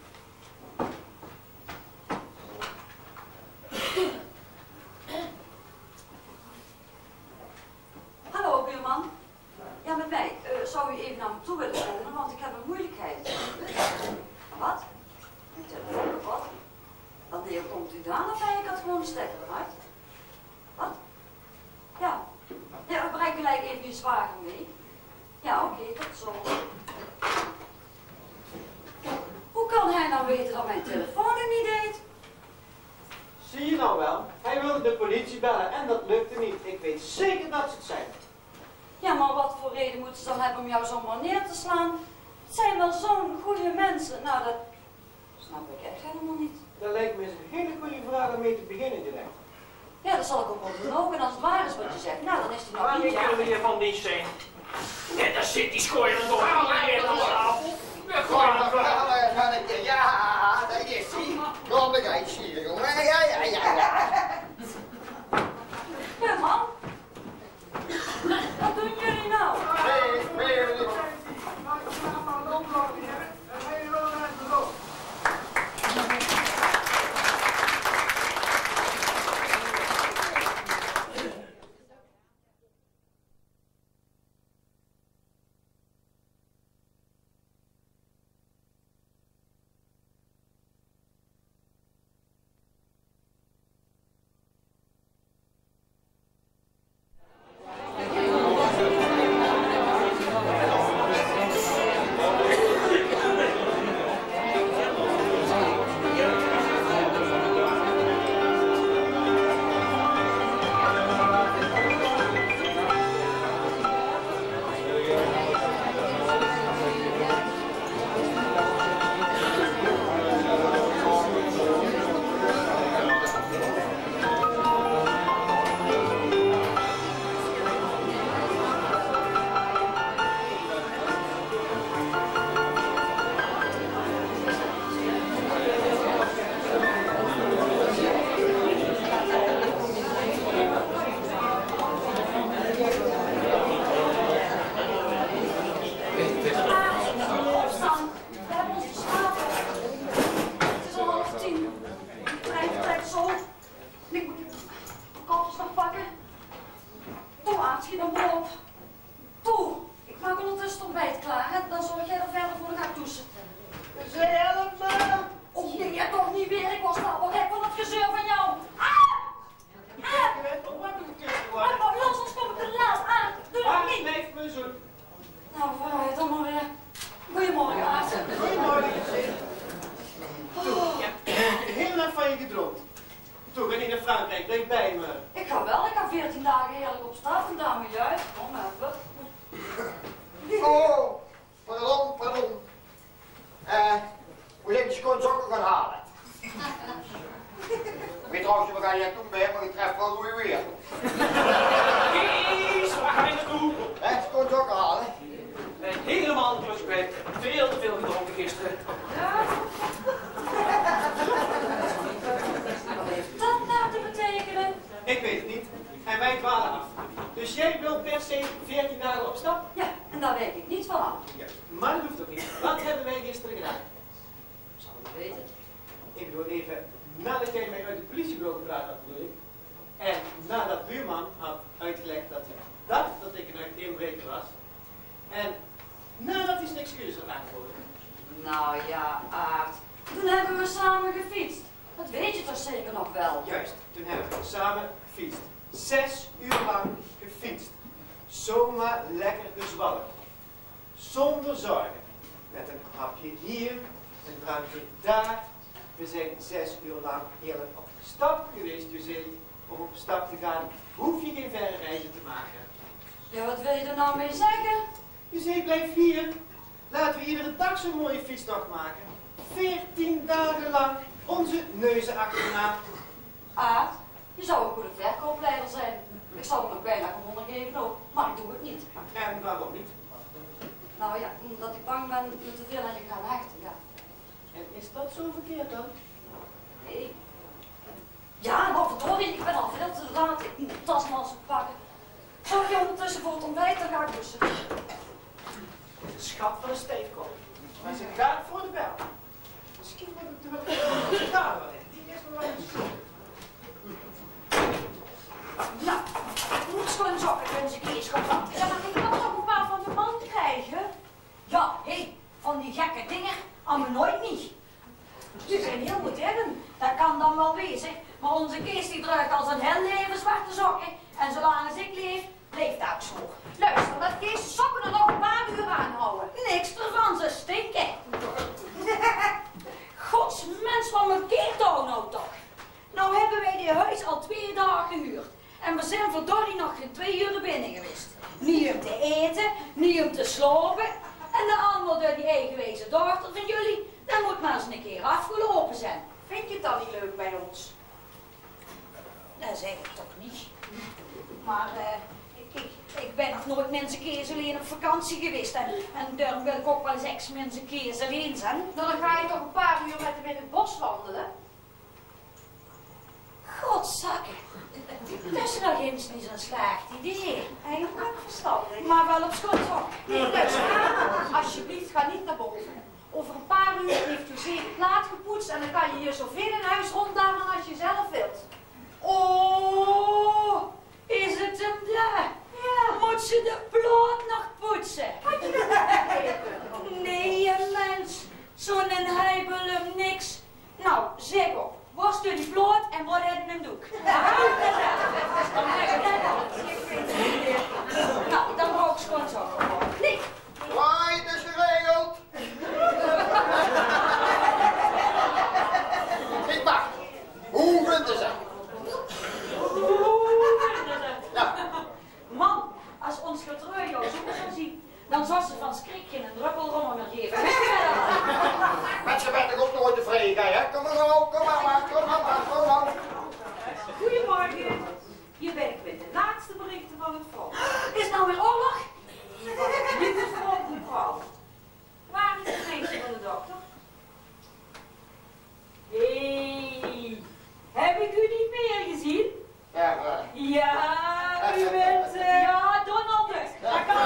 [SPEAKER 7] Hallo buurman. Ja, met mij. Zou u even naar me toe willen komen, want ik heb een moeilijkheid. Wat? Een telefoon of wat? Wanneer komt u daar naar bij? Ik had gewoon de stekker eruit. Wat? Ja. Ja, we brengen gelijk even je zwager mee. Ja, oké, tot zo. Hoe kan hij nou weten dat mijn telefoon het niet deed?
[SPEAKER 8] Zie je nou wel? Hij wilde de politie bellen en dat lukte niet. Ik weet zeker dat ze het zijn.
[SPEAKER 7] Ja, maar wat voor reden moeten ze dan hebben om jou zomaar neer te slaan? Het zijn wel zo'n goede mensen. Nou, dat snap ik echt helemaal niet.
[SPEAKER 8] Dat lijkt me eens een hele goede vraag om mee te beginnen direct.
[SPEAKER 7] Ja, dat zal ik ook wel doen ook. En als het waar is wat je zegt, nou, dan is die nog
[SPEAKER 3] Wanneer
[SPEAKER 7] niet.
[SPEAKER 3] kunnen we hier van dienst zijn? En daar zit die schooier toch weer aan tafel. We gooien hem weg.
[SPEAKER 4] Ja, dat is hij. Kom eens hier, jongen. Ja.
[SPEAKER 7] Ja, man. Wat doen jullie nou?
[SPEAKER 5] niet weer. Ik was nou wel gek van het gezeur van jou.
[SPEAKER 8] Je bent ook wakker gekust geworden.
[SPEAKER 5] Maar los, ons kom ik te laat aan. Doe dat
[SPEAKER 8] Aard,
[SPEAKER 5] niet.
[SPEAKER 8] blijf me zoen.
[SPEAKER 5] Nou, vooruit dan maar weer. Goedemorgen, Aard.
[SPEAKER 8] Goedemorgen, gezin. Toen, ja, heel erg van je gedroomd. Toen ben ik naar Frankrijk, bleef bij me.
[SPEAKER 5] Ik ga wel. Ik ga 14 dagen heerlijk op stap en daarmee juist. Kom even.
[SPEAKER 4] Oh, pardon. Moet ik de schoonsokken gaan halen? Ik weet trouwens niet wat jij toen bent, maar ik tref wel hoe weer.
[SPEAKER 3] Kees, waar ga je naartoe?
[SPEAKER 4] Schoonsokken halen?
[SPEAKER 3] Ik ben helemaal de klus kwijt. Veel te veel gedronken gisteren.
[SPEAKER 5] Wat heeft dat nou te betekenen?
[SPEAKER 8] Ik weet het niet. En wij dwalen af. Dus jij wilt per se 14 dagen op stap?
[SPEAKER 5] Ja, en daar weet ik niets van af.
[SPEAKER 8] Ja. Maar dat hoeft ook niet. Wat hebben wij gisteren gedaan?
[SPEAKER 5] Ik zou het weten.
[SPEAKER 8] Ik bedoel even, nadat jij mij uit het politiebureau gepraat had, bedoel ik. En nadat buurman had uitgelegd dat hij dacht dat ik een inbreker was. En nadat hij zijn excuus had aangeboden.
[SPEAKER 5] Nou ja, Aard. Toen hebben we samen gefietst. Dat weet je toch zeker nog wel?
[SPEAKER 8] Juist, toen hebben we samen gefietst. 6 uur lang gefietst. Zomaar lekker gezwallen. Zonder zorgen. Met een hapje hier, een drankje daar. We zijn 6 uur lang heerlijk op stap geweest, José. Om op stap te gaan, hoef je geen verre reizen te maken.
[SPEAKER 5] Ja, wat wil je er nou mee zeggen?
[SPEAKER 8] José, blijf hier. Laten we iedere dag zo'n mooie fietstocht maken. 14 dagen lang onze neuzen achterna.
[SPEAKER 5] Aard, je zou een goede verkoopleider zijn. Ik zou er nog bijna gewonnen geven ook, maar ik doe het niet.
[SPEAKER 8] En waarom niet?
[SPEAKER 5] Nou ja, omdat ik bang ben me te veel aan je gaan hechten, ja.
[SPEAKER 8] En is dat zo verkeerd dan?
[SPEAKER 5] Nee. Ja, maar verdorie, ik ben al veel te laat. Ik moet de tasmans pakken. Zorg je ondertussen voor het ontbijt, dan ga ik douchen.
[SPEAKER 8] Een schat van een steefkool. Maar ze gaat voor de bel. Misschien moet ik terug naar de kamer. Die is nog wel eens.
[SPEAKER 5] Nou, ik moet schoon sokken eens een keer schoon.
[SPEAKER 6] Ja, maar ik kan toch een paar van de man krijgen?
[SPEAKER 5] Ja, hé, van die gekke dingen, aan me nooit niet.
[SPEAKER 6] Ze zijn heel modern.
[SPEAKER 5] Dat kan dan wel wezen, maar onze Kees die draagt als een heel leven zwarte sokken. En zolang als ik leef, blijft dat zo.
[SPEAKER 6] Luister, dat Kees de sokken er nog een paar uur aanhouden.
[SPEAKER 5] Niks ervan, ze stinken. Godsmens, wat een keertoon nou toch. Nou hebben wij dit huis al 2 dagen gehuurd. En we zijn verdorie nog geen 2 uur binnen geweest. Niet om te eten, niet om te slopen. En de ander door die eigenwijze dochter van jullie, dat moet maar eens een keer afgelopen zijn.
[SPEAKER 6] Vind je het dan niet leuk bij ons?
[SPEAKER 5] Dat zeg ik toch niet. Maar ik ben nog nooit mensen keers alleen op vakantie geweest. En daarom wil ik ook wel eens ex-mensen keers alleen zijn.
[SPEAKER 6] Nou, dan ga je toch een paar uur met hem in het bos wandelen?
[SPEAKER 5] Godzakken. Dat is nog eens niet zo'n slecht idee.
[SPEAKER 6] Eigenlijk verstandig.
[SPEAKER 5] Maar wel op schoonzak.
[SPEAKER 6] Nee, luister, alsjeblieft, ga niet naar boven. Over een paar uur heeft José de plaat gepoetst en dan kan je hier zoveel in huis ronddamen als je zelf wilt.
[SPEAKER 5] Oh, is het hem daar? Ja. Moet ze de plaat nog poetsen?
[SPEAKER 6] Had je dat niet begrepen?
[SPEAKER 5] Nee, mens. Zo'n heibel hem niks. Nou, zeg op. Was door die plaat en wat had een doek? Nou, dan brauch ik schoonzokken. Nee.
[SPEAKER 4] Waai, het is geregeld. Ik wacht. Hoe vinden ze? Ja.
[SPEAKER 5] Man, als ons getreu jou zo zou zien, dan zou ze van schrik geen druppel rommel meer geven.
[SPEAKER 4] Mensen ben ik ook nooit tevreden, hè? Kom maar nou, kom maar.
[SPEAKER 6] Goedemorgen. Hier ben ik met de laatste berichten van het front.
[SPEAKER 5] Is nou weer oorlog?
[SPEAKER 6] Niet het front, mevrouw. Waar is het meisje van de dokter?
[SPEAKER 5] Hé, heb ik u niet meer gezien?
[SPEAKER 4] Ja,
[SPEAKER 5] Ja, u bent, ja, Donald Duck. Dat kan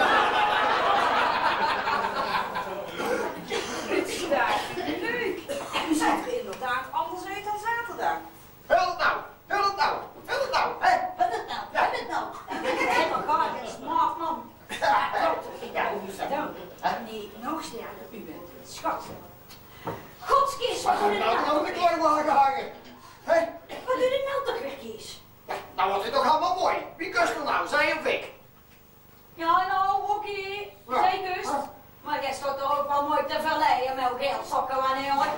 [SPEAKER 6] Het is daar leuk. U ziet er inderdaad anders uit
[SPEAKER 4] zeggen. Hé?
[SPEAKER 6] Wat doe je nou toch weer, Kees?
[SPEAKER 4] Ja, nou wordt het toch allemaal mooi. Wie kust er nou, zij of ik?
[SPEAKER 6] Ja, nou, oké.
[SPEAKER 4] Ja.
[SPEAKER 6] Zij kust. Maar jij staat toch ook wel mooi te verleiden met geldzakken wanneer hoor.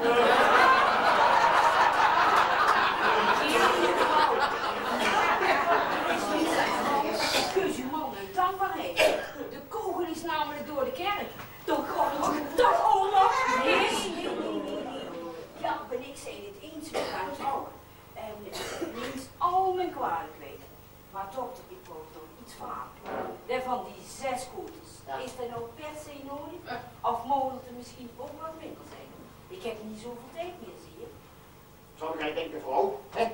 [SPEAKER 6] Kus je man een dankbaarheid. De kogel is namelijk door de kerk. Toch gewoon toch oorlog. Nee. Ja, ben ik zijn het eens met haar vrouw. En niet al mijn kwalijk weten. Maar dokter, ik wou nog iets vragen. Van die 6 kotels, is er nou per se nodig? Of mogen er misschien ook wat minder zijn? Ik heb niet zoveel tijd meer, zie je.
[SPEAKER 4] Zou jij denken, vrouw? Hè?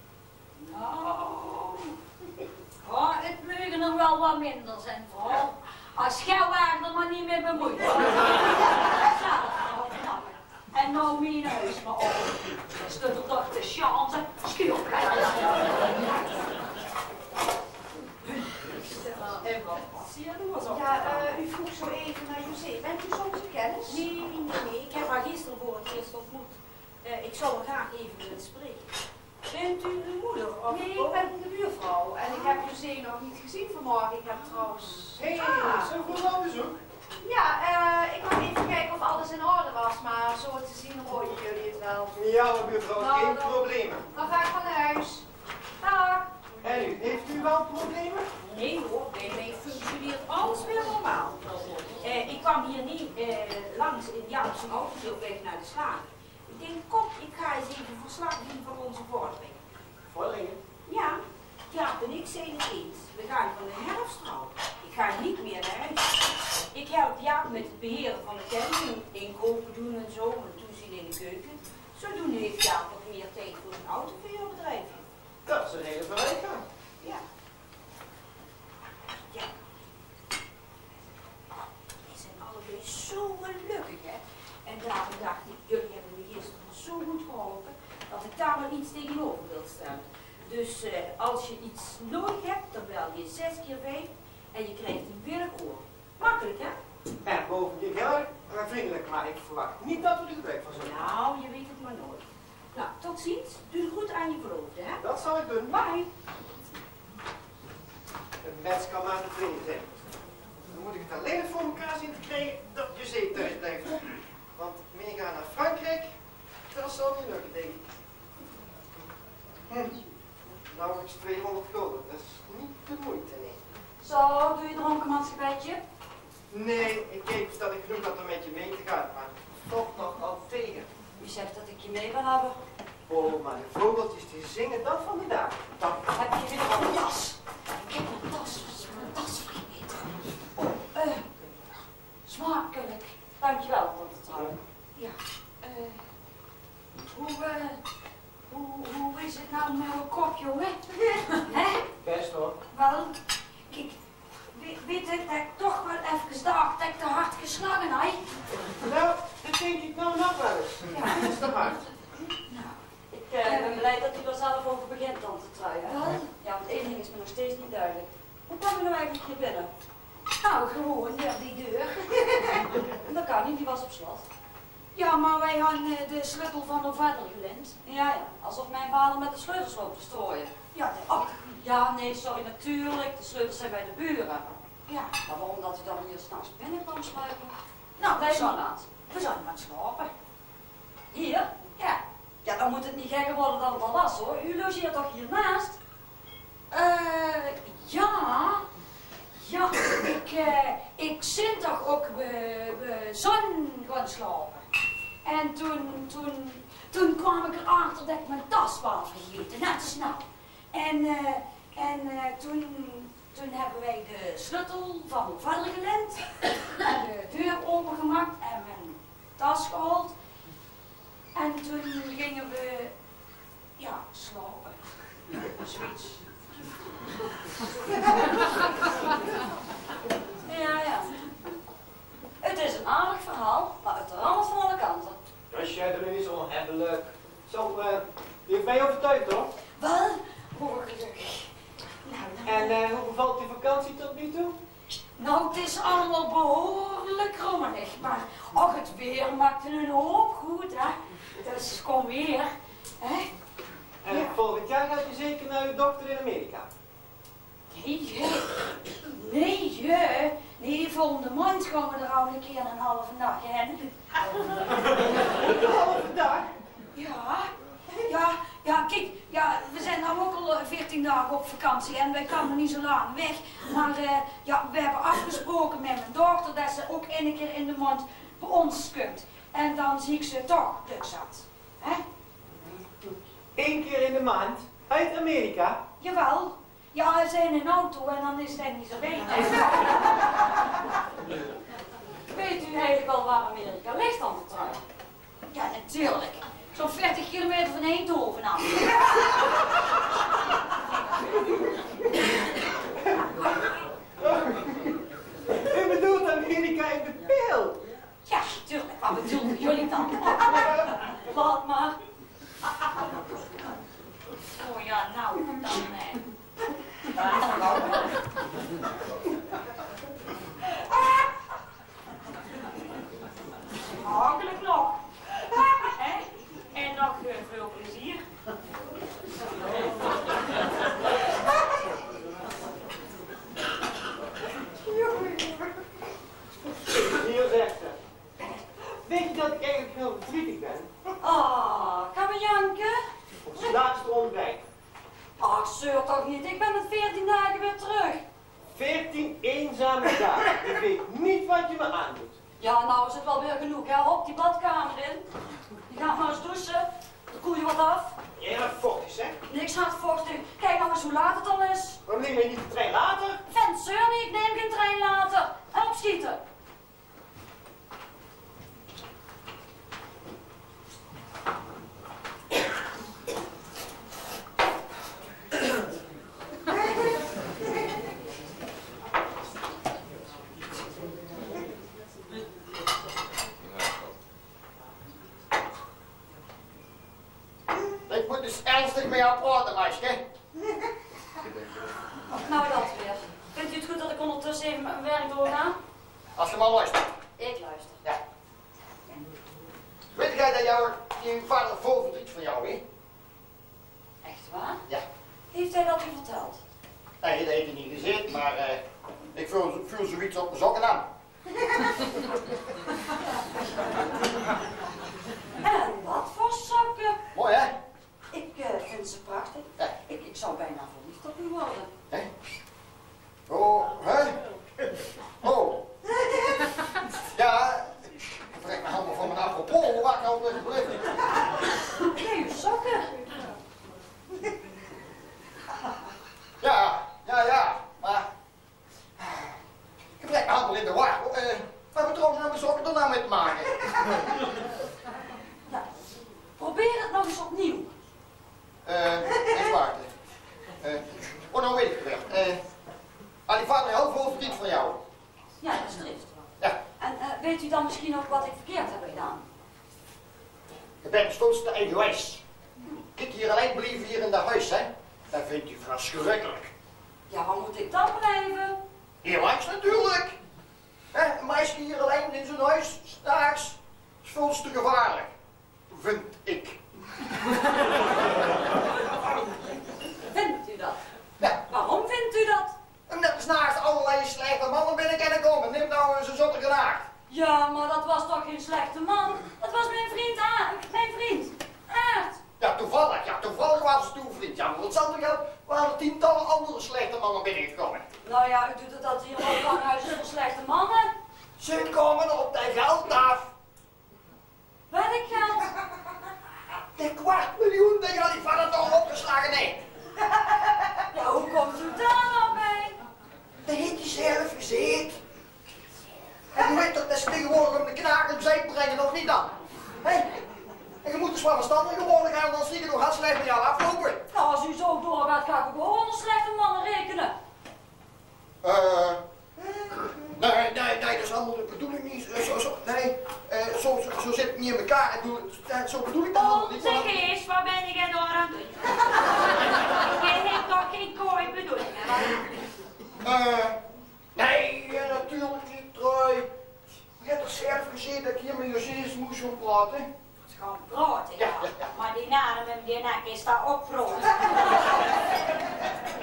[SPEAKER 5] Nou, oh, het mogen er wel wat minder zijn, vooral als jij er maar niet mee bemoeit. En nou mijn huis maar op. Dan stond er toch de chance, schuur.
[SPEAKER 2] Ja, u vroeg zo even naar José. Bent u soms een kennis?
[SPEAKER 6] Nee. Ik heb haar gisteren voor het eerst ontmoet. Ik zou haar graag even willen spreken. Bent u uw moeder? Of
[SPEAKER 2] Nee, ik ben de buurvrouw en ik heb José nog niet gezien vanmorgen. Ik heb trouwens...
[SPEAKER 8] Hé, zo goed op bezoek.
[SPEAKER 2] Ja, ik wou even kijken of alles in orde was, maar zo te zien horen jullie het wel.
[SPEAKER 8] Ja, buurvrouw,
[SPEAKER 2] Nou,
[SPEAKER 8] geen
[SPEAKER 2] dan-
[SPEAKER 8] problemen.
[SPEAKER 2] Dan ga ik van huis. Dag.
[SPEAKER 8] En u, heeft u wel problemen?
[SPEAKER 6] Nee hoor, bij mij functioneert alles weer normaal. Ik kwam hier niet langs in Jaap's auto op weg naar de slager. Ik denk, kom, ik ga eens even verslag doen van onze vordering.
[SPEAKER 8] Vorderingen?
[SPEAKER 6] Ja, Jaap en ik zijn het eens. We gaan van de herfst trouwen. Ik ga niet meer naar huis. Ik help Jaap met het beheren van de camping, inkopen doen en zo, en toezien in de keuken. Zodoende heeft Jaap wat meer tijd voor een autoverhuurbedrijf.
[SPEAKER 8] Dat is een hele vooruitgang.
[SPEAKER 6] Ja. Ja. Wij zijn allebei zo gelukkig, hè. En daarom dacht ik, jullie hebben me gisteren zo goed geholpen, dat ik daar wel iets tegenover wil stellen. Dus als je iets nodig hebt, dan bel je 6 keer 5 en je krijgt een billig oor. Makkelijk, hè?
[SPEAKER 8] En bovendien heel erg vriendelijk, maar ik verwacht niet dat we er gebruik van zullen maken.
[SPEAKER 6] Nou, je weet het maar nooit. Nou, tot ziens. Doe het goed aan je verloofde, hè?
[SPEAKER 8] Dat zal ik doen.
[SPEAKER 6] Bye.
[SPEAKER 8] Een mens kan maar tevreden zijn. Dan moet ik het alleen voor elkaar zien te krijgen dat je zee thuis blijft. Want meegaan naar Frankrijk, dat zal niet lukken, denk ik. Nauwelijks 200 gulden, dat is niet de moeite, nee.
[SPEAKER 5] Zo, doe je dronkenmansgebedje?
[SPEAKER 8] Nee, ik keek dat ik genoeg had om met je mee te gaan, maar toch nog al tegen.
[SPEAKER 7] Wie zegt dat ik je mee wil hebben?
[SPEAKER 8] Oh, maar de vogeltjes die zingen dat van die dagen.
[SPEAKER 7] Dan heb je weer een tas. Ik heb mijn tas vergeten. Oh, smakelijk. Dankjewel, tante Trouw.
[SPEAKER 5] Ja. Hoe is het nou met mijn kop, jongen? Hè?
[SPEAKER 8] Best hoor.
[SPEAKER 5] Wel, kijk, weet je dat ik toch wel even dacht dat ik te hard geslagen had?
[SPEAKER 8] Nou, dat denk ik nou nog wel eens.
[SPEAKER 5] Ja.
[SPEAKER 8] Dat is te hard.
[SPEAKER 7] Ik ben blij dat u er zelf over begint, tante Trouw.
[SPEAKER 5] Wel?
[SPEAKER 7] Ja, want één ding is me nog steeds niet duidelijk. Hoe kwam je nou eigenlijk hier binnen?
[SPEAKER 5] Nou, gewoon door die deur.
[SPEAKER 7] Dat kan niet, die was op slot.
[SPEAKER 5] Ja, maar wij hadden de sleutel van de vader geleend.
[SPEAKER 7] Ja, alsof mijn vader met de sleutels loopt te strooien.
[SPEAKER 5] Ja,
[SPEAKER 7] Oh, ja, nee, sorry, natuurlijk. De sleutels zijn bij de buren.
[SPEAKER 5] ja.
[SPEAKER 7] Maar waarom dat u dan hier s'nachts binnen kwam sluipen?
[SPEAKER 5] Nou,
[SPEAKER 7] Blijf maar laat.
[SPEAKER 5] we zijn gaan slapen.
[SPEAKER 7] Hier?
[SPEAKER 5] Ja.
[SPEAKER 7] Ja, dan moet het niet gekker worden dan het al was, hoor. U logeert toch hiernaast?
[SPEAKER 5] Ja. Ja, ik zit toch ook bij zon gaan slapen. En toen kwam ik erachter dat ik mijn tas was vergeten, net als nou. En toen hebben wij de sleutel van mijn vader geleend. En de deur opengemaakt en mijn tas gehaald. En toen gingen we, ja, slapen. Zoiets.
[SPEAKER 7] Ja. Het is een aardig verhaal, maar het rammelt van alle kanten.
[SPEAKER 8] Als jij er nu zo hebbelijk. Zo, je hebt mij overtuigd hoor.
[SPEAKER 5] Wel, gelukkig.
[SPEAKER 8] En hoe bevalt die vakantie tot nu toe?
[SPEAKER 5] Nou, het is allemaal behoorlijk rommelig, maar och, het weer maakt een hoop goed, hè. Dus kom weer, hè.
[SPEAKER 8] uw dochter in Amerika?
[SPEAKER 5] Nee, volgende maand gaan we er al een keer een halve dag heen.
[SPEAKER 8] Een halve dag?
[SPEAKER 5] Ja, kijk, we zijn nou ook al 14 dagen op vakantie en wij komen niet zo lang weg. Maar we hebben afgesproken met mijn dochter dat ze ook één keer in de maand bij ons komt. En dan zie ik ze toch druk zat. Hè?
[SPEAKER 8] 1 keer in de maand? Uit Amerika?
[SPEAKER 5] Jawel. Ja, we zijn in een auto en dan is het niet zo beter.
[SPEAKER 7] Weet u eigenlijk wel waar Amerika ligt dan te trouwen?
[SPEAKER 5] Ja, natuurlijk. Zo'n 40 kilometer van Eindhoven af.
[SPEAKER 8] U bedoelt Amerika in de pil?
[SPEAKER 5] Ja, natuurlijk. Wat bedoelen jullie dan?
[SPEAKER 7] Laat maar.
[SPEAKER 5] Oh ja, nou, dan... Hartelijk nog. En nog veel plezier.
[SPEAKER 8] Hier zegt ze. Weet je dat ik eigenlijk heel verdrietig ben?
[SPEAKER 7] Gaan we janken?
[SPEAKER 8] Op het laatste ontbijt.
[SPEAKER 7] Ach, zeur toch niet. Ik ben met 14 dagen weer terug.
[SPEAKER 8] 14 eenzame dagen. Ik weet niet wat je me aandoet.
[SPEAKER 7] Ja, nou is het wel weer genoeg, hè. Hop die badkamer in. Je gaat maar eens douchen. Dan koel je wat af.
[SPEAKER 8] Jij bent vochtig, zeg.
[SPEAKER 7] Niks hard vochtig. Kijk nou eens hoe laat het al is.
[SPEAKER 8] Waarom neem je niet de trein later?
[SPEAKER 7] Vent, zeur niet. Ik neem geen trein later. En opschieten.
[SPEAKER 4] Ik moet dus ernstig met jou praten, meisje.
[SPEAKER 7] Nou dat weer. Vindt u het goed dat ik ondertussen even mijn werk doorga?
[SPEAKER 4] Als je maar luistert.
[SPEAKER 7] Ik luister.
[SPEAKER 4] Ja. Weet jij dat je vader vol verdriet van jou is?
[SPEAKER 7] Echt waar?
[SPEAKER 4] Ja.
[SPEAKER 7] Heeft hij dat u verteld?
[SPEAKER 4] Nee, dat heeft hij niet gezegd, maar ik voel zoiets op mijn sokken aan.
[SPEAKER 7] En wat voor sokken?
[SPEAKER 4] Mooi, hè?
[SPEAKER 7] Ik vind ze prachtig.
[SPEAKER 4] Ja.
[SPEAKER 7] Ik zou bijna verliefd op u worden.
[SPEAKER 4] Hè? Oh, hè? Oh. Ja, ik trek me helemaal van mijn apropos, waar kan het gebleven?
[SPEAKER 7] Nee, uw sokken.
[SPEAKER 4] Ja, maar... Ik trek me helemaal in de war. Wat hebben trouwens nou mijn sokken er nou mee te maken?
[SPEAKER 7] Nou, probeer het nog eens opnieuw.
[SPEAKER 4] Eens wachten. Nou weet ik het weer. Die vader heel veel verdriet van jou.
[SPEAKER 7] Ja, dat is drift.
[SPEAKER 4] Ja.
[SPEAKER 7] En weet u dan misschien ook wat ik verkeerd heb gedaan?
[SPEAKER 4] Je bent steeds te egoïst. Kijk hier alleen blijven hier in de huis, hè. Dat vindt u verschrikkelijk.
[SPEAKER 7] Ja, waar moet ik dan blijven?
[SPEAKER 4] Hier langs natuurlijk. Een meisje hier alleen in zijn huis, straks, is veel te gevaarlijk. Vind ik.
[SPEAKER 7] Vindt u dat?
[SPEAKER 4] Ja.
[SPEAKER 7] Waarom vindt u dat?
[SPEAKER 4] En net als naast allerlei slechte mannen binnenkomen. Neem nou eens een zotte genaagd.
[SPEAKER 7] Ja, maar dat was toch geen slechte man? Dat was mijn vriend mijn vriend. Aard.
[SPEAKER 4] Ja, toevallig was het uw vriend. Ja, maar hetzelfde geld waren er tientallen andere slechte mannen binnengekomen.
[SPEAKER 7] Nou ja, u doet het dat hier op ganghuis is voor slechte mannen.
[SPEAKER 4] Ze komen op de geld af.
[SPEAKER 7] Welk geld?
[SPEAKER 4] De 250.000 dat jullie vader toch opgeslagen heeft.
[SPEAKER 7] Ja, hoe komt u daar nou bij?
[SPEAKER 4] Dat heeft hij zelf gezegd. En je weet toch dat ze tegenwoordig om de knaak op zee brengen, of niet dan? Hé? En je moet dus wel verstandig worden gaan, dan zie je nog heel slecht met jou aflopen.
[SPEAKER 7] Nou, als u zo doorgaat, ga ik ook gewoon onder slechte mannen rekenen.
[SPEAKER 4] Nee, dat is allemaal de bedoeling niet. Zo zit het niet in elkaar. Zo bedoel ik dat allemaal niet.
[SPEAKER 5] Zeg eens, wat ben jij door aan het doen? Je hebt toch geen kooi bedoelingen?
[SPEAKER 4] Nee, natuurlijk niet, Troy. Je hebt toch zelf gezien dat ik hier met Josees moest gaan praten?
[SPEAKER 5] Het is gewoon brood, ja.
[SPEAKER 4] Ja.
[SPEAKER 5] Maar die naam en die nek is daar ook brood.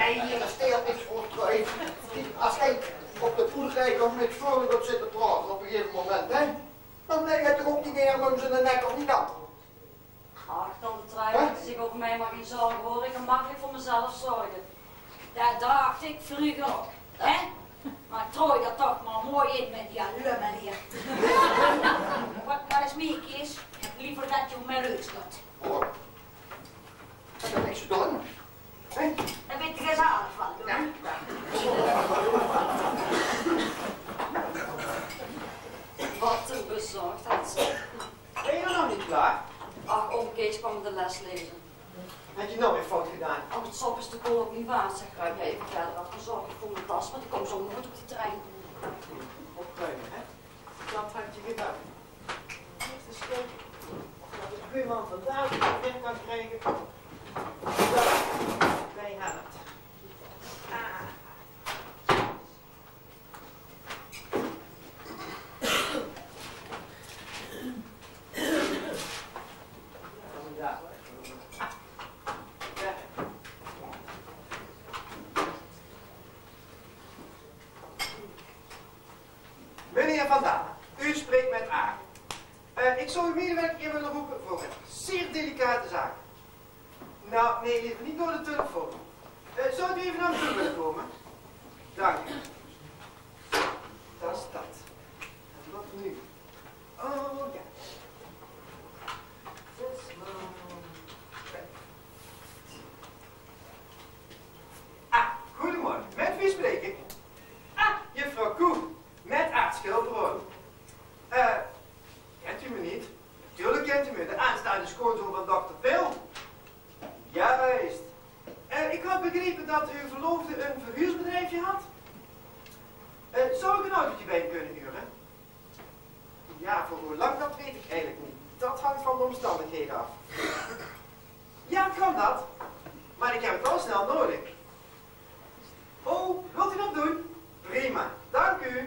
[SPEAKER 4] Nee, hier steelt niks voor terug. Als jij op de boerderij komt met voor dat zitten praten op een gegeven moment, hè? Dan leg je toch ook niet meer langs in de nek of niet dat?
[SPEAKER 7] Ach, tante Trui maakt zich over mij maar geen zorgen hoor. Ik kan makkelijk voor mezelf zorgen. Dat dacht ik vroeger ook, hè? Maar ik trooi dat toch maar mooi in met die lummel hier. Nou, wat is meer is, liever dat je op mijn rust doet.
[SPEAKER 4] Oh. Dat heb ik zo doen. Hè?
[SPEAKER 7] Daar ben je gezellig van, hoor.
[SPEAKER 4] Ja.
[SPEAKER 7] Wat een bezorgdheid.
[SPEAKER 8] Ben je nog niet klaar?
[SPEAKER 7] Ach, oom Kees kwam de les lezen.
[SPEAKER 8] Had je nog weer fout gedaan?
[SPEAKER 7] Als het sop is de kool ook niet waard, zeg. Ruim je even verder wat verzorgd voor mijn tas, want ik kom zo nooit op de trein.
[SPEAKER 8] Opruimen, hè? Dat had je gedaan. Eens kijken of dat de buurman vandaag weer kan krijgen. Wij hebben het. Meneer Van Dalen, u spreekt met A. Ik zou uw medewerker even willen roepen voor een zeer delicate zaak. Nou, nee, liever niet door de telefoon. Zou u even naar me toe willen komen? Dank u. Dat is dat. En wat nu? Oh ja. 6 maanden. Ah, goedemorgen. Met wie spreek ik? Ah, juffrouw Koen. Met Aart Schilbrood. Kent u me niet? Natuurlijk kent u me, de aanstaande schoonzoon van dokter Pil. Juist. Ik had begrepen dat uw verloofde een verhuursbedrijfje had. Zou ik een autootje bij u kunnen huren? Ja, voor hoe lang dat weet ik eigenlijk niet. Dat hangt van de omstandigheden af. Ja, kan dat. Maar ik heb het wel snel nodig. Oh, wilt u dat doen? Prima, dank u.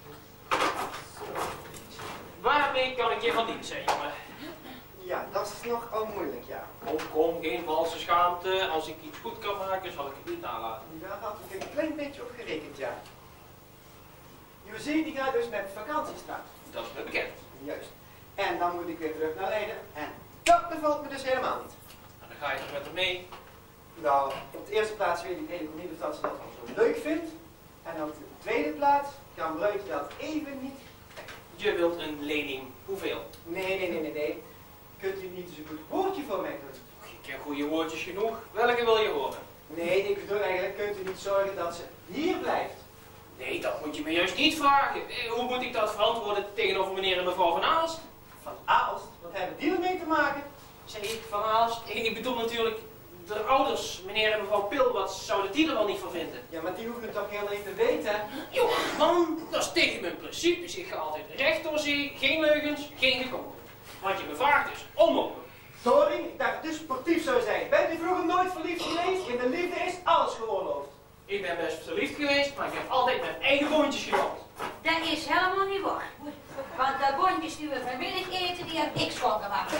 [SPEAKER 3] Waarmee kan ik je van dienst zijn, jongen?
[SPEAKER 8] Ja, dat is nogal moeilijk, ja.
[SPEAKER 3] Kom, geen valse schaamte. Als ik iets goed kan maken, zal ik het niet nalaten.
[SPEAKER 8] Daar had ik een klein beetje op gerekend, ja. Je ziet, die gaat dus met vakantie straks.
[SPEAKER 3] Dat is me bekend.
[SPEAKER 8] Juist. En dan moet ik weer terug naar Leiden. En dat bevalt me dus helemaal niet.
[SPEAKER 3] En dan ga je toch met hem mee.
[SPEAKER 8] Nou, op de eerste plaats weet ik eigenlijk niet of dat ze dat al zo leuk vindt. En op de tweede plaats kan Bruidje dat even niet.
[SPEAKER 3] Je wilt een lening. Hoeveel?
[SPEAKER 8] Nee. Kunt u niet eens een goed woordje voor mij doen?
[SPEAKER 3] Ik heb goede woordjes genoeg. Welke wil je horen?
[SPEAKER 8] Nee, ik bedoel eigenlijk, kunt u niet zorgen dat ze hier blijft?
[SPEAKER 3] Nee, dat moet je me juist niet vragen. Hoe moet ik dat verantwoorden tegenover meneer en mevrouw Van Aalst?
[SPEAKER 8] Van Aalst? Wat hebben die ermee te maken?
[SPEAKER 3] Zeg ik Van Aalst? Ik bedoel natuurlijk de ouders, meneer en mevrouw Pil. Wat zouden die er wel niet van vinden?
[SPEAKER 8] Ja, maar die hoeven het toch helemaal niet te weten?
[SPEAKER 3] Joh, man, dat is tegen mijn principes. Ik ga altijd recht door zee, geen leugens, geen gekomen. Wat je me vraagt is onmogelijk.
[SPEAKER 8] Sorry, ik dacht dat het dus sportief zou zijn. Bent u vroeger nooit verliefd geweest? In de liefde is alles geoorloofd.
[SPEAKER 3] Ik ben best verliefd geweest, maar ik heb altijd mijn eigen boontjes gelopen.
[SPEAKER 5] Dat is helemaal niet waar. Want de bondjes die we vrijwillig eten, die heb ik schoongemaakt.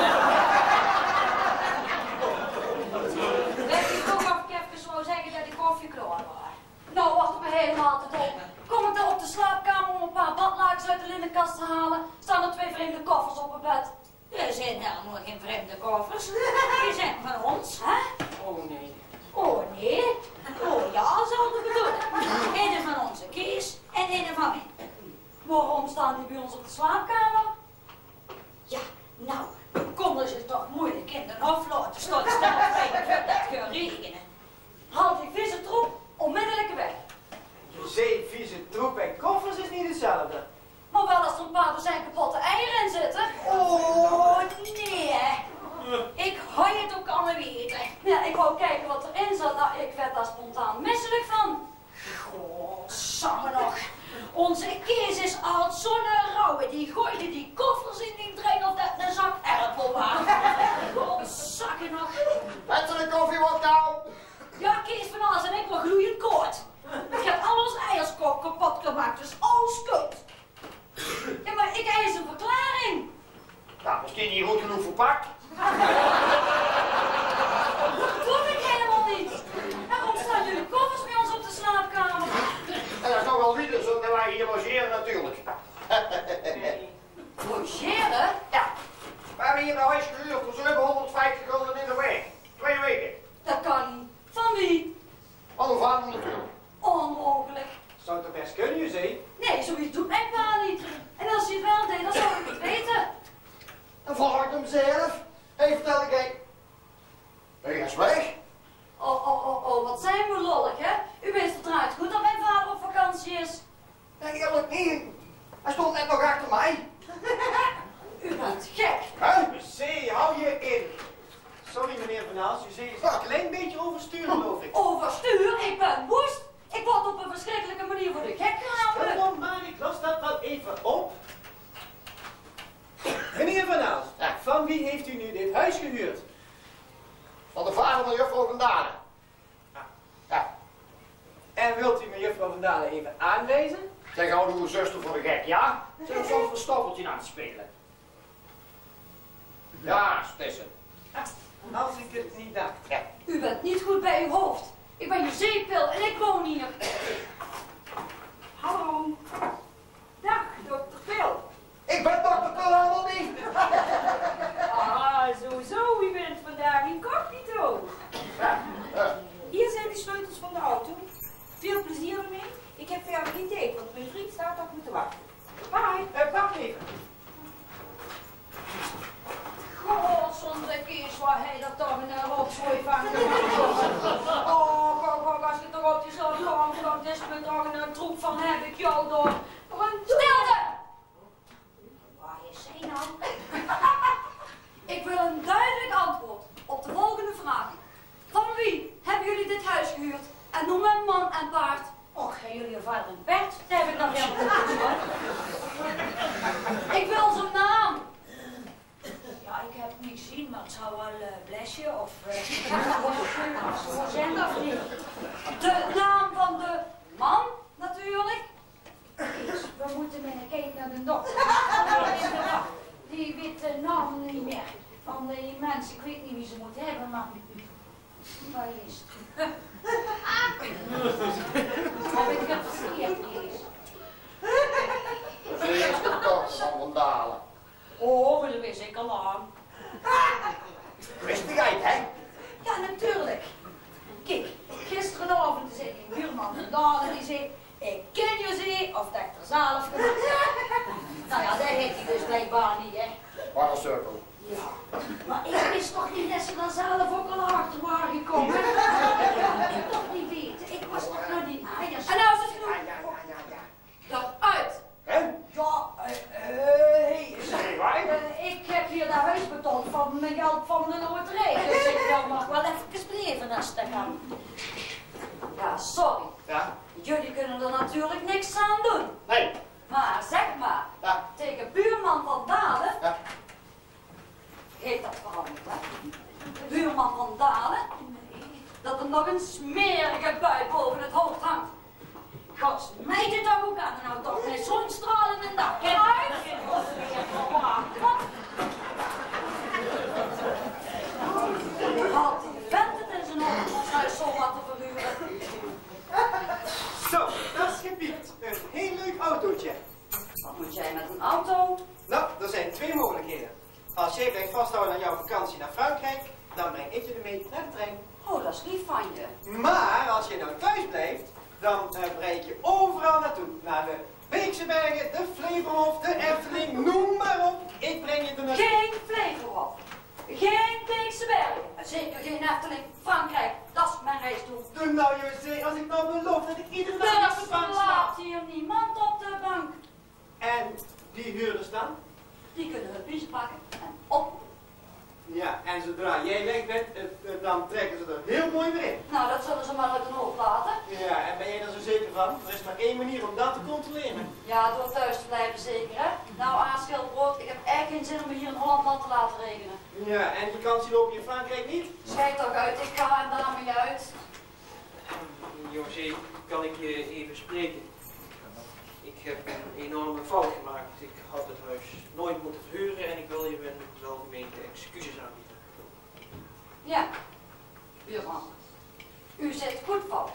[SPEAKER 5] Weet je toch of ik even zou zeggen dat de koffie klaar was?
[SPEAKER 7] Nou, wacht me helemaal te dom. Kom ik dan op de slaapkamer om een paar badlakens uit de linnenkast te halen, staan er 2 vreemde koffers op het bed.
[SPEAKER 5] Er zijn helemaal geen vreemde koffers. Die zijn van ons.
[SPEAKER 7] Hè?
[SPEAKER 3] Oh nee.
[SPEAKER 5] Oh nee. Oh ja, zo te bedoelen. Ene van onze Kees en ene van mij.
[SPEAKER 7] Waarom staan die bij ons op de slaapkamer?
[SPEAKER 5] Ja, nou, dan konden ze toch moeilijk in de hof laten staan dat het kan regenen.
[SPEAKER 7] Haal die vieze troep onmiddellijk weg.
[SPEAKER 8] Zee, vieze troep en koffers is niet hetzelfde.
[SPEAKER 7] Maar wel als er een paar dozijn kapotte eieren in zitten.
[SPEAKER 5] Oh nee. Ik had het ook al weten.
[SPEAKER 7] Ja, ik wou kijken wat erin zat. Nou, ik werd daar spontaan misselijk van.
[SPEAKER 5] Godsamme nog. Onze Kees is al zo'n rauwe. Die gooide die koffers in die trein of dat een zak erpel waren. Godsakke nog.
[SPEAKER 4] Met er een koffie wat nou?
[SPEAKER 5] Ja, Kees van Aas en ik word gloeiend koud. Ik heb al ons eierskop kapot gemaakt, dus alles kut.
[SPEAKER 7] Ja, maar ik eis een verklaring.
[SPEAKER 4] Nou, misschien niet goed genoeg verpakt.
[SPEAKER 7] Dat doe ik helemaal niet. Waarom staan
[SPEAKER 8] meneer Van Aals. U zegt een klein beetje overstuur, geloof ik.
[SPEAKER 7] Overstuur? Ik ben woest. Ik word op een verschrikkelijke manier voor de gek gehouden.
[SPEAKER 8] Kom maar, ik los dat wel even op. Meneer Van Aals,
[SPEAKER 4] Ja.
[SPEAKER 8] van wie heeft u nu dit huis gehuurd?
[SPEAKER 4] Van de vader van juffrouw Van Dalen. Ja.
[SPEAKER 8] En wilt u mevrouw Van Dalen even aanwijzen?
[SPEAKER 4] Zeg, hou uw zuster voor de gek, ja? Ze is soms een stoppeltje aan het spelen. Ja, Stissen.
[SPEAKER 8] Als ik het niet dacht.
[SPEAKER 4] Ja.
[SPEAKER 7] U bent niet goed bij uw hoofd. Ik ben je zeepil en ik woon hier. Hallo. Dag, dokter Pil.
[SPEAKER 4] Ik ben dokter Pil helemaal niet.
[SPEAKER 6] Ah, zo, u bent vandaag incognito. Hier zijn de sleutels van de auto. Veel plezier ermee. Ik heb verder geen tijd, want mijn vriend staat op me te wachten. Bye.
[SPEAKER 8] Wacht even.
[SPEAKER 7] God, zonder Kees, waar hij dat toch een rotzooi van gemaakt. Oh, als je toch op jezelf komt, dan is me toch een troep van heb ik jou door. Stilte! Waar is zij nou? Ik wil een duidelijk antwoord op de volgende vraag. Van wie hebben jullie dit huis gehuurd? En noem een man en paard. Och, gaan jullie vader een pet? Dat heb ik nog helemaal niet gezegd. Ik wil zijn naam. Ja, ik heb het niet gezien, maar het zou wel Blesje of zo zijn of niet. De naam van de man, natuurlijk. We moeten met een kijken naar de dokter. Die weet de naam niet meer. Van die mensen, ik weet niet wie ze moeten hebben, maar... Waar is het? Heb ik het verkeerd gelezen?
[SPEAKER 4] Ze is de dokter van Dalen.
[SPEAKER 7] Oh, maar dat wist ik al lang.
[SPEAKER 4] Wist jij het, hè?
[SPEAKER 7] Ja, natuurlijk. Kijk, gisteravond zei een buurman van Dalen die zei... Ik ken je ze, of dat ik er zelf gemaakt heb. Nou ja, dat heeft hij dus blijkbaar niet, hè.
[SPEAKER 4] Wat een cirkel.
[SPEAKER 7] Ja, maar ik wist toch niet dat ze daar zelf ook al achter waren gekomen. Dat ik toch niet weten. Ik was toch nog niet. En nou is het genoeg. Daaruit.
[SPEAKER 4] Hè?
[SPEAKER 7] Ja,
[SPEAKER 4] Zeg wij?
[SPEAKER 7] ik heb hier de huisbeton van mijn geld van de loterij. Dus ik wil nog wel even blijven als dat kan. Ja, sorry.
[SPEAKER 4] Ja?
[SPEAKER 7] Jullie kunnen er natuurlijk niks aan doen.
[SPEAKER 4] Nee.
[SPEAKER 7] Maar zeg maar,
[SPEAKER 4] Ja.
[SPEAKER 7] tegen buurman van Dalen...
[SPEAKER 4] Ja.
[SPEAKER 7] Vergeet dat vooral niet, hè. Buurman van Dalen... Dat er nog een smerige bui boven het hoofd hangt. God, smijt het toch ook aan. Nou toch met zonstralende dag. Kijk uit! Had die vent het in zijn hoofd om ons huis zomaar te verhuren.
[SPEAKER 8] Zo, dat is gepiept. Een heel leuk autootje.
[SPEAKER 7] Wat moet jij met een auto?
[SPEAKER 8] Nou, er zijn twee mogelijkheden. Als jij blijft vasthouden aan jouw vakantie naar Frankrijk, dan breng ik je ermee naar de trein.
[SPEAKER 7] Oh, dat is lief van je.
[SPEAKER 8] Maar als je nou thuis blijft, dan breng ik je overal naartoe. Naar de Beekse Bergen, de Flevohof, de Efteling, noem maar op. Ik breng je er naartoe.
[SPEAKER 7] Geen Flevohof. Geen Beekse Bergen. En zeker geen Efteling. Frankrijk, dat is mijn reisdoel.
[SPEAKER 8] Doe nou, José, als ik nou beloof dat ik iedere dag op
[SPEAKER 7] Dus
[SPEAKER 8] de bank sta.
[SPEAKER 7] laat hier niemand op de bank.
[SPEAKER 8] En die huurders dan?
[SPEAKER 7] Die kunnen hun pies pakken en op.
[SPEAKER 8] Ja, en zodra jij weg bent, dan trekken ze er heel mooi weer in.
[SPEAKER 7] Nou, dat zullen ze maar uit hun hoofd laten.
[SPEAKER 8] Ja, en ben jij er zo zeker van? Er is maar één manier om dat te controleren.
[SPEAKER 7] Ja, door thuis te blijven zeker, hè? Nou, aanschildbrood, ik heb echt geen zin om me hier in Holland land te laten regenen.
[SPEAKER 8] Ja, en die vakantie loop je in Frankrijk niet?
[SPEAKER 7] Schijt toch uit, ik ga en daarmee uit.
[SPEAKER 3] José, kan ik je even spreken? Ik heb een enorme fout gemaakt. Ik had het huis nooit moeten verhuren en ik wil je mijn welgemeende excuses aanbieden.
[SPEAKER 7] Ja, buurman. U zit goed fout.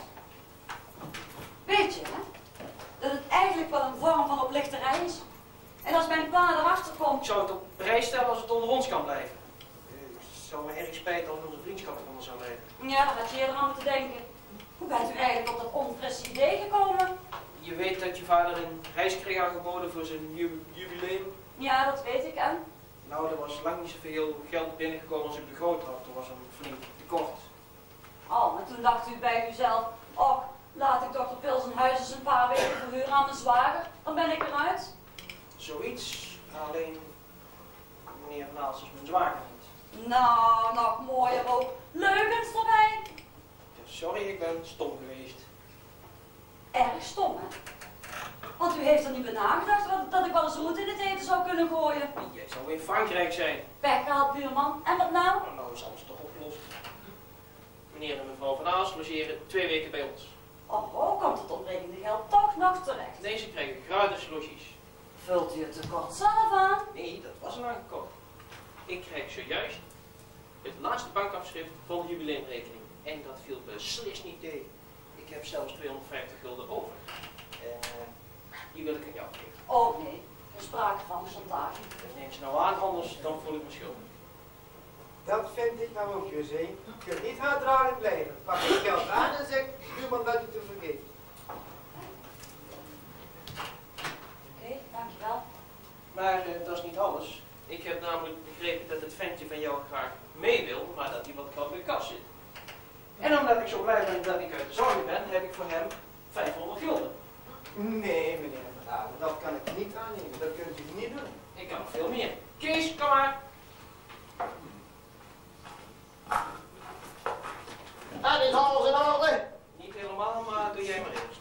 [SPEAKER 7] Weet je, hè? Dat het eigenlijk wel een vorm van oplichterij is. En als mijn pa erachter
[SPEAKER 3] Ik
[SPEAKER 7] komt...
[SPEAKER 3] zou het op prijs stellen als het onder ons kan blijven. Het zou me erg spijten als onze vriendschap eronder zou blijven.
[SPEAKER 7] Ja, daar had je eerder aan moeten denken. Hoe bent u eigenlijk op dat onfrisse idee gekomen?
[SPEAKER 3] Je weet dat je vader een reis kreeg aangeboden voor zijn jubileum.
[SPEAKER 7] Ja, dat weet ik, hè?
[SPEAKER 3] Nou, er was lang niet zoveel geld binnengekomen als ik begroot had. Er was een flink tekort.
[SPEAKER 7] Oh, maar toen dacht u bij uzelf... Och, laat ik dokter Pil zijn huis eens een paar weken verhuren aan mijn zwager. Dan ben ik eruit.
[SPEAKER 3] Zoiets, alleen meneer Van Aals is mijn zwager niet.
[SPEAKER 7] Nou, nog mooier ook.
[SPEAKER 3] Sorry, ik ben stom geweest.
[SPEAKER 7] Erg stom, hè? Want u heeft er niet bij nagedacht dat ik wel eens roet in het eten zou kunnen gooien.
[SPEAKER 3] Jij zou in Frankrijk zijn.
[SPEAKER 7] Pech gehad, buurman. En wat nou?
[SPEAKER 3] Nou is alles toch opgelost. Meneer en mevrouw Van Aals logeren 2 weken bij ons.
[SPEAKER 7] Oh, komt het ontbrekende geld toch nog terecht?
[SPEAKER 3] Deze krijgen gratis logies.
[SPEAKER 7] Vult u het tekort zelf aan?
[SPEAKER 3] Nee, dat was al aangekocht. Ik krijg zojuist het laatste bankafschrift van de jubileumrekening. En dat viel beslist niet tegen. Ik heb zelfs 250 gulden over. Die wil ik aan jou geven.
[SPEAKER 7] Oh nee, geen sprake van chantage.
[SPEAKER 3] Neem ze nou aan, anders dan voel ik me schuldig.
[SPEAKER 8] Dat vind ik nou ook, José. Je kunt niet haatdragend blijven. Pak je geld aan en zeg, buurman dat je te vergeten.
[SPEAKER 7] Oké, dankjewel.
[SPEAKER 3] Maar dat is niet alles. Ik heb namelijk begrepen dat het ventje van jou graag mee wil, maar dat hij wat krap in de kast zit. En omdat ik zo blij ben dat ik uit de zorg ben, heb ik voor hem 500 gulden.
[SPEAKER 8] Nee, meneer Van Aalen, dat kan ik niet aannemen. Dat kunt u niet doen.
[SPEAKER 3] Ik kan nog veel meer. Kees, kom maar.
[SPEAKER 4] En is alles in orde?
[SPEAKER 3] Niet helemaal, maar doe jij maar eerst.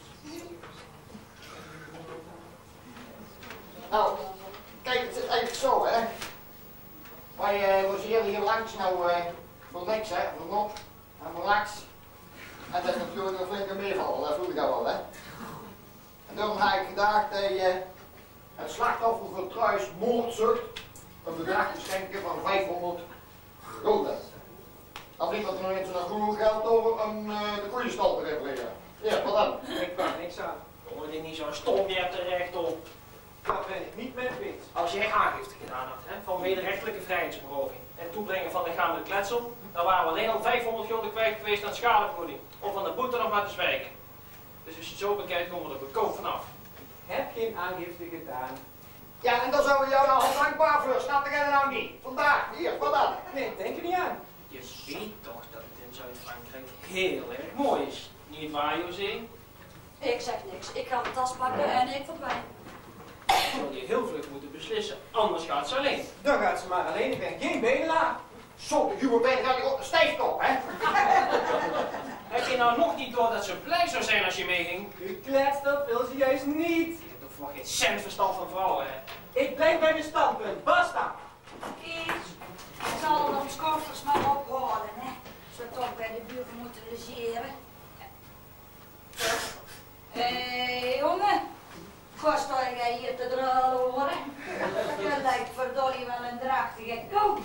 [SPEAKER 4] Nou, kijk, het is eigenlijk zo, hè. Wij logeren hier langs nou voor niks, hè. Voor nog en voor laks. En dat is natuurlijk een flinke meeval, dat voel ik al wel, hè. En daarom heb ik gedacht dat je het slachtoffer voor kruismoordzucht een bedrag te schenken van 500 gulden. Dan vliegt er nog eens een groen geld over om de koeienstal te repareren. Ja, wat dan?
[SPEAKER 8] Ik kan niks aan.
[SPEAKER 3] Word je niet zo stom, je hebt er recht op.
[SPEAKER 8] Dat ben ik niet met u eens.
[SPEAKER 3] Als jij aangifte gedaan had, hè, van wederrechtelijke vrijheidsberoving en toebrengen van lichamelijk letsel, dan waren we alleen al 500 gulden kwijt geweest aan schadevergoeding. Of van de boete nog maar te zwijgen. Dus als je het zo bekijkt, komen we er goedkoop vanaf.
[SPEAKER 8] Ik heb geen aangifte gedaan.
[SPEAKER 4] Ja, en dan zouden we jou nou al dankbaar voor. Snap ik dat nou niet? Vandaag, hier, wat dan?
[SPEAKER 8] Nee, denk er niet aan.
[SPEAKER 3] Je weet toch dat het in Zuid-Frankrijk heel erg mooi is. Niet waar, José?
[SPEAKER 7] Ik zeg niks. Ik ga mijn tas pakken en ik verdwijn.
[SPEAKER 3] Zul je heel vlug moeten beslissen, anders gaat ze alleen.
[SPEAKER 8] Dan gaat ze maar alleen. Ik ben geen benelaar.
[SPEAKER 4] Zo, de jonge benen gaat hier op de stijfkop, hè?
[SPEAKER 3] Heb je nou nog niet door dat ze blij zou zijn als je meeging?
[SPEAKER 8] U kletst, dat wil ze juist niet.
[SPEAKER 3] Je hebt toch voor geen cent verstand van vrouwen, hè?
[SPEAKER 8] Ik blijf bij mijn standpunt. Basta.
[SPEAKER 5] Kees, zal ons koffers maar ophalen, hè? Als we toch bij de buren moeten logeren. Hé, jongen. Kost jij hier te dralen horen? Je lijkt verdorie wel een drachtige koop.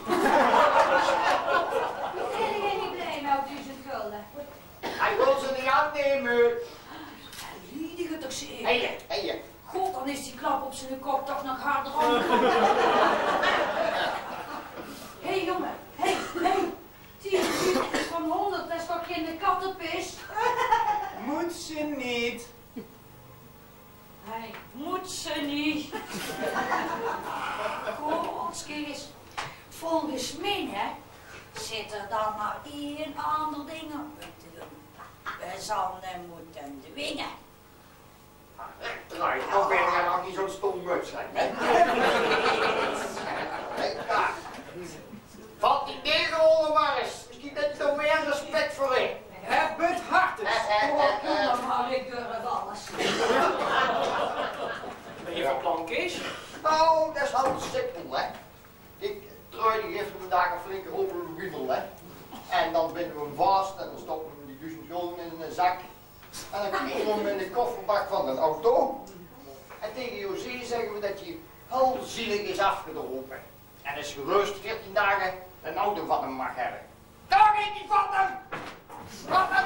[SPEAKER 5] Ben jij niet blij met 1000 gulden?
[SPEAKER 4] Hij wil ze niet aannemen.
[SPEAKER 5] Liedig het toch zeker?
[SPEAKER 4] Hé,
[SPEAKER 5] God, dan is die klap op zijn kop toch nog harder om. Hé jongen, hé. 10 van 100, dat is toch geen kattenpis?
[SPEAKER 8] Moet ze niet.
[SPEAKER 5] Hij moet ze niet. Godskees, volgens mij hè, zit er dan maar één ander ding op te doen. We zullen moeten dwingen.
[SPEAKER 4] Draai, dan ben jij nog niet zo'n stom muts, hè? Daar. Vat die tegenrollen maar eens. Misschien dat je er meer respect voor hebt.
[SPEAKER 8] Heb het hart eens.
[SPEAKER 5] Oh, maar ik durf alles.
[SPEAKER 3] Ben je van plan, Kees?
[SPEAKER 4] Nou, dat is heel simpel, hè. Ik draai die geeft hem daar een flinke open wiebel, hè. En dan binden we hem vast en dan stoppen we die 1000 gulden in een zak. En dan krijgen we hem in de kofferbak van een auto. En tegen José zeggen we dat hij heel zielig is afgedropen. En is gerust 14 dagen een auto van hem mag hebben. Daar ik niet van hem! Wat hem!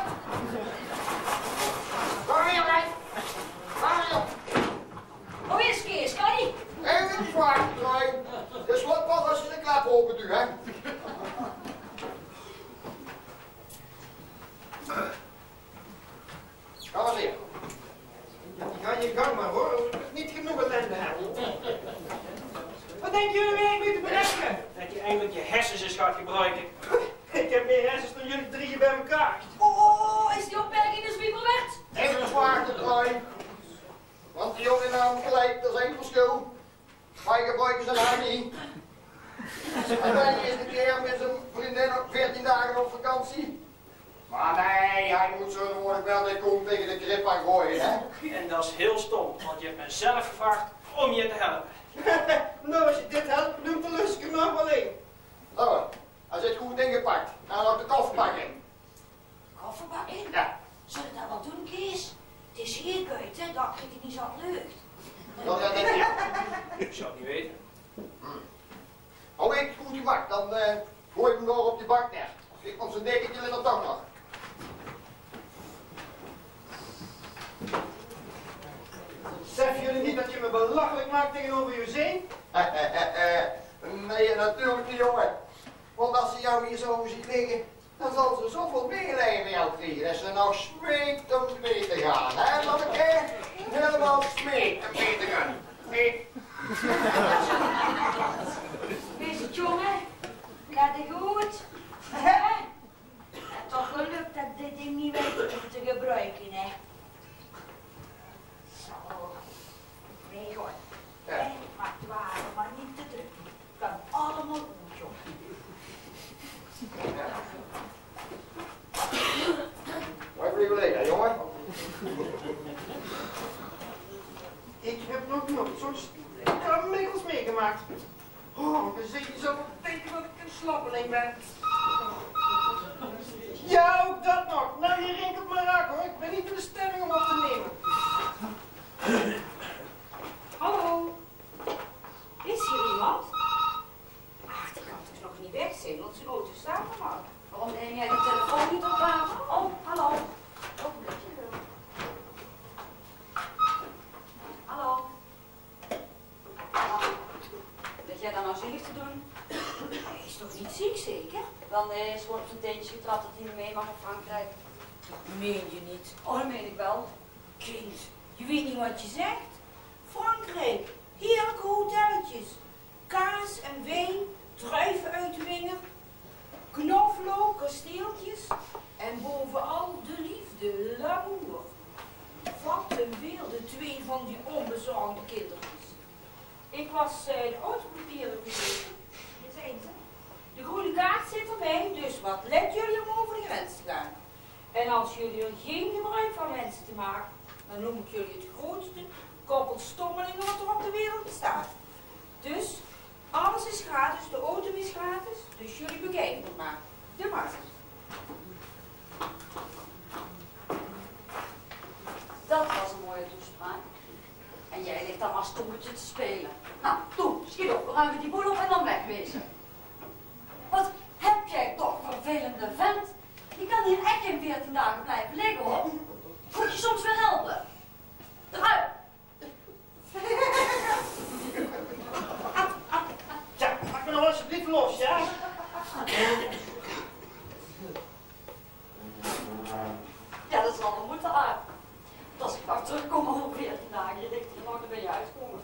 [SPEAKER 4] Waar wil hij? Waar wil hij?
[SPEAKER 5] Hoe is Kees, kan niet?
[SPEAKER 4] Even die zwaar draaien. Dus wat pas als je de klap open doet, hè? Ga maar zitten.
[SPEAKER 8] Ga je gang maar hoor. Niet genoeg ellende hebben. Wat denk jullie weer mee te bereiken?
[SPEAKER 3] Dat je eindelijk je hersens eens gaat gebruiken.
[SPEAKER 8] Ik heb meer hersens dan jullie drieën bij elkaar.
[SPEAKER 5] Oh, is die opmerking dus wie verwerd?
[SPEAKER 4] Even zwaar te draaien. Want die jongen naam gelijk, dat is één verschil. Wij gebruiken zijn haar niet. En wij is de keer met zijn vriendin op 14 dagen op vakantie. Maar Nee, hij moet zo nodig wel de kont tegen de krip aan gooien, hè?
[SPEAKER 3] En dat is heel stom, want je hebt me zelf gevraagd om je te helpen.
[SPEAKER 8] Nou, als je dit helpt, noemt de lust ik hem nog wel één.
[SPEAKER 4] Zo, hij zit goed ingepakt. Nou, nog de kofferbak in.
[SPEAKER 5] Kofferbak in?
[SPEAKER 4] Ja.
[SPEAKER 5] Zullen we dat wel doen, Kees? Het is hier buiten, daar krijg ik niet zo lucht.
[SPEAKER 4] Dat denk ik.
[SPEAKER 3] Ik zou het niet weten.
[SPEAKER 4] Hou ik goed die bak, dan gooi ik hem door op die bak neer. Ik komt zijn dekentje in dat toch nog.
[SPEAKER 8] Besef jullie niet dat je me belachelijk maakt tegenover je zin?
[SPEAKER 4] Nee, natuurlijk niet, jongen. Want als ze jou hier zo ziet liggen, dan zal ze zoveel medelijden met jou krijgen. Dat ze nog smeekt om mee te gaan, hè, manneke? Helemaal smeekt om mee te gaan. Nee.
[SPEAKER 5] Wees het, jongen? Gaat het goed? Hè? Toch gelukt dat dit ding niet weet te gebruiken, hè? Zo. Nee, goed.
[SPEAKER 4] Ja.
[SPEAKER 5] En maak het water maar niet te druk. Kan allemaal goed, jongen.
[SPEAKER 4] Waar blijven liggen, jongen?
[SPEAKER 8] Ik heb nog nooit zo'n mikkels meegemaakt. Oh, dan zit je zo te denken dat ik een slappeling ben. Ja, ook dat nog. Nou, je rinkelt maar raak hoor. Ik ben niet in de stemming om op te nemen.
[SPEAKER 6] Hallo? Is hier iemand? Ach, die kan toch nog niet weg zijn, want zijn auto staat er maar.
[SPEAKER 7] Waarom neem jij de telefoon niet op water? Oh, hallo. Ogenblikje. Hallo. Weet jij dan nou zielig te doen?
[SPEAKER 6] Hij is toch niet ziek, zeker?
[SPEAKER 7] Dan is wordt op zijn teentjes getrapt dat hij niet mee mag naar Frankrijk.
[SPEAKER 6] Dat meen je niet.
[SPEAKER 7] Oh, dat meen ik wel.
[SPEAKER 6] Kind, je weet niet wat je zegt. Frankrijk, heerlijke hotelletjes. Kaas en wijn, druiven uit de winger, knoflook, kasteeltjes en bovenal de liefde, l'amour. Wat een wilde twee van die onbezorgde kindertjes. Ik was de autopapieren vergeten. Hier zijn ze. De groene kaart zit erbij, dus wat let jullie om over de grens te gaan. En als jullie er geen gebruik van wensen te maken, dan noem ik jullie het grootste koppel stommelingen wat er op de wereld bestaat. Dus, alles is gratis, de auto is gratis, dus jullie bekijken het maar. De markt.
[SPEAKER 7] Dat was een mooie toespraak. En jij ligt dan maar stommetje te spelen. Nou, toe, schiet op, ruimen die boel op en dan wegwezen. Wat heb jij toch een vervelende vent? Je kan hier echt geen 14 dagen blijven liggen hoor. Moet je soms weer helpen? Eruit!
[SPEAKER 8] Ja, maak me nou alsjeblieft los, ja?
[SPEAKER 7] Ja, dat zal wel moeten aan. Als ik maar terugkom over 14 dagen, je denkt, dan ben je uitgekomen.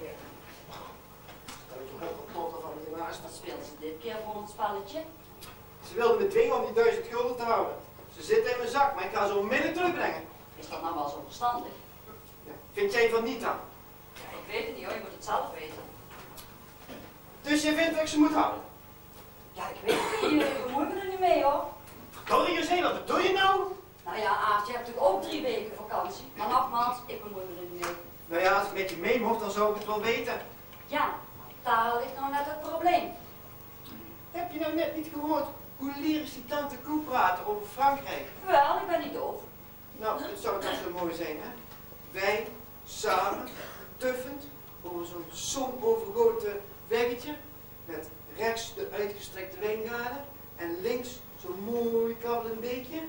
[SPEAKER 8] Dat is toch heel veel totten van die naast.
[SPEAKER 7] Wat speelt ze dit keer voor een spelletje?
[SPEAKER 8] Ze wilden me dwingen om die 1000 gulden te houden. Ze zitten in mijn zak, maar ik ga ze onmiddellijk terugbrengen.
[SPEAKER 7] Is dat nou wel zo verstandig?
[SPEAKER 8] Ja, vind jij van niet dan?
[SPEAKER 7] Ja, ik weet het niet hoor, je moet het zelf weten.
[SPEAKER 8] Dus je vindt dat ik ze moet houden?
[SPEAKER 7] Ja, ik weet het niet, je bemoeit me er niet mee hoor.
[SPEAKER 8] Verdorie José, wat doe je nou?
[SPEAKER 7] Nou ja, Aart, je hebt natuurlijk ook 3 weken vakantie. Maar nogmaals, ik bemoei me er niet mee.
[SPEAKER 8] Nou ja, als ik met je mee mocht, dan zou ik het wel weten.
[SPEAKER 7] Ja, daar ligt nou net het probleem.
[SPEAKER 8] Heb je nou net niet gehoord hoe lyrisch die tante Koe praten over Frankrijk?
[SPEAKER 7] Wel, ik ben niet doof.
[SPEAKER 8] Nou, het zou toch zo mooi zijn, hè? Wij samen, tuffend, over zo'n zonovergoten weggetje, met rechts de uitgestrekte wijngaarden en links zo'n mooi kabbelend beekje.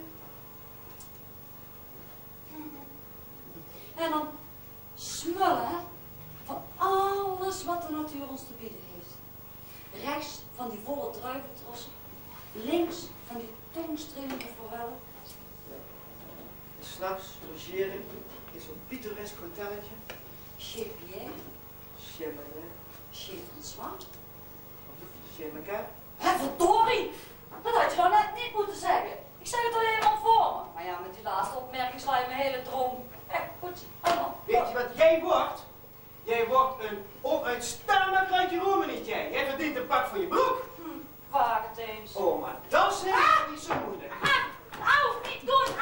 [SPEAKER 7] En dan smullen hè, van alles wat de natuur ons te bieden heeft. Rechts van die volle druiventrossen, links van die tongstrelende forellen.
[SPEAKER 8] En s'nachts logeren in zo'n pittoresk hotelletje.
[SPEAKER 7] Chez Pierre,
[SPEAKER 8] Chez Marlin,
[SPEAKER 7] chez François.
[SPEAKER 8] chez elkaar.
[SPEAKER 7] Hé, verdorie! Dat had je nou net niet moeten zeggen. Ik zeg het alleen maar voor me. Maar ja, met die laatste opmerking sla je mijn hele droom. Hé, goed, allemaal.
[SPEAKER 8] Weet je wat jij wordt? Jij wordt een onuitstaanbaar kruidje roemen niet jij. Jij verdient een pak voor je broek.
[SPEAKER 7] Waag het eens.
[SPEAKER 8] Oh, maar dat is niet zo moeilijk.
[SPEAKER 7] Au, niet doen!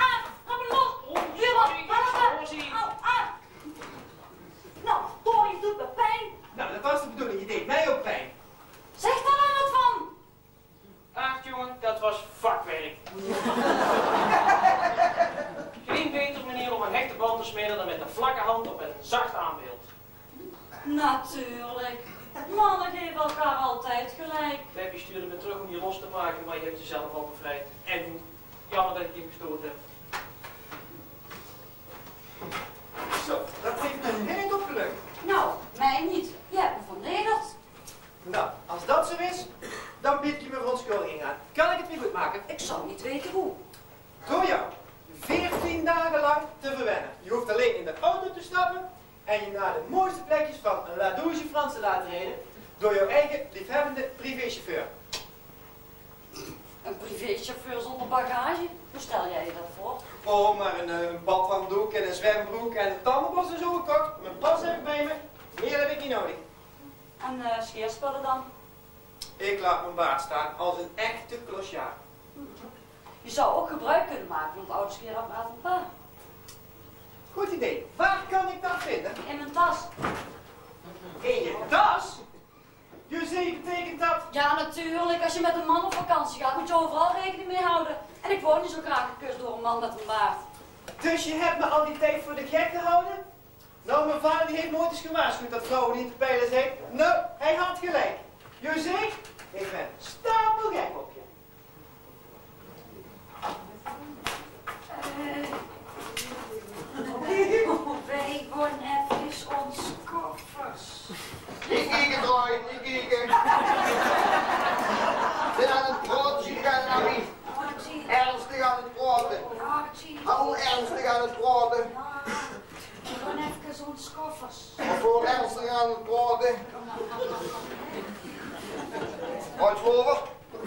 [SPEAKER 7] Natuurlijk. Mannen geven elkaar altijd gelijk.
[SPEAKER 3] Peppy stuurde me terug om je los te maken, maar je hebt jezelf al bevrijd. En jammer dat ik je gestoord heb.
[SPEAKER 8] Zo, dat heeft me heel opgelukt.
[SPEAKER 7] Nou, mij niet. Je hebt me vernederd.
[SPEAKER 8] Nou, als dat zo is, dan bied ik je mijn verontschuldiging aan. Kan ik het weer goed maken?
[SPEAKER 7] Ik zou niet weten hoe.
[SPEAKER 8] Door jou 14 dagen lang te verwennen. Je hoeft alleen in de auto te stappen en je naar de mooiste plekjes van La Douce France te laten rijden door jouw eigen liefhebbende privéchauffeur.
[SPEAKER 7] Een privéchauffeur zonder bagage? Hoe stel jij je dat voor?
[SPEAKER 8] Oh, maar een badhanddoek en een zwembroek en een tandenborstel en zo gekocht. Mijn pas heb ik bij me. Meer heb ik niet nodig.
[SPEAKER 7] En scheerspullen dan?
[SPEAKER 8] Ik laat mijn baard staan als een echte klosjaar.
[SPEAKER 7] Je zou ook gebruik kunnen maken van het oude scheerapparaat van pa.
[SPEAKER 8] Goed idee. Waar kan ik dat vinden?
[SPEAKER 7] In mijn tas.
[SPEAKER 8] In je tas? Je zee betekent dat?
[SPEAKER 7] Ja, natuurlijk. Als je met een man op vakantie gaat, moet je overal rekening mee houden. En ik word niet zo graag gekust door een man met een baard.
[SPEAKER 8] Dus je hebt me al die tijd voor de gek gehouden? Nou, mijn vader die heeft nooit eens gewaarschuwd dat vrouwen niet te peilen zijn. Nou, hij had gelijk. José, ik ben stapelgek op je.
[SPEAKER 7] Wij worden even ons koffers.
[SPEAKER 4] Niet kijken, Troy, niet kijken. Ik ben aan het praten, zie je nou niet. Ernstig aan het praten. Al ernstig aan het praten.
[SPEAKER 7] We doen even ons koffers.
[SPEAKER 4] Voor ernstig aan het praten. Uitvoeren.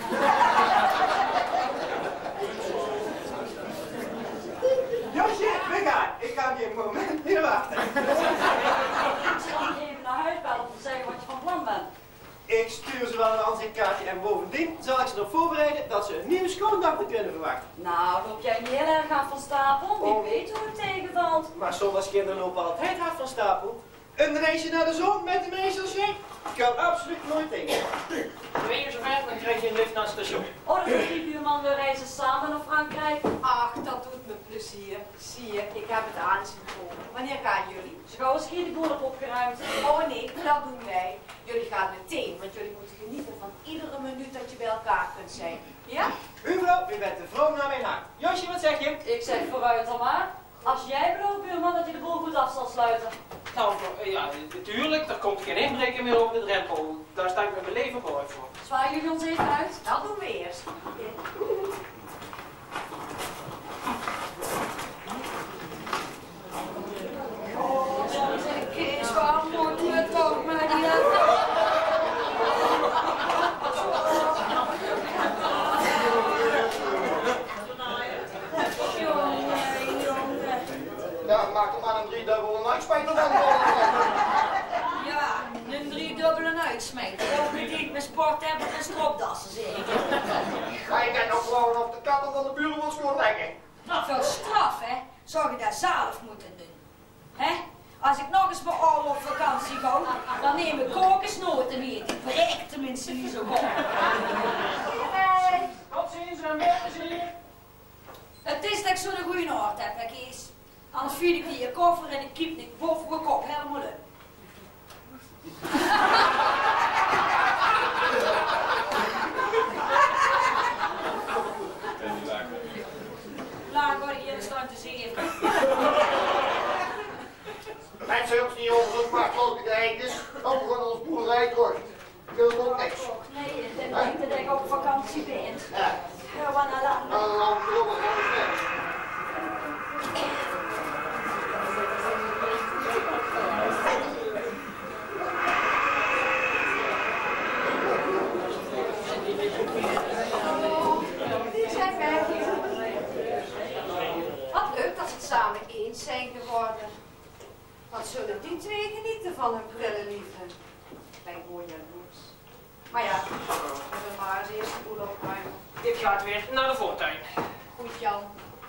[SPEAKER 8] Josje, we gaan. Ik ga hier een moment hier wachten.
[SPEAKER 7] Ik zal je even naar huis bellen om te zeggen wat je van plan bent.
[SPEAKER 8] Ik stuur ze wel een ansichtkaartje en bovendien zal ik ze erop voorbereiden dat ze een nieuwe schoondag te kunnen verwachten.
[SPEAKER 7] Nou, loop jij niet heel erg af van stapel? Wie weet hoe het tegenvalt.
[SPEAKER 8] Maar zondagskinderen lopen altijd hard van stapel. Een reisje naar de zon met een meisje als jij kan absoluut nooit tegen.
[SPEAKER 3] Ben je zover, dan krijg je een lift naar het station.
[SPEAKER 7] Oh, dat is die buurman, we reizen samen naar Frankrijk.
[SPEAKER 2] Ach, dat doet me plezier. Zie je, ik heb het aanzien komen. Wanneer gaan jullie?
[SPEAKER 7] Zo gauw is hier de boel op opgeruimd.
[SPEAKER 2] Oh nee, dat doen wij. Jullie gaan meteen, want jullie moeten genieten van iedere minuut dat je bij elkaar kunt zijn. Ja?
[SPEAKER 8] Mevrouw, u bent de vrouw naar mijn hart. Josje, wat zeg je?
[SPEAKER 7] Ik zeg vooruit dan maar. Als jij belooft, buurman, dat je de boel goed af zal sluiten.
[SPEAKER 3] Nou, ja, natuurlijk, er komt geen inbreker meer over de drempel. Daar sta ik met mijn leven mooi voor.
[SPEAKER 7] Zwaaien jullie ons even uit?
[SPEAKER 2] Dat doen we eerst.
[SPEAKER 7] Kees, waarom moet je het ook maar niet
[SPEAKER 4] Ja, maak er maar een driedubbele uitsmijter van.
[SPEAKER 7] Ja, een driedubbele uitsmijter. Ook niet met sport hebben en stropdassen zeker.
[SPEAKER 4] Ga je dan nog gewoon op de katten van de buren wat schoonleggen?
[SPEAKER 7] Veel straf, hè? Zou je dat zelf moeten doen? Hè? Als ik nog eens bij oude op vakantie ga, dan neem ik kokosnoten mee. Ik breek tenminste niet zo goed. Hey.
[SPEAKER 3] Tot ziens en weg plezier.
[SPEAKER 7] Het is dat ik zo'n goede oort heb, hè, Kees. Anders viel ik in je koffer en ik kiep niet boven mijn kop helemaal in. Laat maar hier staan te zingen.
[SPEAKER 4] Mensen hebben niet over het makkelijk rijden, ook gewoon ons boerderij kocht. Ik wil het ook niks.
[SPEAKER 7] Nee, ik denk dat ik op vakantie ben.
[SPEAKER 4] Ja.
[SPEAKER 7] Ja, wat nou dan?
[SPEAKER 4] Nou, dan klopt het helemaal weg.
[SPEAKER 2] Wat leuk dat ze het samen eens zijn geworden. Wat zullen die twee genieten van hun prille liefde? Ik ben gewoon jaloers. Maar ja, we zullen maar eens eerst de boel opruimen.
[SPEAKER 3] Ik ga het weer naar de voortuin.
[SPEAKER 2] Goed, Jan.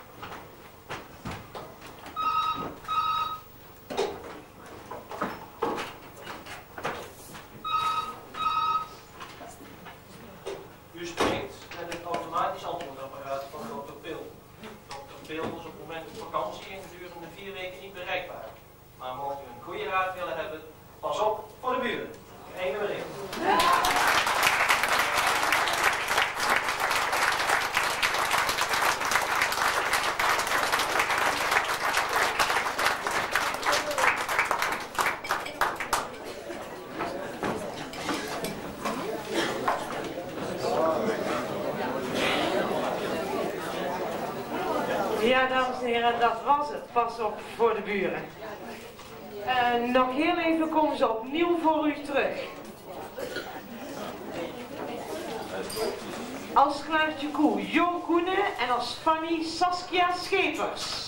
[SPEAKER 3] U spreekt met het automatisch antwoordapparaat van Dr. Pil. Dr. Pil is op het moment op vakantie en gedurende 4 weken niet bereikbaar. Maar mocht u een goede raad willen hebben, pas op
[SPEAKER 1] Ja, dames en heren, dat was het. Pas op voor de buren. Nog heel even komen ze opnieuw voor u terug. Als Klaartje Koe, Jo Koenen en als Fanny Saskia Schepers.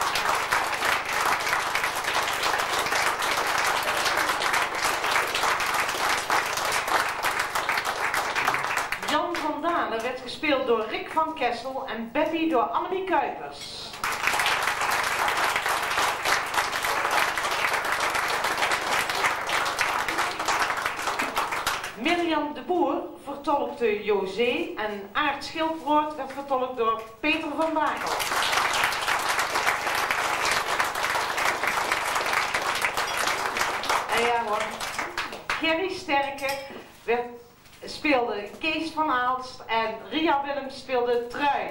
[SPEAKER 1] Jan van Dalen werd gespeeld door Rick van Kessel en Beppie door Annemie Kuipers. Mirjam de Boer vertolkte José en Aart Schildbrood werd vertolkt door Peter van Bakel. En ja hoor, Gerry Sterke speelde Kees van Aalst en Ria Willems speelde Trui.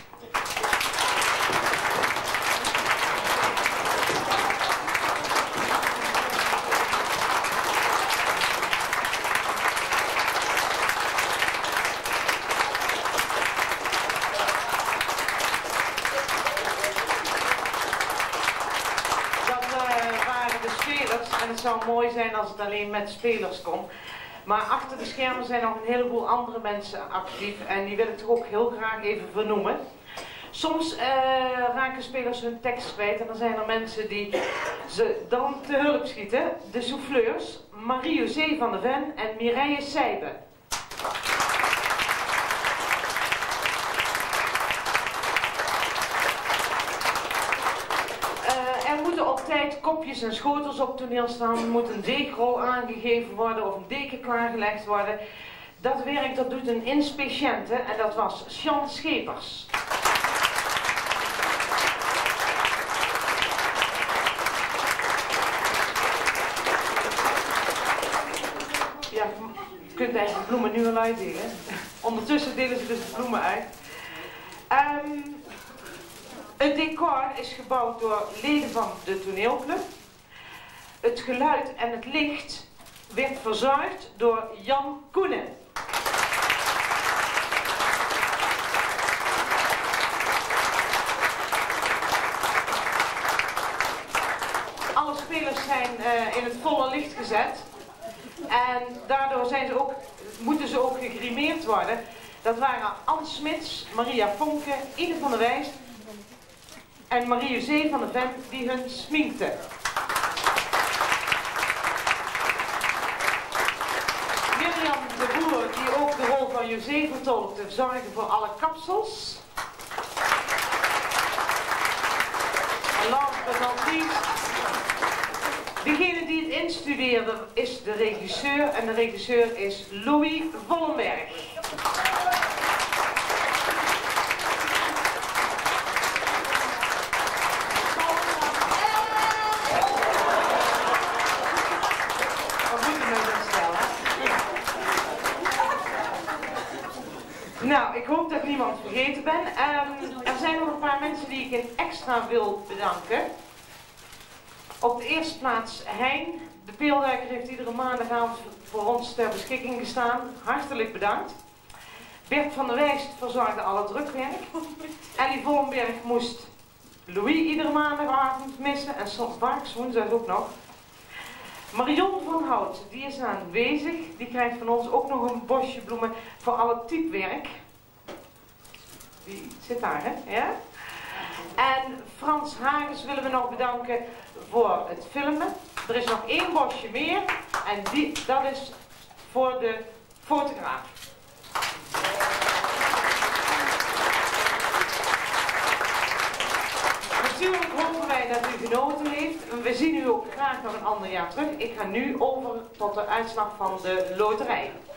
[SPEAKER 1] En het zou mooi zijn als het alleen met spelers kon. Maar achter de schermen zijn nog een heleboel andere mensen actief en die wil ik toch ook heel graag even vernoemen. Soms raken spelers hun tekst kwijt en dan zijn er mensen die ze dan te hulp schieten. De souffleurs, Marie-José van der Ven en Mireille Sijbe. Er moeten op tijd kopjes en schotels op toneel staan, er moet een deegrol aangegeven worden of een deken klaargelegd worden. Dat werk dat doet een inspeciënte en dat was Sjan Schepers. Ja, je kunt eigenlijk de bloemen nu al uitdelen. Ondertussen delen ze dus de bloemen uit. Het decor is gebouwd door leden van de toneelclub. Het geluid en het licht werd verzorgd door Jan Koenen. Alle spelers zijn in het volle licht gezet. En daardoor moeten ze ook gegrimeerd worden. Dat waren Ans Smits, Maria Vonke, Ine van der Wijs en Marie-José van der Ven die hun sminkte. Mirjam de Boer, die ook de rol van José vertolkte, zorgde voor alle kapsels. En last but not least, degene die het instudeerde is de regisseur en de regisseur is Louis Vollenberg. Nou, ik hoop dat ik niemand vergeten ben. Er zijn nog een paar mensen die ik in extra wil bedanken. Op de eerste plaats Hein. De Peelduiker heeft iedere maandagavond voor ons ter beschikking gestaan. Hartelijk bedankt. Bert van der Wijst verzorgde al het drukwerk. Ellie Vollenberg moest Louis iedere maandagavond missen en soms vaak woensdag ook nog. Marion van Hout, die is aanwezig. Die krijgt van ons ook nog een bosje bloemen voor al het typewerk. Die zit daar, hè? Ja? En Frans Hagens willen we nog bedanken voor het filmen. Er is nog één bosje meer en dat is voor de fotograaf. Natuurlijk hopen wij dat u genoten heeft. We zien u ook graag nog een ander jaar terug. Ik ga nu over tot de uitslag van de loterij.